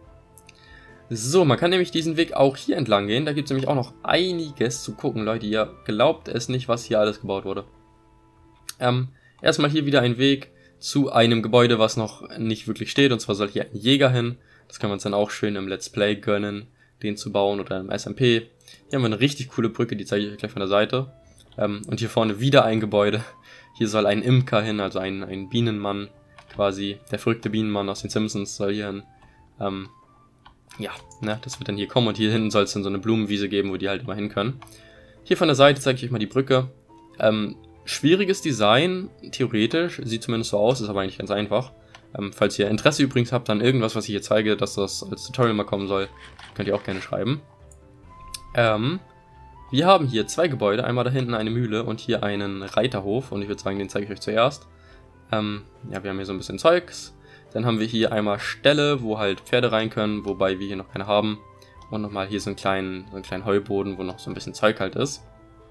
So, man kann nämlich diesen Weg auch hier entlang gehen. Da gibt es nämlich auch noch einiges zu gucken, Leute. Ihr glaubt es nicht, was hier alles gebaut wurde. Ähm, erstmal hier wieder ein Weg zu einem Gebäude, was noch nicht wirklich steht. Und zwar soll hier ein Jäger hin. Das können wir uns dann auch schön im Let's Play gönnen, den zu bauen oder im S M P. Hier haben wir eine richtig coole Brücke, die zeige ich euch gleich von der Seite. Ähm, und hier vorne wieder ein Gebäude. Hier soll ein Imker hin, also ein, ein Bienenmann quasi. Der verrückte Bienenmann aus den Simpsons soll hier hin. Ähm, ja, ne, das wird dann hier kommen und hier hinten soll es dann so eine Blumenwiese geben, wo die halt immer hin können. Hier von der Seite zeige ich euch mal die Brücke. Ähm, schwieriges Design, theoretisch, sieht zumindest so aus, ist aber eigentlich ganz einfach. Ähm, falls ihr Interesse übrigens habt an irgendwas, was ich hier zeige, dass das als Tutorial mal kommen soll, könnt ihr auch gerne schreiben. Ähm, wir haben hier zwei Gebäude, einmal da hinten eine Mühle und hier einen Reiterhof und ich würde sagen, den zeige ich euch zuerst. Ähm, ja, wir haben hier so ein bisschen Zeugs. Dann haben wir hier einmal Ställe, wo halt Pferde rein können, wobei wir hier noch keine haben. Und nochmal hier so einen kleinen, so einen kleinen Heuboden, wo noch so ein bisschen Zeug halt ist.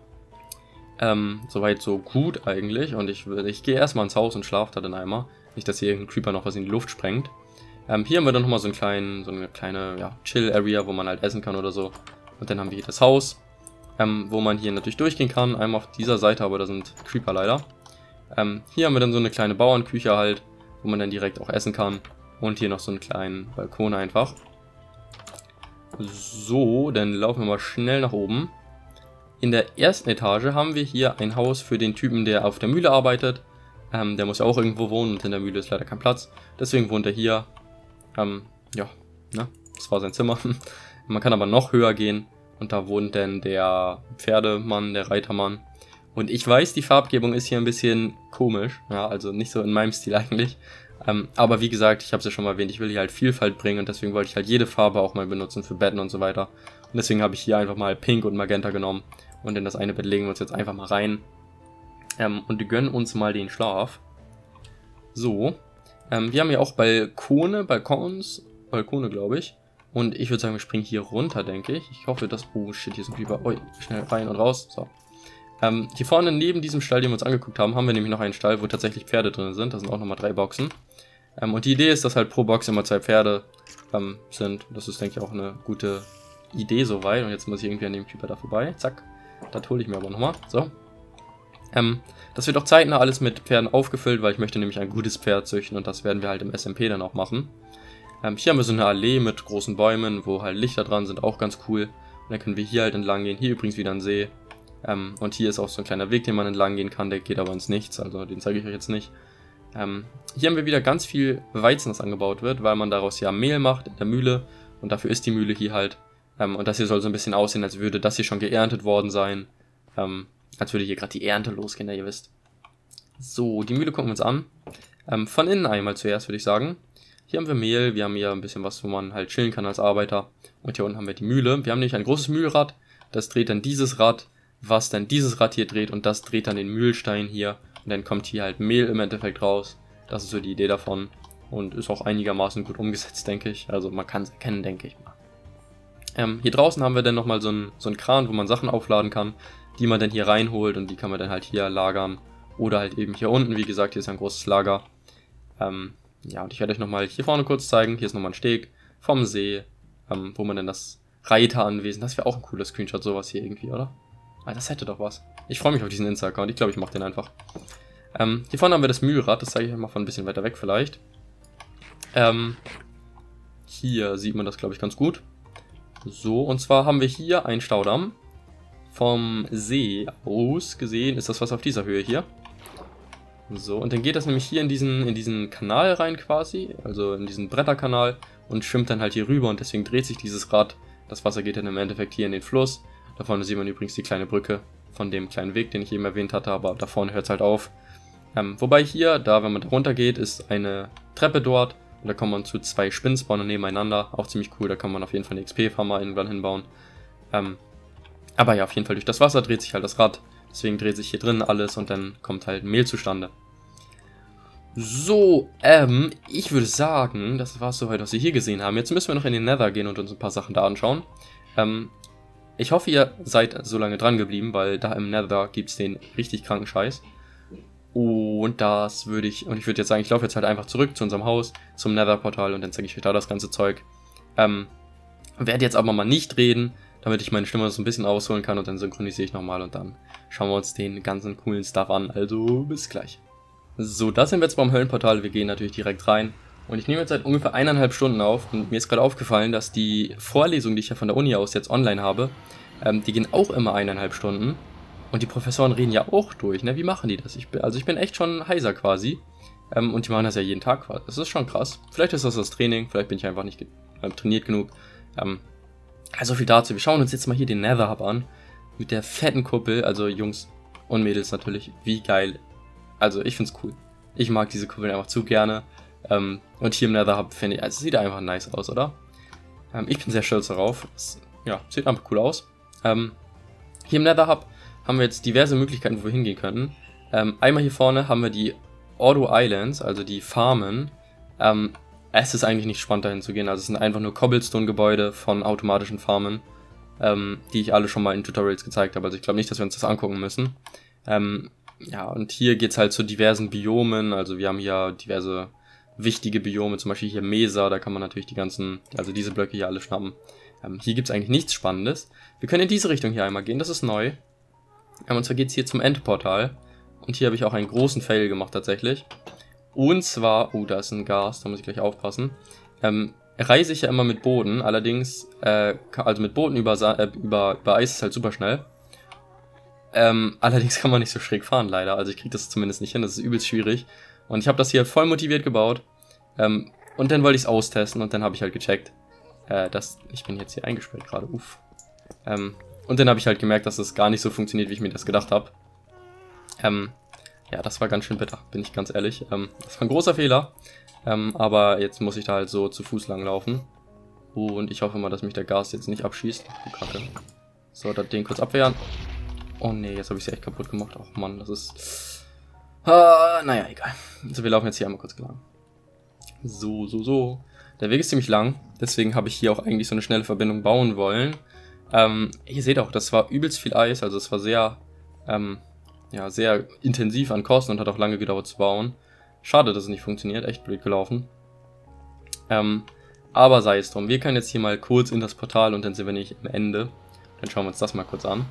Ähm, soweit so gut eigentlich. Und ich, ich gehe erstmal ins Haus und schlafe da dann einmal. Nicht, dass hier irgendein Creeper noch was in die Luft sprengt. Ähm, hier haben wir dann nochmal so, einen kleinen, so eine kleine ja, Chill-Area, wo man halt essen kann oder so. Und dann haben wir hier das Haus, ähm, wo man hier natürlich durchgehen kann. Einmal auf dieser Seite, aber da sind Creeper leider. Ähm, hier haben wir dann so eine kleine Bauernküche halt, wo man dann direkt auch essen kann. Und hier noch so einen kleinen Balkon einfach. So, dann laufen wir mal schnell nach oben. In der ersten Etage haben wir hier ein Haus für den Typen, der auf der Mühle arbeitet. Ähm, der muss ja auch irgendwo wohnen und in der Mühle ist leider kein Platz. Deswegen wohnt er hier. Ähm, ja, ne, das war sein Zimmer. Man kann aber noch höher gehen. Und da wohnt dann der Pferdemann, der Reitermann. Und ich weiß, die Farbgebung ist hier ein bisschen komisch, ja, also nicht so in meinem Stil eigentlich. Ähm, aber wie gesagt, ich habe es ja schon mal erwähnt, ich will hier halt Vielfalt bringen und deswegen wollte ich halt jede Farbe auch mal benutzen für Betten und so weiter. Und deswegen habe ich hier einfach mal Pink und Magenta genommen und in das eine Bett legen wir uns jetzt einfach mal rein. Ähm, und gönnen uns mal den Schlaf. So, ähm, wir haben ja auch Balkone, Balkons, Balkone glaube ich. Und ich würde sagen, wir springen hier runter, denke ich. Ich hoffe, dass... Oh shit, hier ist ein Creeper. Ui, schnell rein und raus. So. Ähm, hier vorne neben diesem Stall, den wir uns angeguckt haben, haben wir nämlich noch einen Stall, wo tatsächlich Pferde drin sind. Da sind auch nochmal drei Boxen. Ähm, und die Idee ist, dass halt pro Box immer zwei Pferde ähm, sind. Das ist, denke ich, auch eine gute Idee soweit. Und jetzt muss ich irgendwie an dem Creeper da vorbei. Zack. Das hole ich mir aber nochmal. So. Ähm, das wird auch zeitnah alles mit Pferden aufgefüllt, weil ich möchte nämlich ein gutes Pferd züchten. Und das werden wir halt im S M P dann auch machen. Ähm, hier haben wir so eine Allee mit großen Bäumen, wo halt Lichter dran sind. Auch ganz cool. Und dann können wir hier halt entlang gehen. Hier übrigens wieder ein See. Ähm, und hier ist auch so ein kleiner Weg, den man entlang gehen kann, der geht aber ins Nichts, also den zeige ich euch jetzt nicht. Ähm, hier haben wir wieder ganz viel Weizen, das angebaut wird, weil man daraus ja Mehl macht in der Mühle und dafür ist die Mühle hier halt. Ähm, und das hier soll so ein bisschen aussehen, als würde das hier schon geerntet worden sein, ähm, als würde hier gerade die Ernte losgehen, ja ihr wisst. So, die Mühle gucken wir uns an. Ähm, von innen einmal zuerst, würde ich sagen. Hier haben wir Mehl, wir haben hier ein bisschen was, wo man halt chillen kann als Arbeiter. Und hier unten haben wir die Mühle. Wir haben nämlich ein großes Mühlrad, das dreht dann dieses Rad, was dann dieses Rad hier dreht und das dreht dann den Mühlstein hier und dann kommt hier halt Mehl im Endeffekt raus. Das ist so die Idee davon. und ist auch einigermaßen gut umgesetzt, denke ich. Also man kann es erkennen, denke ich mal. Ähm, hier draußen haben wir dann nochmal so einen so einen Kran, wo man Sachen aufladen kann, die man dann hier reinholt und die kann man dann halt hier lagern. Oder halt eben hier unten, wie gesagt, hier ist ein großes Lager. Ähm, ja, und ich werde euch nochmal hier vorne kurz zeigen. Hier ist nochmal ein Steg vom See, ähm, wo man dann das Reiteranwesen, das wäre auch ein cooler Screenshot, sowas hier irgendwie, oder? Ah, das hätte doch was. Ich freue mich auf diesen Insta-Account, ich glaube, ich mache den einfach. Ähm, hier vorne haben wir das Mühlrad, das zeige ich euch mal von ein bisschen weiter weg vielleicht. Ähm, hier sieht man das, glaube ich, ganz gut. So, und zwar haben wir hier einen Staudamm. Vom See aus gesehen ist das was auf dieser Höhe hier. So, und dann geht das nämlich hier in diesen, in diesen Kanal rein quasi, also in diesen Bretterkanal und schwimmt dann halt hier rüber und deswegen dreht sich dieses Rad. Das Wasser geht dann im Endeffekt hier in den Fluss. Da vorne sieht man übrigens die kleine Brücke von dem kleinen Weg, den ich eben erwähnt hatte, aber da vorne hört es halt auf. Ähm, wobei hier, da wenn man da runter geht, ist eine Treppe dort und da kommt man zu zwei Spinnspawnen nebeneinander. Auch ziemlich cool, da kann man auf jeden Fall eine X P-Farmer irgendwann hinbauen. Ähm, aber ja, auf jeden Fall durch das Wasser dreht sich halt das Rad. Deswegen dreht sich hier drin alles und dann kommt halt Mehl zustande. So, ähm, ich würde sagen, das war es soweit, was wir hier gesehen haben. Jetzt müssen wir noch in den Nether gehen und uns ein paar Sachen da anschauen. Ähm, ich hoffe, ihr seid so lange dran geblieben, weil da im Nether gibt es den richtig kranken Scheiß. Und das würde ich, und ich würde jetzt sagen, ich laufe jetzt halt einfach zurück zu unserem Haus, zum Nether-Portal und dann zeige ich euch da das ganze Zeug. Ähm, werde jetzt aber mal nicht reden, damit ich meine Stimme so ein bisschen ausholen kann und dann synchronisiere ich nochmal und dann schauen wir uns den ganzen coolen Stuff an. Also bis gleich. So, da sind wir jetzt beim Höllenportal. Wir gehen natürlich direkt rein. Und ich nehme jetzt seit ungefähr eineinhalb Stunden auf und mir ist gerade aufgefallen, dass die Vorlesungen, die ich ja von der Uni aus jetzt online habe, ähm, die gehen auch immer eineinhalb Stunden. Und die Professoren reden ja auch durch, ne? Wie machen die das? Ich bin, also ich bin echt schon heiser quasi. Ähm, und die machen das ja jeden Tag quasi. Das ist schon krass. Vielleicht ist das das Training, vielleicht bin ich einfach nicht äh, trainiert genug. Ähm, Also viel dazu. Wir schauen uns jetzt mal hier den Nether Hub an. Mit der fetten Kuppel. Also Jungs und Mädels natürlich. Wie geil. Also ich find's cool. Ich mag diese Kuppeln einfach zu gerne. Ähm, und hier im Nether Hub finde ich, also sieht einfach nice aus, oder? Ähm, ich bin sehr stolz darauf. Es, ja, sieht einfach cool aus. Ähm, hier im Nether Hub haben wir jetzt diverse Möglichkeiten, wo wir hingehen könnten. Ähm, einmal hier vorne haben wir die Ordo Islands, also die Farmen. Ähm, Es ist eigentlich nicht spannend dahin zu gehen, also es sind einfach nur Cobblestone-Gebäude von automatischen Farmen, ähm, die ich alle schon mal in Tutorials gezeigt habe, also ich glaube nicht, dass wir uns das angucken müssen. Ähm, ja, und hier geht es halt zu diversen Biomen, also wir haben hier diverse wichtige Biome, zum Beispiel hier Mesa, da kann man natürlich die ganzen, also diese Blöcke hier alle schnappen. Ähm, hier gibt es eigentlich nichts Spannendes. Wir können in diese Richtung hier einmal gehen, das ist neu. Ähm, und zwar geht es hier zum Endportal und hier habe ich auch einen großen Fail gemacht tatsächlich. Und zwar, oh, da ist ein Gas, da muss ich gleich aufpassen. Ähm, reise ich ja immer mit Boden, allerdings, äh, also mit Boden über, äh, über, über Eis ist halt super schnell. Ähm, allerdings kann man nicht so schräg fahren, leider. Also ich kriege das zumindest nicht hin, das ist übelst schwierig. Und ich habe das hier voll motiviert gebaut. Ähm, und dann wollte ich es austesten und dann habe ich halt gecheckt, äh, dass, ich bin jetzt hier eingesperrt gerade, uff. Ähm, und dann habe ich halt gemerkt, dass das gar nicht so funktioniert, wie ich mir das gedacht habe. Ähm, Ja, das war ganz schön bitter, bin ich ganz ehrlich. Ähm, das war ein großer Fehler, ähm, aber jetzt muss ich da halt so zu Fuß lang laufen. Und ich hoffe mal, dass mich der Gas jetzt nicht abschießt. Ach du Kacke. So, das Ding kurz abwehren. Oh nee, jetzt habe ich sie echt kaputt gemacht. Ach Mann, das ist... Ah, naja, egal. So, wir laufen jetzt hier einmal kurz lang. So, so, so. Der Weg ist ziemlich lang, deswegen habe ich hier auch eigentlich so eine schnelle Verbindung bauen wollen. Ähm, ihr seht auch, das war übelst viel Eis, also es war sehr... Ähm, ja, sehr intensiv an Kosten und hat auch lange gedauert zu bauen. Schade, dass es nicht funktioniert, echt blöd gelaufen. Ähm, aber sei es drum, wir können jetzt hier mal kurz in das Portal und dann sind wir nicht am Ende. Dann schauen wir uns das mal kurz an.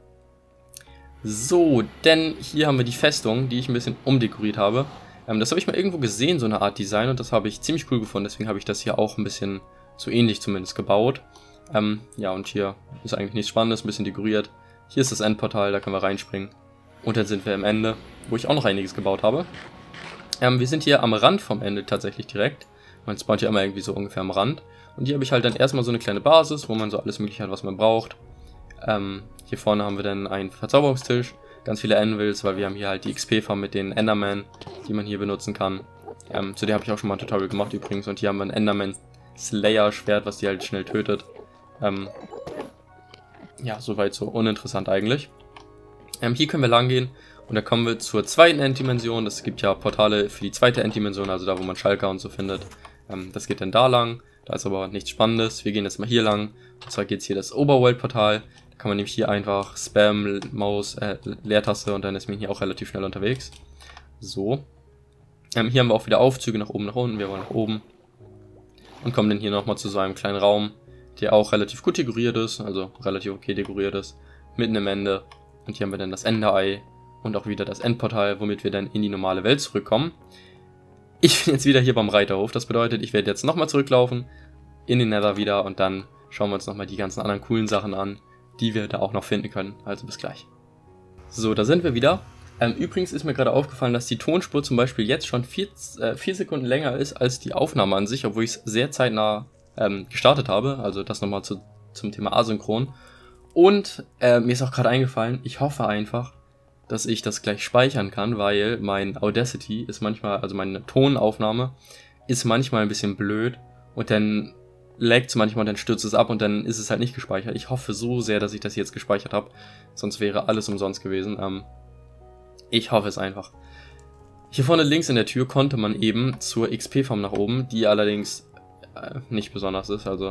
So, denn hier haben wir die Festung, die ich ein bisschen umdekoriert habe. Ähm, das habe ich mal irgendwo gesehen, so eine Art Design, und das habe ich ziemlich cool gefunden, deswegen habe ich das hier auch ein bisschen so ähnlich zumindest gebaut. Ähm, ja, und hier ist eigentlich nichts Spannendes, ein bisschen dekoriert. Hier ist das Endportal, da können wir reinspringen. Und dann sind wir am Ende, wo ich auch noch einiges gebaut habe. Ähm, wir sind hier am Rand vom Ende tatsächlich direkt. Man spawnt hier immer irgendwie so ungefähr am Rand. Und hier habe ich halt dann erstmal so eine kleine Basis, wo man so alles mögliche hat, was man braucht. Ähm, hier vorne haben wir dann einen Verzauberungstisch, ganz viele Anvils, weil wir haben hier halt die X P-Farm mit den Enderman, die man hier benutzen kann. Ähm, zu der habe ich auch schon mal ein Tutorial gemacht übrigens. Und hier haben wir ein Enderman Slayer Schwert, was die halt schnell tötet. Ähm, ja, soweit so uninteressant eigentlich. Ähm, hier können wir lang gehen Und da kommen wir zur zweiten Enddimension. Es gibt ja Portale für die zweite Enddimension, also da, wo man Schalker und so findet. Ähm, das geht dann da lang. Da ist aber nichts Spannendes. Wir gehen jetzt mal hier lang. Und zwar geht es hier das Overworld-Portal. Da kann man nämlich hier einfach Spam, Maus, äh, Leertaste und dann ist man hier auch relativ schnell unterwegs. So. Ähm, hier haben wir auch wieder Aufzüge nach oben, nach unten. Wir wollen nach oben. Und kommen dann hier nochmal zu so einem kleinen Raum, der auch relativ gut dekoriert ist. Also relativ okay dekoriert ist. Mitten im Ende. Und hier haben wir dann das Enderei. Und auch wieder das Endportal, womit wir dann in die normale Welt zurückkommen. Ich bin jetzt wieder hier beim Reiterhof. Das bedeutet, ich werde jetzt nochmal zurücklaufen. In den Nether wieder. Und dann schauen wir uns nochmal die ganzen anderen coolen Sachen an, die wir da auch noch finden können. Also bis gleich. So, da sind wir wieder. Ähm, übrigens ist mir gerade aufgefallen, dass die Tonspur zum Beispiel jetzt schon vier, äh, vier Sekunden länger ist als die Aufnahme an sich, obwohl ich es sehr zeitnah ähm, gestartet habe. Also das nochmal zu, zum Thema Asynchron. Und äh, mir ist auch gerade eingefallen, ich hoffe einfach, dass ich das gleich speichern kann, weil mein Audacity ist manchmal, also meine Tonaufnahme ist manchmal ein bisschen blöd und dann laggt es manchmal und dann stürzt es ab und dann ist es halt nicht gespeichert. Ich hoffe so sehr, dass ich das jetzt gespeichert habe, sonst wäre alles umsonst gewesen. Ähm, ich hoffe es einfach. Hier vorne links in der Tür konnte man eben zur X P-Farm nach oben, die allerdings äh, nicht besonders ist, also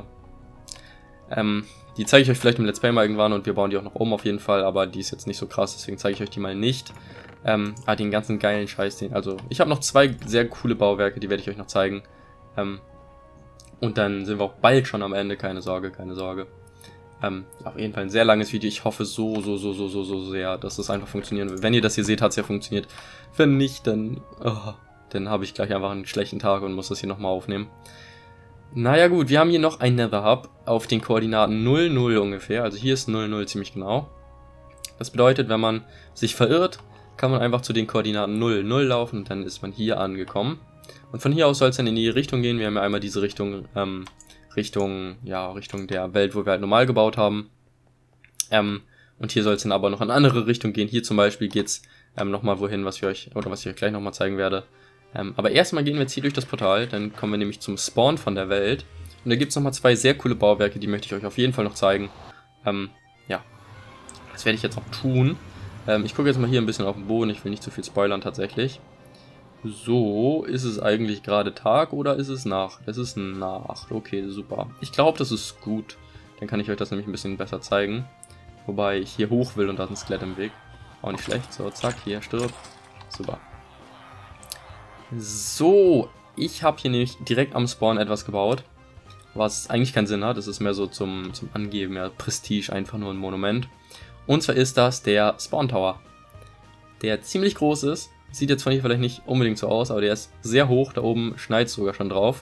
ähm, die zeige ich euch vielleicht im Let's Play mal irgendwann und wir bauen die auch noch oben auf jeden Fall, aber die ist jetzt nicht so krass, deswegen zeige ich euch die mal nicht. Ähm, ah, den ganzen geilen Scheiß, den, also ich habe noch zwei sehr coole Bauwerke, die werde ich euch noch zeigen. Ähm, und dann sind wir auch bald schon am Ende, keine Sorge, keine Sorge. Ähm, auf jeden Fall ein sehr langes Video, ich hoffe so, so, so, so, so, so sehr, dass das einfach funktionieren wird. Wenn ihr das hier seht, hat es ja funktioniert. Wenn nicht, dann, oh, dann habe ich gleich einfach einen schlechten Tag und muss das hier nochmal aufnehmen. Naja gut, wir haben hier noch ein Nether Hub auf den Koordinaten null, null ungefähr. Also hier ist null, null ziemlich genau. Das bedeutet, wenn man sich verirrt, kann man einfach zu den Koordinaten null, null laufen und dann ist man hier angekommen. Und von hier aus soll es dann in die Richtung gehen. Wir haben ja einmal diese Richtung, ähm, Richtung, ja, Richtung der Welt, wo wir halt normal gebaut haben. Ähm, und hier soll es dann aber noch in eine andere Richtung gehen. Hier zum Beispiel geht es ähm, nochmal wohin, was wir euch, oder was ich euch gleich nochmal zeigen werde. Ähm, aber erstmal gehen wir jetzt hier durch das Portal, dann kommen wir nämlich zum Spawn von der Welt. Und da gibt es nochmal zwei sehr coole Bauwerke, die möchte ich euch auf jeden Fall noch zeigen. Ähm, ja, das werde ich jetzt auch tun. Ähm, ich gucke jetzt mal hier ein bisschen auf den Boden, ich will nicht zu viel spoilern tatsächlich. So, ist es eigentlich gerade Tag oder ist es Nacht? Es ist Nacht, okay, super. Ich glaube, das ist gut. Dann kann ich euch das nämlich ein bisschen besser zeigen. Wobei ich hier hoch will und da ist ein Skelett im Weg. Auch nicht schlecht, so, zack, hier, stirb. Super. So, ich habe hier nämlich direkt am Spawn etwas gebaut, was eigentlich keinen Sinn hat. Das ist mehr so zum, zum Angeben, ja, Prestige, einfach nur ein Monument. Und zwar ist das der Spawn Tower, der ziemlich groß ist. Sieht jetzt von hier vielleicht nicht unbedingt so aus, aber der ist sehr hoch. Da oben schneit es sogar schon drauf.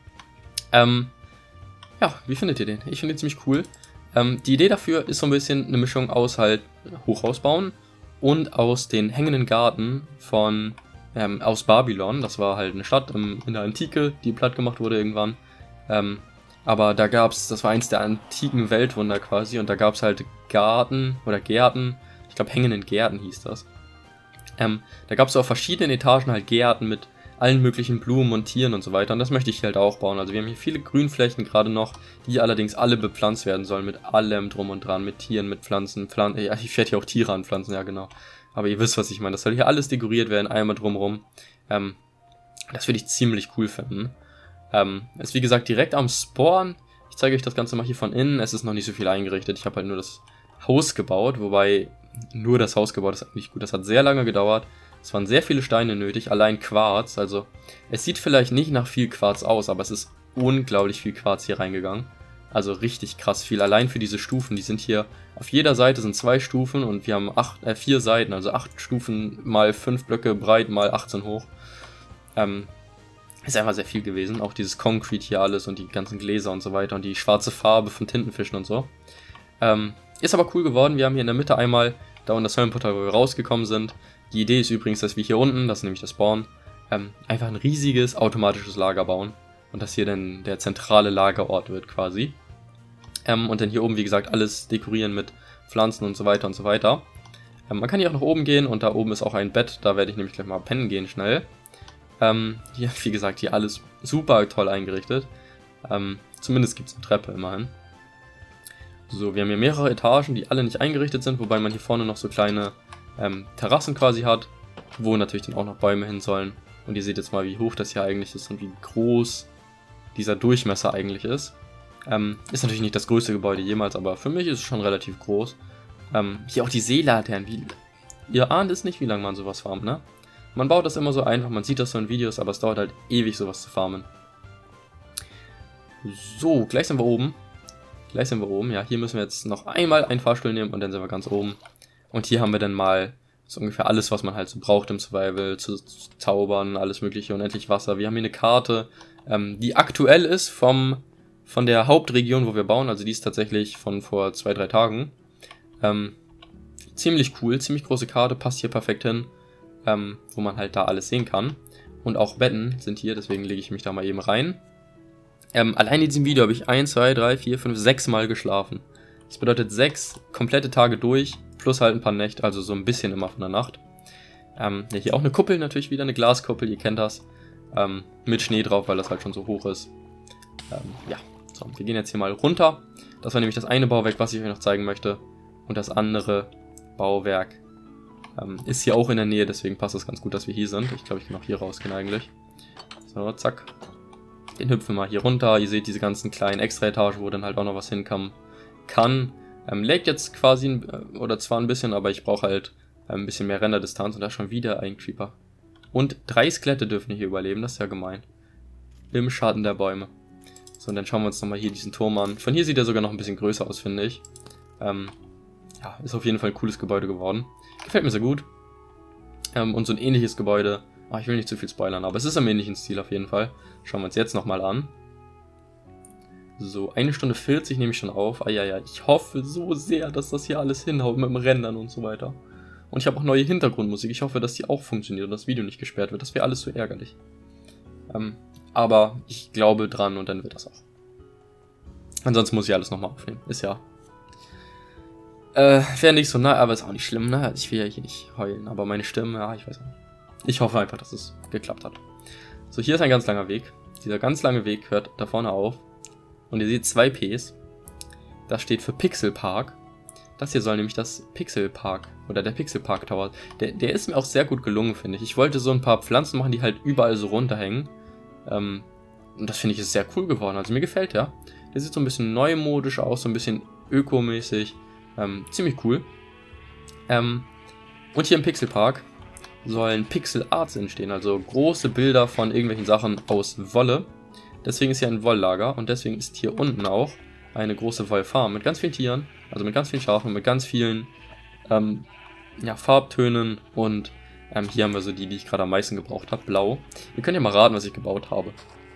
Ähm, ja, wie findet ihr den? Ich finde den ziemlich cool. Ähm, die Idee dafür ist so ein bisschen eine Mischung aus halt Hochhaus bauen und aus den hängenden Garten von Ähm, aus Babylon. Das war halt eine Stadt im, in der Antike, die platt gemacht wurde irgendwann. Ähm, aber da gab es, das war eins der antiken Weltwunder quasi, und da gab es halt Garten oder Gärten, ich glaube hängenden Gärten hieß das. Ähm, da gab es auf verschiedenen Etagen halt Gärten mit allen möglichen Blumen und Tieren und so weiter, und das möchte ich halt auch bauen. Also wir haben hier viele Grünflächen gerade noch, die allerdings alle bepflanzt werden sollen, mit allem drum und dran, mit Tieren, mit Pflanzen, Pflanzen, ja, ich werde hier auch Tiere anpflanzen, ja genau. Aber ihr wisst, was ich meine. Das soll hier alles dekoriert werden, einmal drumherum. Ähm, das würde ich ziemlich cool finden. Ähm, ist wie gesagt direkt am Spawn. Ich zeige euch das Ganze mal hier von innen. Es ist noch nicht so viel eingerichtet. Ich habe halt nur das Haus gebaut. Wobei, nur das Haus gebaut ist eigentlich gut. Das hat sehr lange gedauert. Es waren sehr viele Steine nötig. Allein Quarz. Also, es sieht vielleicht nicht nach viel Quarz aus, aber es ist unglaublich viel Quarz hier reingegangen. Also richtig krass viel. Allein für diese Stufen, die sind hier, auf jeder Seite sind zwei Stufen und wir haben acht, äh, vier Seiten, also acht Stufen mal fünf Blöcke breit mal achtzehn hoch. Ähm, ist einfach sehr viel gewesen. Auch dieses Concrete hier alles und die ganzen Gläser und so weiter und die schwarze Farbe von Tintenfischen und so. Ähm, ist aber cool geworden. Wir haben hier in der Mitte einmal da unten das Höllenportal, wo wir rausgekommen sind. Die Idee ist übrigens, dass wir hier unten, das ist nämlich das Spawn, ähm, einfach ein riesiges automatisches Lager bauen. Und dass hier dann der zentrale Lagerort wird quasi. Ähm, und dann hier oben, wie gesagt, alles dekorieren mit Pflanzen und so weiter und so weiter. Ähm, man kann hier auch nach oben gehen und da oben ist auch ein Bett. Da werde ich nämlich gleich mal pennen gehen schnell. Ähm, hier, wie gesagt, hier alles super toll eingerichtet. Ähm, zumindest gibt es eine Treppe immerhin. So, wir haben hier mehrere Etagen, die alle nicht eingerichtet sind. Wobei man hier vorne noch so kleine ähm, Terrassen quasi hat, wo natürlich dann auch noch Bäume hin sollen. Und ihr seht jetzt mal, wie hoch das hier eigentlich ist und wie groß dieser Durchmesser eigentlich ist. Ähm, ist natürlich nicht das größte Gebäude jemals, aber für mich ist es schon relativ groß. Ähm, hier auch die Seelaternen. Wie, ihr ahnt es nicht, wie lange man sowas farmt, ne? Man baut das immer so einfach, man sieht das so in Videos, aber es dauert halt ewig, sowas zu farmen. So, gleich sind wir oben. Gleich sind wir oben. Ja, hier müssen wir jetzt noch einmal einen Fahrstuhl nehmen und dann sind wir ganz oben. Und hier haben wir dann mal so ungefähr alles, was man halt so braucht im Survival, zu, zu zaubern, alles mögliche, unendlich Wasser. Wir haben hier eine Karte, ähm, die aktuell ist vom, von der Hauptregion, wo wir bauen. Also die ist tatsächlich von vor zwei, drei Tagen. Ähm, ziemlich cool, ziemlich große Karte, passt hier perfekt hin, ähm, wo man halt da alles sehen kann. Und auch Betten sind hier, deswegen lege ich mich da mal eben rein. Ähm, allein in diesem Video habe ich eins, zwei, drei, vier, fünf, sechs Mal geschlafen. Das bedeutet sechs komplette Tage durch, plus halt ein paar Nächte, also so ein bisschen immer von der Nacht. Ähm, ja, hier auch eine Kuppel, natürlich wieder eine Glaskuppel, ihr kennt das. Ähm, mit Schnee drauf, weil das halt schon so hoch ist. Ähm, ja, so, wir gehen jetzt hier mal runter. Das war nämlich das eine Bauwerk, was ich euch noch zeigen möchte. Und das andere Bauwerk ähm, ist hier auch in der Nähe, deswegen passt es ganz gut, dass wir hier sind. Ich glaube, ich kann auch hier rausgehen eigentlich. So, zack. Den hüpfen wir mal hier runter. Ihr seht diese ganzen kleinen Extra-Etagen, wo dann halt auch noch was hinkommen kann. Ähm, laggt jetzt quasi, oder zwar ein bisschen, aber ich brauche halt ein bisschen mehr Renderdistanz. Und da ist schon wieder ein Creeper. Und drei Skelette dürfen hier überleben, das ist ja gemein. Im Schatten der Bäume. So, und dann schauen wir uns nochmal hier diesen Turm an. Von hier sieht er sogar noch ein bisschen größer aus, finde ich. Ähm, ja, ist auf jeden Fall ein cooles Gebäude geworden. Gefällt mir sehr gut. Ähm, und so ein ähnliches Gebäude. Ach, ich will nicht zu viel spoilern, aber es ist im ähnlichen Stil auf jeden Fall. Schauen wir uns jetzt nochmal an. So, eine Stunde vierzig nehme ich schon auf. Ah ja, ja, ich hoffe so sehr, dass das hier alles hinhaut mit dem Rendern und so weiter. Und ich habe auch neue Hintergrundmusik. Ich hoffe, dass die auch funktioniert und das Video nicht gesperrt wird. Das wäre alles so ärgerlich. Ähm, aber ich glaube dran und dann wird das auch. Ansonsten muss ich alles nochmal aufnehmen. Ist ja... Äh, wäre nicht so nah, aber ist auch nicht schlimm, ne? Ich will ja hier nicht heulen, aber meine Stimme, ja, ich weiß nicht. Ich hoffe einfach, dass es geklappt hat. So, hier ist ein ganz langer Weg. Dieser ganz lange Weg hört da vorne auf. Und ihr seht zwei Ps. Das steht für Pixel Park. Das hier soll nämlich das Pixel Park oder der Pixel Park Tower. Der, der ist mir auch sehr gut gelungen, finde ich. Ich wollte so ein paar Pflanzen machen, die halt überall so runterhängen. Ähm, und das finde ich ist sehr cool geworden. Also mir gefällt der. Der sieht so ein bisschen neumodisch aus, so ein bisschen ökomäßig. Ähm, ziemlich cool. Ähm, und hier im Pixel Park sollen Pixel Arts entstehen, also große Bilder von irgendwelchen Sachen aus Wolle. Deswegen ist hier ein Wolllager und deswegen ist hier unten auch eine große Wollfarm mit ganz vielen Tieren, also mit ganz vielen Schafen, mit ganz vielen ähm, ja, Farbtönen und ähm, hier haben wir so die, die ich gerade am meisten gebraucht habe, blau. Ihr könnt ja mal raten, was ich gebaut habe.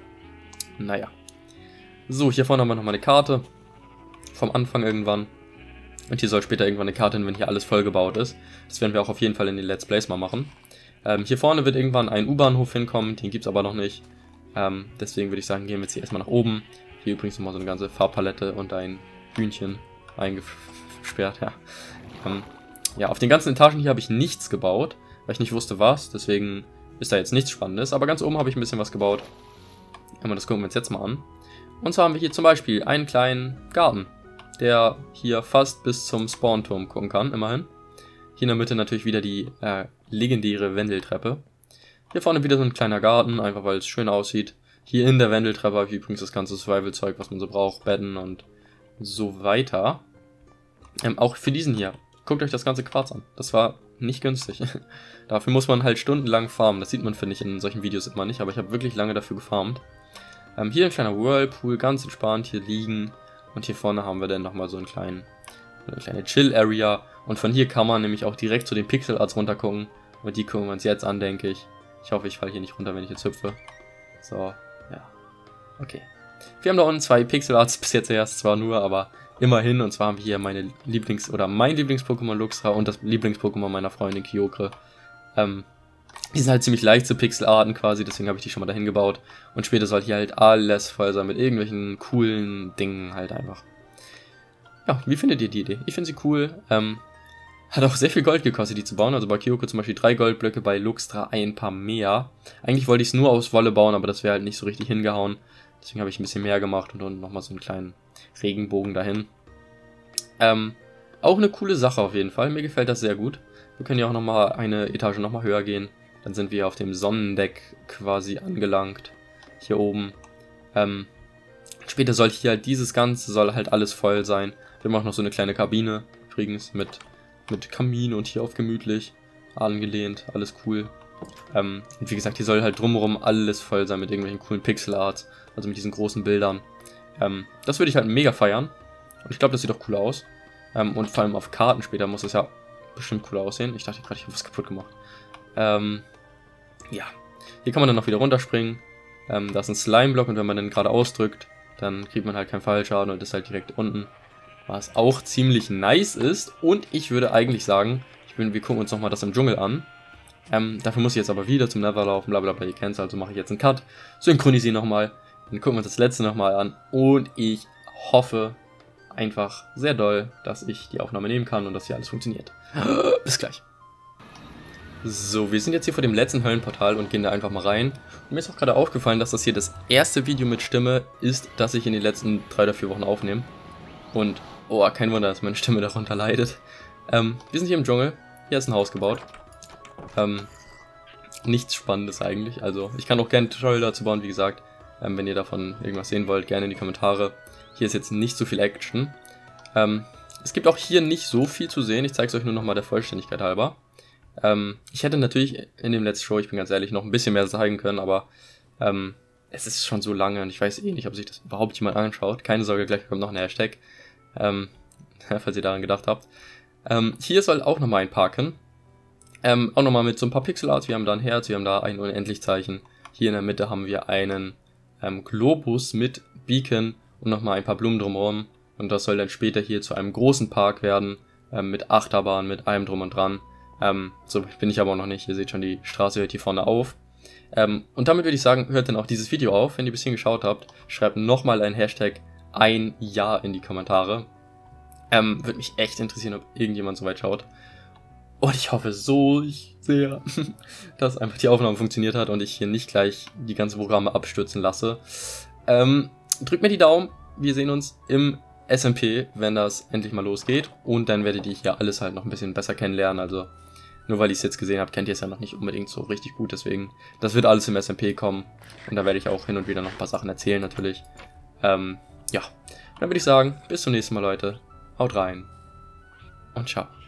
Naja. So, hier vorne haben wir nochmal eine Karte vom Anfang irgendwann. Und hier soll später irgendwann eine Karte hin, wenn hier alles vollgebaut ist. Das werden wir auch auf jeden Fall in den Let's Plays mal machen. Ähm, hier vorne wird irgendwann ein U-Bahnhof hinkommen, den gibt es aber noch nicht. Ähm, deswegen würde ich sagen, gehen wir jetzt hier erstmal nach oben. Hier übrigens nochmal so eine ganze Farbpalette und ein Hühnchen eingesperrt. Ja. Ähm, ja, auf den ganzen Etagen hier habe ich nichts gebaut, weil ich nicht wusste was. Deswegen ist da jetzt nichts Spannendes. Aber ganz oben habe ich ein bisschen was gebaut. Und das gucken wir uns jetzt mal an. Und zwar haben wir hier zum Beispiel einen kleinen Garten, der hier fast bis zum Spawnturm gucken kann, immerhin. Hier in der Mitte natürlich wieder die äh, legendäre Wendeltreppe. Hier vorne wieder so ein kleiner Garten, einfach weil es schön aussieht. Hier in der Wendeltreppe habe ich übrigens das ganze Survival-Zeug, was man so braucht, Betten und so weiter. Ähm, auch für diesen hier, guckt euch das ganze Quarz an. Das war nicht günstig. Dafür muss man halt stundenlang farmen. Das sieht man, finde ich, in solchen Videos immer nicht, aber ich habe wirklich lange dafür gefarmt. Ähm, hier ein kleiner Whirlpool, ganz entspannt, hier liegen. Und hier vorne haben wir dann nochmal so einen kleinen, eine kleine Chill-Area. Und von hier kann man nämlich auch direkt zu den Pixel Arts runter gucken. Und die gucken wir uns jetzt an, denke ich. Ich hoffe, ich falle hier nicht runter, wenn ich jetzt hüpfe. So, ja. Okay. Wir haben da unten zwei Pixel Arts bis jetzt erst zwar nur, aber immerhin. Und zwar haben wir hier meine Lieblings- oder mein Lieblings-Pokémon Luxra und das Lieblings-Pokémon meiner Freundin Kyogre. Ähm, die sind halt ziemlich leicht zu Pixelarten quasi, deswegen habe ich die schon mal dahin gebaut. Und später soll hier halt alles voll sein mit irgendwelchen coolen Dingen halt einfach. Ja, wie findet ihr die Idee? Ich finde sie cool. Ähm, hat auch sehr viel Gold gekostet, die zu bauen. Also bei Kyoko zum Beispiel drei Goldblöcke, bei Luxra ein paar mehr. Eigentlich wollte ich es nur aus Wolle bauen, aber das wäre halt nicht so richtig hingehauen. Deswegen habe ich ein bisschen mehr gemacht und dann nochmal so einen kleinen Regenbogen dahin. Ähm, auch eine coole Sache auf jeden Fall. Mir gefällt das sehr gut. Wir können ja auch nochmal eine Etage nochmal höher gehen. Dann sind wir auf dem Sonnendeck quasi angelangt. Hier oben. Ähm, später soll hier halt dieses Ganze, soll halt alles voll sein. Wir haben auch noch so eine kleine Kabine, übrigens, mit, mit Kamin und hier auf gemütlich angelehnt. Alles cool. Ähm, und wie gesagt, hier soll halt drumherum alles voll sein mit irgendwelchen coolen Pixel-Arts. Also mit diesen großen Bildern. Ähm, das würde ich halt mega feiern. Und ich glaube, das sieht auch cool aus. Ähm, und vor allem auf Karten später muss es ja bestimmt cool aussehen. Ich dachte gerade, ich habe was kaputt gemacht. Ähm, ja. Hier kann man dann noch wieder runterspringen. Ähm, da ist ein Slime-Block und wenn man den gerade ausdrückt, dann kriegt man halt keinen Fallschaden und ist halt direkt unten. Was auch ziemlich nice ist. Und ich würde eigentlich sagen, ich bin, wir gucken uns nochmal das im Dschungel an. Ähm, dafür muss ich jetzt aber wieder zum Nether laufen, blablabla, ihr kennt es, also mache ich jetzt einen Cut. Synchronisiere nochmal. Dann gucken wir uns das letzte nochmal an. Und ich hoffe einfach sehr doll, dass ich die Aufnahme nehmen kann und dass hier alles funktioniert. Bis gleich. So, wir sind jetzt hier vor dem letzten Höllenportal und gehen da einfach mal rein. Und mir ist auch gerade aufgefallen, dass das hier das erste Video mit Stimme ist, das ich in den letzten drei oder vier Wochen aufnehme. Und, oh, kein Wunder, dass meine Stimme darunter leidet. Ähm, wir sind hier im Dschungel. Hier ist ein Haus gebaut. Ähm, nichts Spannendes eigentlich. Also, ich kann auch gerne Tutorial dazu bauen, wie gesagt. Ähm, wenn ihr davon irgendwas sehen wollt, gerne in die Kommentare. Hier ist jetzt nicht so viel Action. Ähm, es gibt auch hier nicht so viel zu sehen. Ich zeige es euch nur nochmal der Vollständigkeit halber. Ähm, ich hätte natürlich in dem Let's Show, ich bin ganz ehrlich, noch ein bisschen mehr zeigen können, aber ähm, es ist schon so lange und ich weiß eh nicht, ob sich das überhaupt jemand anschaut. Keine Sorge, gleich kommt noch ein Hashtag, ähm, falls ihr daran gedacht habt. Ähm, hier soll auch nochmal ein Parken. Ähm, auch nochmal mit so ein paar Pixel-Arts. Wir haben da ein Herz, wir haben da ein Unendlich-Zeichen. Hier in der Mitte haben wir einen ähm, Globus mit Beacon und nochmal ein paar Blumen drumherum. Und das soll dann später hier zu einem großen Park werden, ähm, mit Achterbahn, mit allem drum und dran. Ähm, so bin ich aber auch noch nicht. Ihr seht schon, die Straße hört hier vorne auf. Ähm, und damit würde ich sagen, hört dann auch dieses Video auf. Wenn ihr bis hierhin geschaut habt, schreibt nochmal ein Hashtag ein Jahr in die Kommentare. Ähm, würde mich echt interessieren, ob irgendjemand so weit schaut. Und ich hoffe so sehr, dass einfach die Aufnahme funktioniert hat und ich hier nicht gleich die ganzen Programme abstürzen lasse. Ähm, drückt mir die Daumen. Wir sehen uns im S M P, wenn das endlich mal losgeht. Und dann werdet ihr hier alles halt noch ein bisschen besser kennenlernen. Also nur weil ich es jetzt gesehen habe, kennt ihr es ja noch nicht unbedingt so richtig gut. Deswegen, das wird alles im S M P kommen. Und da werde ich auch hin und wieder noch ein paar Sachen erzählen natürlich. Ähm, ja, dann würde ich sagen, bis zum nächsten Mal, Leute. Haut rein und ciao.